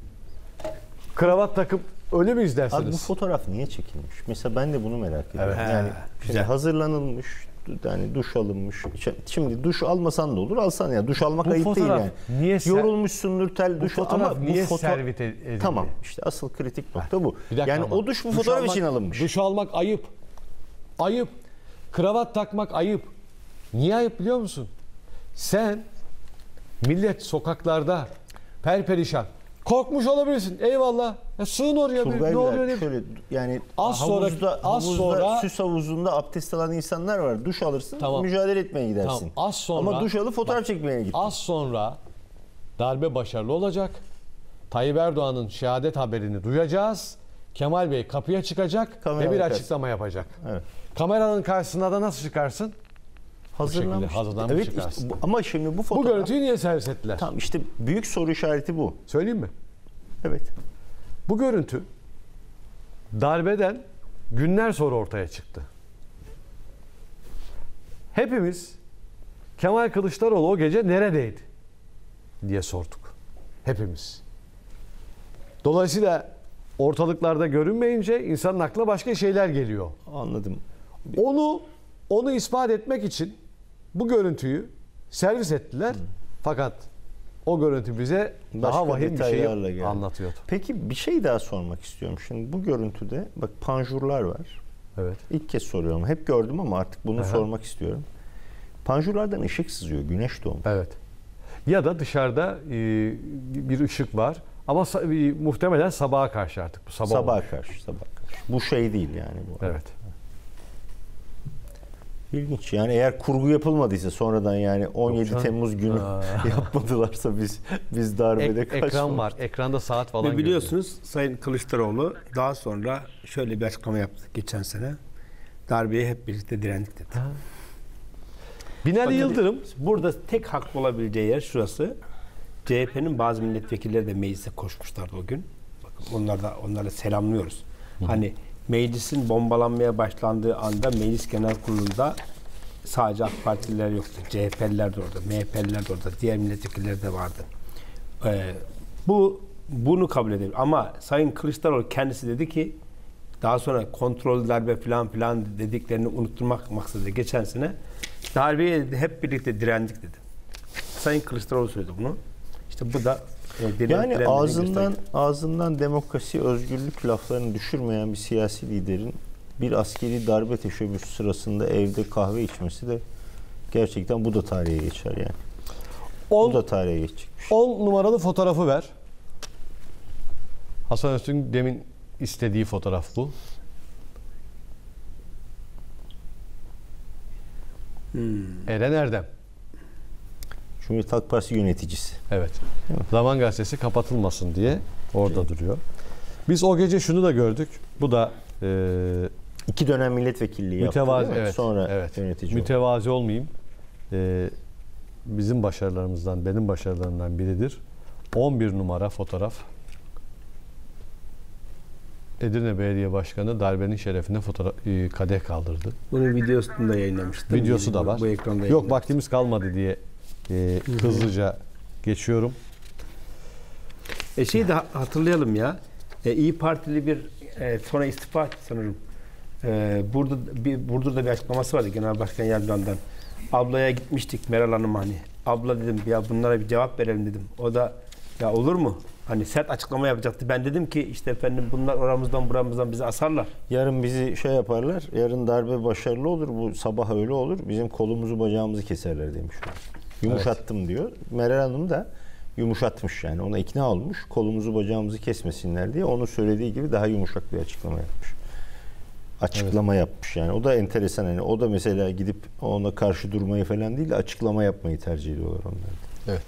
kravat takıp öyle mi izlersiniz? Abi bu fotoğraf niye çekilmiş? Mesela ben de bunu merak ediyorum. Evet. Yani He, şimdi hazırlanılmış, yani duş alınmış. Şimdi duş almasan da olur, alsan ya. Duş almak bu ayıp değil yani. Niye Yorulmuşsundur, tel duş ama niye bu foto- servit edildi? Tamam. İşte asıl kritik nokta bu. Bir Yani ama. o duş bu Duş fotoğraf almak, için alınmış. Duş almak ayıp. Ayıp. Kravat takmak ayıp. Niye ayıp biliyor musun? Sen millet sokaklarda perperişan. Korkmuş olabilirsin. Eyvallah. Ya sığın oraya. Bir, Turgay ne oluyor? Bey, Ne? şöyle yani Az sonra- havuzda, az havuzda sonra- süs havuzunda abdest alan insanlar var. Duş alırsın, Tamam. mücadele etmeye gidersin. Tamam, az sonra- Ama duş alıp fotoğraf Bak, çekmeye gittin. Az sonra darbe başarılı olacak. Tayyip Erdoğan'ın şehadet haberini duyacağız. Kemal Bey kapıya çıkacak Kamera ve bir karşısına. açıklama yapacak. Evet. Kameranın karşısına da nasıl çıkarsın? Hazırlanmış. Bu şekilde hazırlanmış Evet, çıkarsın. işte bu- ama şimdi bu Bu fotoğraf... görüntüyü niye servis ettiler? Tamam işte büyük soru işareti bu. Söyleyeyim mi? Evet. Bu görüntü darbeden günler sonra ortaya çıktı. Hepimiz Kemal Kılıçdaroğlu o gece neredeydi diye sorduk. Hepimiz. Dolayısıyla ortalıklarda görünmeyince insanın aklına başka şeyler geliyor. Anladım. Onu onu ispat etmek için bu görüntüyü servis ettiler. Hmm. Fakat o görüntü bize Başka daha vahim bir şeyi detaylarla geldi. anlatıyordu. Peki bir şey daha sormak istiyorum. Şimdi bu görüntüde bak panjurlar var. Evet. İlk kez soruyorum. Hep gördüm ama artık bunu Aha. sormak istiyorum. Panjurlardan ışık sızıyor. Güneş doğmuş. Evet. Ya da dışarıda e, bir ışık var ama sa- e, muhtemelen sabaha karşı artık. Bu sabah Sabaha olmuş. karşı, sabaha karşı. Bu şey değil yani bu. Evet. İlginç. Yani eğer kurgu yapılmadıysa sonradan yani on yedi canım. Temmuz günü Aa. yapmadılarsa biz biz darbede Ek- kaçmadık. ekran var. Ekranda saat falan Ve biliyorsunuz Sayın Kılıçdaroğlu daha sonra şöyle bir açıklama yaptı geçen sene. Darbeye hep birlikte direndik dedi. Binali Bakın, Yıldırım burada tek haklı olabileceği yer şurası. C H P'nin bazı milletvekilleri de meclise koşmuşlardı o gün. Bakın onları da onları selamlıyoruz. Hı. Hani meclisin bombalanmaya başlandığı anda Meclis Genel Kurulu'nda sadece AK Partililer yoktu. C H P'liler de orada, M H P'liler de orada, diğer milletvekilleri de vardı. Ee, bu bunu kabul edelim. Ama Sayın Kılıçdaroğlu kendisi dedi ki daha sonra kontrol darbe falan filan dediklerini unutturmak maksadıyla geçen sene darbeye hep birlikte direndik dedi. Sayın Kılıçdaroğlu söyledi bunu. İşte bu da e, yani ağzından ağzından demokrasi, özgürlük laflarını düşürmeyen bir siyasi liderin bir askeri darbe teşebbüsü sırasında evde kahve içmesi de gerçekten bu da tarihe geçer yani. on, Bu da tarihe geçecek. on numaralı fotoğrafı ver. Hasan Öztürk'ün demin istediği fotoğraf bu. Hmm. Eren Erdem. Cumhuriyet Halk Partisi yöneticisi. Evet. Zaman Gazetesi kapatılmasın diye orada evet. duruyor. Biz o gece şunu da gördük. Bu da e, iki dönem milletvekilliği mütevazi, yaptı. Evet, Sonra evet. yönetici mütevazi oldu. olmayayım. E, bizim başarılarımızdan, benim başarılarımdan biridir. on bir numara fotoğraf. Edirne Belediye Başkanı darbenin şerefine fotoğraf, e, kadeh kaldırdı. Bunun videosunu da yayınlamıştım. Videosu da var. Bu ekranda Yok vaktimiz kalmadı diye e, hızlıca geçiyorum. E şeyi de hatırlayalım ya. E, İyi Partili bir e, sonra istifa etti sanırım. E, burada bir Burdur'da bir açıklaması vardı Genel Başkan Yardımcı'ndan. Ablaya gitmiştik Meral Hanım hani. Abla dedim ya bunlara bir cevap verelim dedim. O da ya olur mu? Hani sert açıklama yapacaktı. Ben dedim ki işte efendim bunlar oramızdan buramızdan bizi asarlar. Yarın bizi şey yaparlar. Yarın darbe başarılı olur. Bu sabah öyle olur. Bizim kolumuzu bacağımızı keserler demiş. Yumuşattım evet. diyor. Meral Hanım da yumuşatmış yani. Ona ikna olmuş. Kolumuzu bacağımızı kesmesinler diye. Onun söylediği gibi daha yumuşak bir açıklama yapmış. Açıklama evet. yapmış yani. O da enteresan. Yani o da mesela gidip ona karşı durmayı falan değil de açıklama yapmayı tercih ediyorlar onlar da. Evet.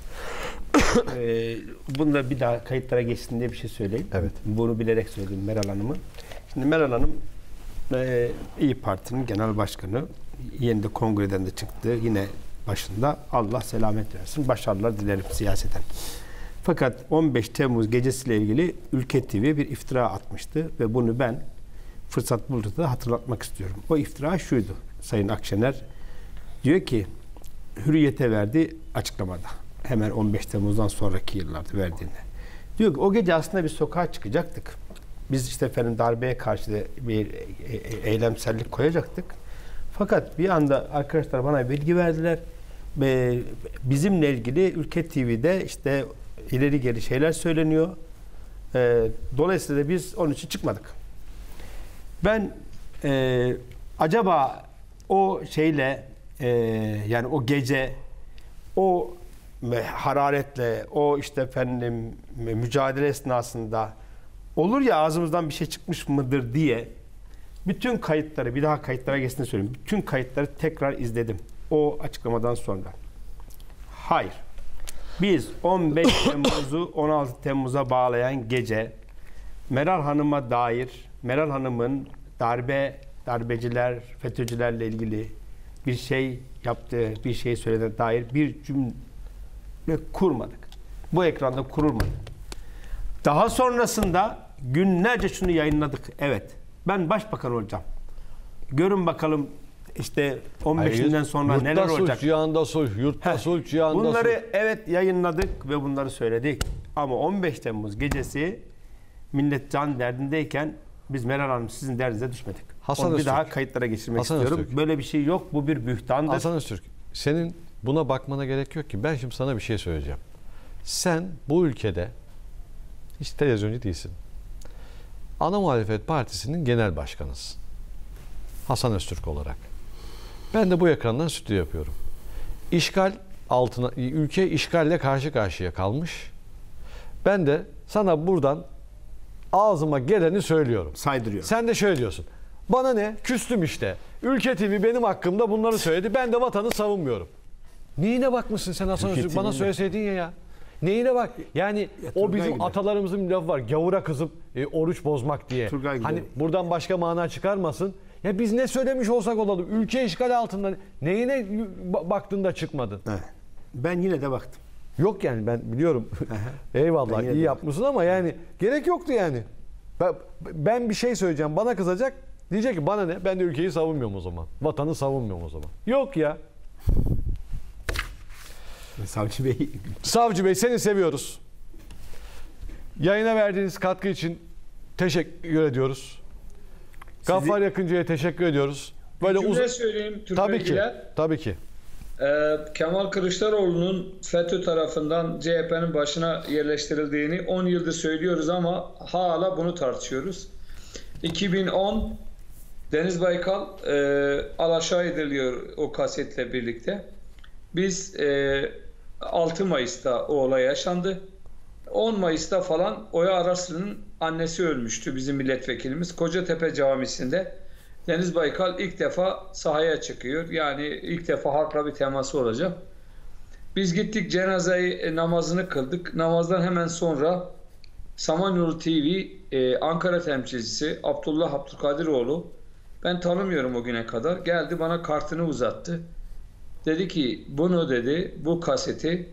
ee, bunu da bir daha kayıtlara geçsin diye bir şey söyleyeyim. Evet. Bunu bilerek söyledim Meral Hanım'ı. Şimdi Meral Hanım e, İyi Parti'nin genel başkanı. Yeni de kongreden de çıktı. Yine başında Allah selamet versin. Başarılar dilerim siyaseten. Fakat on beş Temmuz gecesiyle ilgili Ülke T V bir iftira atmıştı ve bunu ben fırsat bulduğunda hatırlatmak istiyorum. O iftira şuydu. Sayın Akşener diyor ki Hürriyet'e verdiği açıklamada. Hemen on beş Temmuz'dan sonraki yıllarda verdiğinde. Diyor ki o gece aslında bir sokağa çıkacaktık. Biz işte efendim darbeye karşı bir eylemsellik koyacaktık. Fakat bir anda arkadaşlar bana bilgi verdiler. Bizimle ilgili Ülke T V'de işte ileri geri şeyler söyleniyor. Dolayısıyla da biz onun için çıkmadık. Ben e, acaba o şeyle e, yani o gece o hararetle o işte efendim mücadele esnasında olur ya ağzımızdan bir şey çıkmış mıdır diye bütün kayıtları bir daha kayıtlara geçtiğini söyleyeyim. Bütün kayıtları tekrar izledim. O açıklamadan sonra. Hayır. Biz on beş Temmuz'u on altı Temmuz'a bağlayan gece Meral Hanım'a dair Meral Hanım'ın darbe, darbeciler, FETÖ'cülerle ilgili bir şey yaptığı, bir şey söylediğine dair bir cümle kurmadık. Bu ekranda kurulmadı. Daha sonrasında günlerce şunu yayınladık. Evet. Ben başbakan olacağım. Görün bakalım işte on beşinden sonra yurtta neler sulh, olacak. Cihanda sulh, yurtta Heh, sulh, cihanda bunları sulh. evet yayınladık ve bunları söyledik. Ama on beş Temmuz gecesi millet can derdindeyken biz Meral Hanım sizin derdinize düşmedik. Hasan Onu bir Öztürk. daha kayıtlara geçirmek Hasan istiyorum. Öztürk. Böyle bir şey yok. Bu bir bühtandır. Hasan Öztürk, senin buna bakmana gerek yok ki. Ben şimdi sana bir şey söyleyeceğim. Sen bu ülkede hiç televizyoncu değilsin. Ana Muhalefet Partisi'nin genel başkanısın. Hasan Öztürk olarak. Ben de bu ekrandan stüdyo yapıyorum. İşgal altına, ülke işgalle karşı karşıya kalmış. Ben de sana buradan ağzıma geleni söylüyorum. Saydırıyorum. Sen de şöyle diyorsun. Bana ne? Küstüm işte. Ülke T V benim hakkımda bunları söyledi. Ben de vatanı savunmuyorum. Neyine bakmışsın sen Hasan Öztürk? Bana söyleseydin ya ya. Neyine bak? Yani ya, o bizim gibi. Atalarımızın bir lafı var. Gavura kızıp e, oruç bozmak diye. Hani buradan başka mana çıkarmasın. Ya biz ne söylemiş olsak olalım. Ülke işgal altında. Neyine baktın da çıkmadın? Evet. Ben yine de baktım. Yok yani ben biliyorum. Eyvallah iyi yapmışsın ama yani gerek yoktu yani. Ben, ben bir şey söyleyeceğim. Bana kızacak. Diyecek ki bana ne? Ben de ülkeyi savunmuyorum o zaman. Vatanı savunmuyorum o zaman. Yok ya. Savcı Bey. Savcı Bey seni seviyoruz. Yayına verdiğiniz katkı için teşekkür ediyoruz. Sizi... Gaffar Yakıncı'ya teşekkür ediyoruz. Böyle uzun söyleyeyim tabii ki. Tabii ki. Ee, Kemal Kılıçdaroğlu'nun FETÖ tarafından C H P'nin başına yerleştirildiğini on yıldır söylüyoruz ama hala bunu tartışıyoruz. iki bin on Deniz Baykal e, alaşağı ediliyor o kasetle birlikte. Biz e, altı Mayıs'ta o olay yaşandı. on Mayıs'ta falan Oya Araslı'nın annesi ölmüştü, bizim milletvekilimiz. Kocatepe Camisi'nde Deniz Baykal ilk defa sahaya çıkıyor. Yani ilk defa halkla bir teması olacak. Biz gittik, cenazeyi namazını kıldık. Namazdan hemen sonra Samanyolu T V e, Ankara temsilcisi Abdullah Abdülkadiroğlu, ben tanımıyorum o güne kadar, geldi bana kartını uzattı. Dedi ki bunu dedi, bu kaseti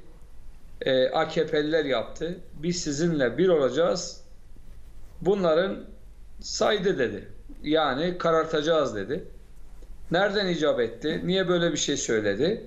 e, A K P'liler yaptı. Biz sizinle bir olacağız. Bunların saydı dedi. Yani karartacağız dedi. Nereden icap etti? Niye böyle bir şey söyledi?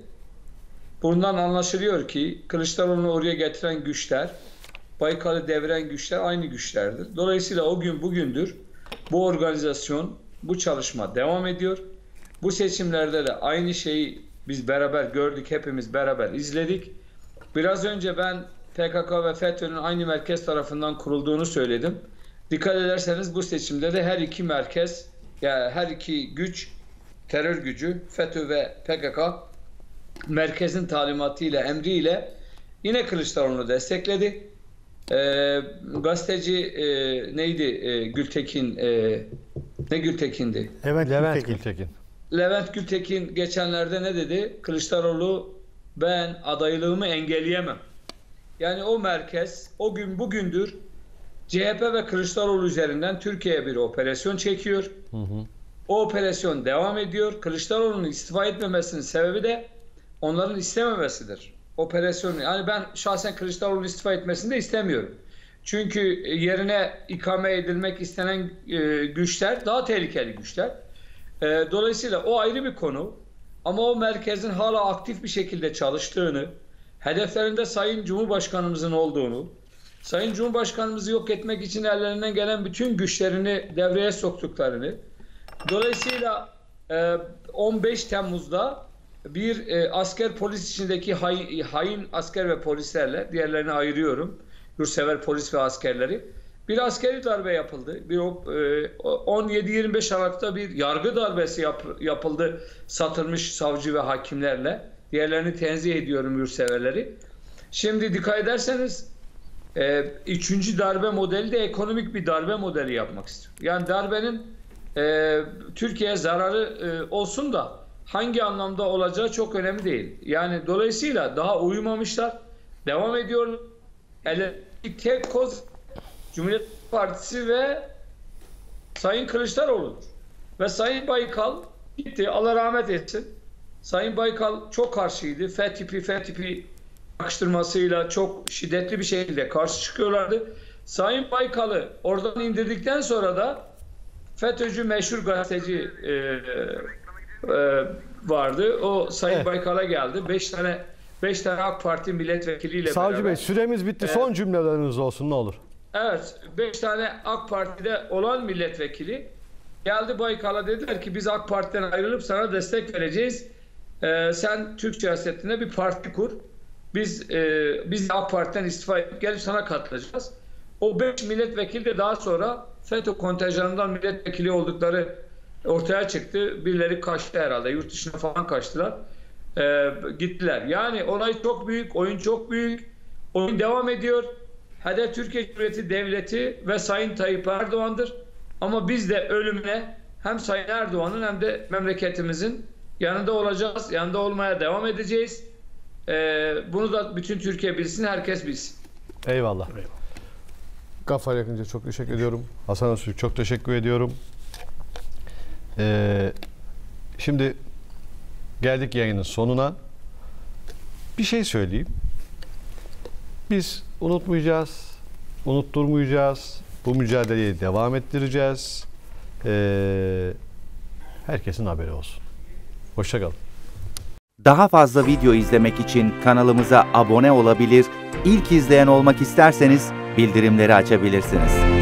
Bundan anlaşılıyor ki Kılıçdaroğlu'nu oraya getiren güçler, Baykal'ı deviren güçler aynı güçlerdir. Dolayısıyla o gün bugündür bu organizasyon, bu çalışma devam ediyor. Bu seçimlerde de aynı şeyi biz beraber gördük, hepimiz beraber izledik. Biraz önce ben P K K ve FETÖ'nün aynı merkez tarafından kurulduğunu söyledim. Dikkat ederseniz bu seçimde de her iki merkez, yani her iki güç, terör gücü, FETÖ ve P K K merkezin talimatıyla, emriyle yine Kılıçdaroğlu'nu destekledi. Ee, gazeteci e, neydi e, Gültekin, e, ne Gültekin'di? Evet, Levent Gültekin. Levent Gültekin geçenlerde ne dedi? Kılıçdaroğlu, ben adaylığımı engelleyemem. Yani o merkez o gün bugündür C H P ve Kılıçdaroğlu üzerinden Türkiye'ye bir operasyon çekiyor. Hı hı. O operasyon devam ediyor. Kılıçdaroğlu'nun istifa etmemesinin sebebi de onların istememesidir. Operasyonu, yani ben şahsen Kılıçdaroğlu'nun istifa etmesini de istemiyorum. Çünkü yerine ikame edilmek istenen e, güçler daha tehlikeli güçler. E, dolayısıyla o ayrı bir konu. Ama o merkezin hala aktif bir şekilde çalıştığını, hedeflerinde Sayın Cumhurbaşkanımızın olduğunu, Sayın Cumhurbaşkanımızı yok etmek için ellerinden gelen bütün güçlerini devreye soktuklarını, dolayısıyla e, on beş Temmuz'da bir e, asker polis içindeki hain, hain asker ve polislerle, diğerlerini ayırıyorum, yurtsever polis ve askerleri, bir askeri darbe yapıldı. Bir e, on yedi yirmi beş Aralık'ta bir yargı darbesi yap, yapıldı satılmış savcı ve hakimlerle. Diğerlerini tenzih ediyorum, yurtseverleri. Şimdi dikkat ederseniz e, üçüncü darbe modeli de ekonomik bir darbe modeli yapmak istiyor. Yani darbenin e, Türkiye'ye zararı e, olsun da hangi anlamda olacağı çok önemli değil. Yani dolayısıyla daha uyumamışlar, devam ediyor. Elindeki tek koz Cumhuriyet Partisi ve Sayın Kılıçdaroğlu'dur. Ve Sayın Baykal gitti, Allah rahmet etsin. Sayın Baykal çok karşıydı. F tipi, F tipi yakıştırmasıyla çok şiddetli bir şekilde karşı çıkıyorlardı. Sayın Baykal'ı oradan indirdikten sonra da FETÖ'cü meşhur gazeteci e, e, vardı. O Sayın evet. Baykal'a geldi. Beş tane beş tane AK Parti milletvekiliyle Savcı beraber. Bey, süremiz bitti. Evet. Son cümleleriniz olsun ne olur. Evet. Beş tane AK Parti'de olan milletvekili geldi Baykal'a, dediler ki biz AK Parti'den ayrılıp sana destek vereceğiz. Ee, sen Türk siyasetinde bir parti kur. Biz e, biz AK Parti'den istifa edip gelip sana katılacağız. O beş milletvekili de daha sonra FETÖ kontenjanından milletvekili oldukları ortaya çıktı. Birileri kaçtı herhalde. Yurt dışına falan kaçtılar. Ee, gittiler. Yani olay çok büyük. Oyun çok büyük. Oyun devam ediyor. Hedef Türkiye Cumhuriyeti Devleti ve Sayın Tayyip Erdoğan'dır. Ama biz de ölümüne hem Sayın Erdoğan'ın hem de memleketimizin yanında olacağız. Yanında olmaya devam edeceğiz. Ee, bunu da bütün Türkiye bilsin, herkes bilsin. Eyvallah. Gaffar Yakınca çok teşekkür ediyorum. Hasan Öztürk çok teşekkür ediyorum. Ee, şimdi geldik yayının sonuna. Bir şey söyleyeyim. Biz unutmayacağız, unutturmayacağız. Bu mücadeleyi devam ettireceğiz. Ee, herkesin haberi olsun. Hoşça kalın. Daha fazla video izlemek için kanalımıza abone olabilir, ilk izleyen olmak isterseniz bildirimleri açabilirsiniz.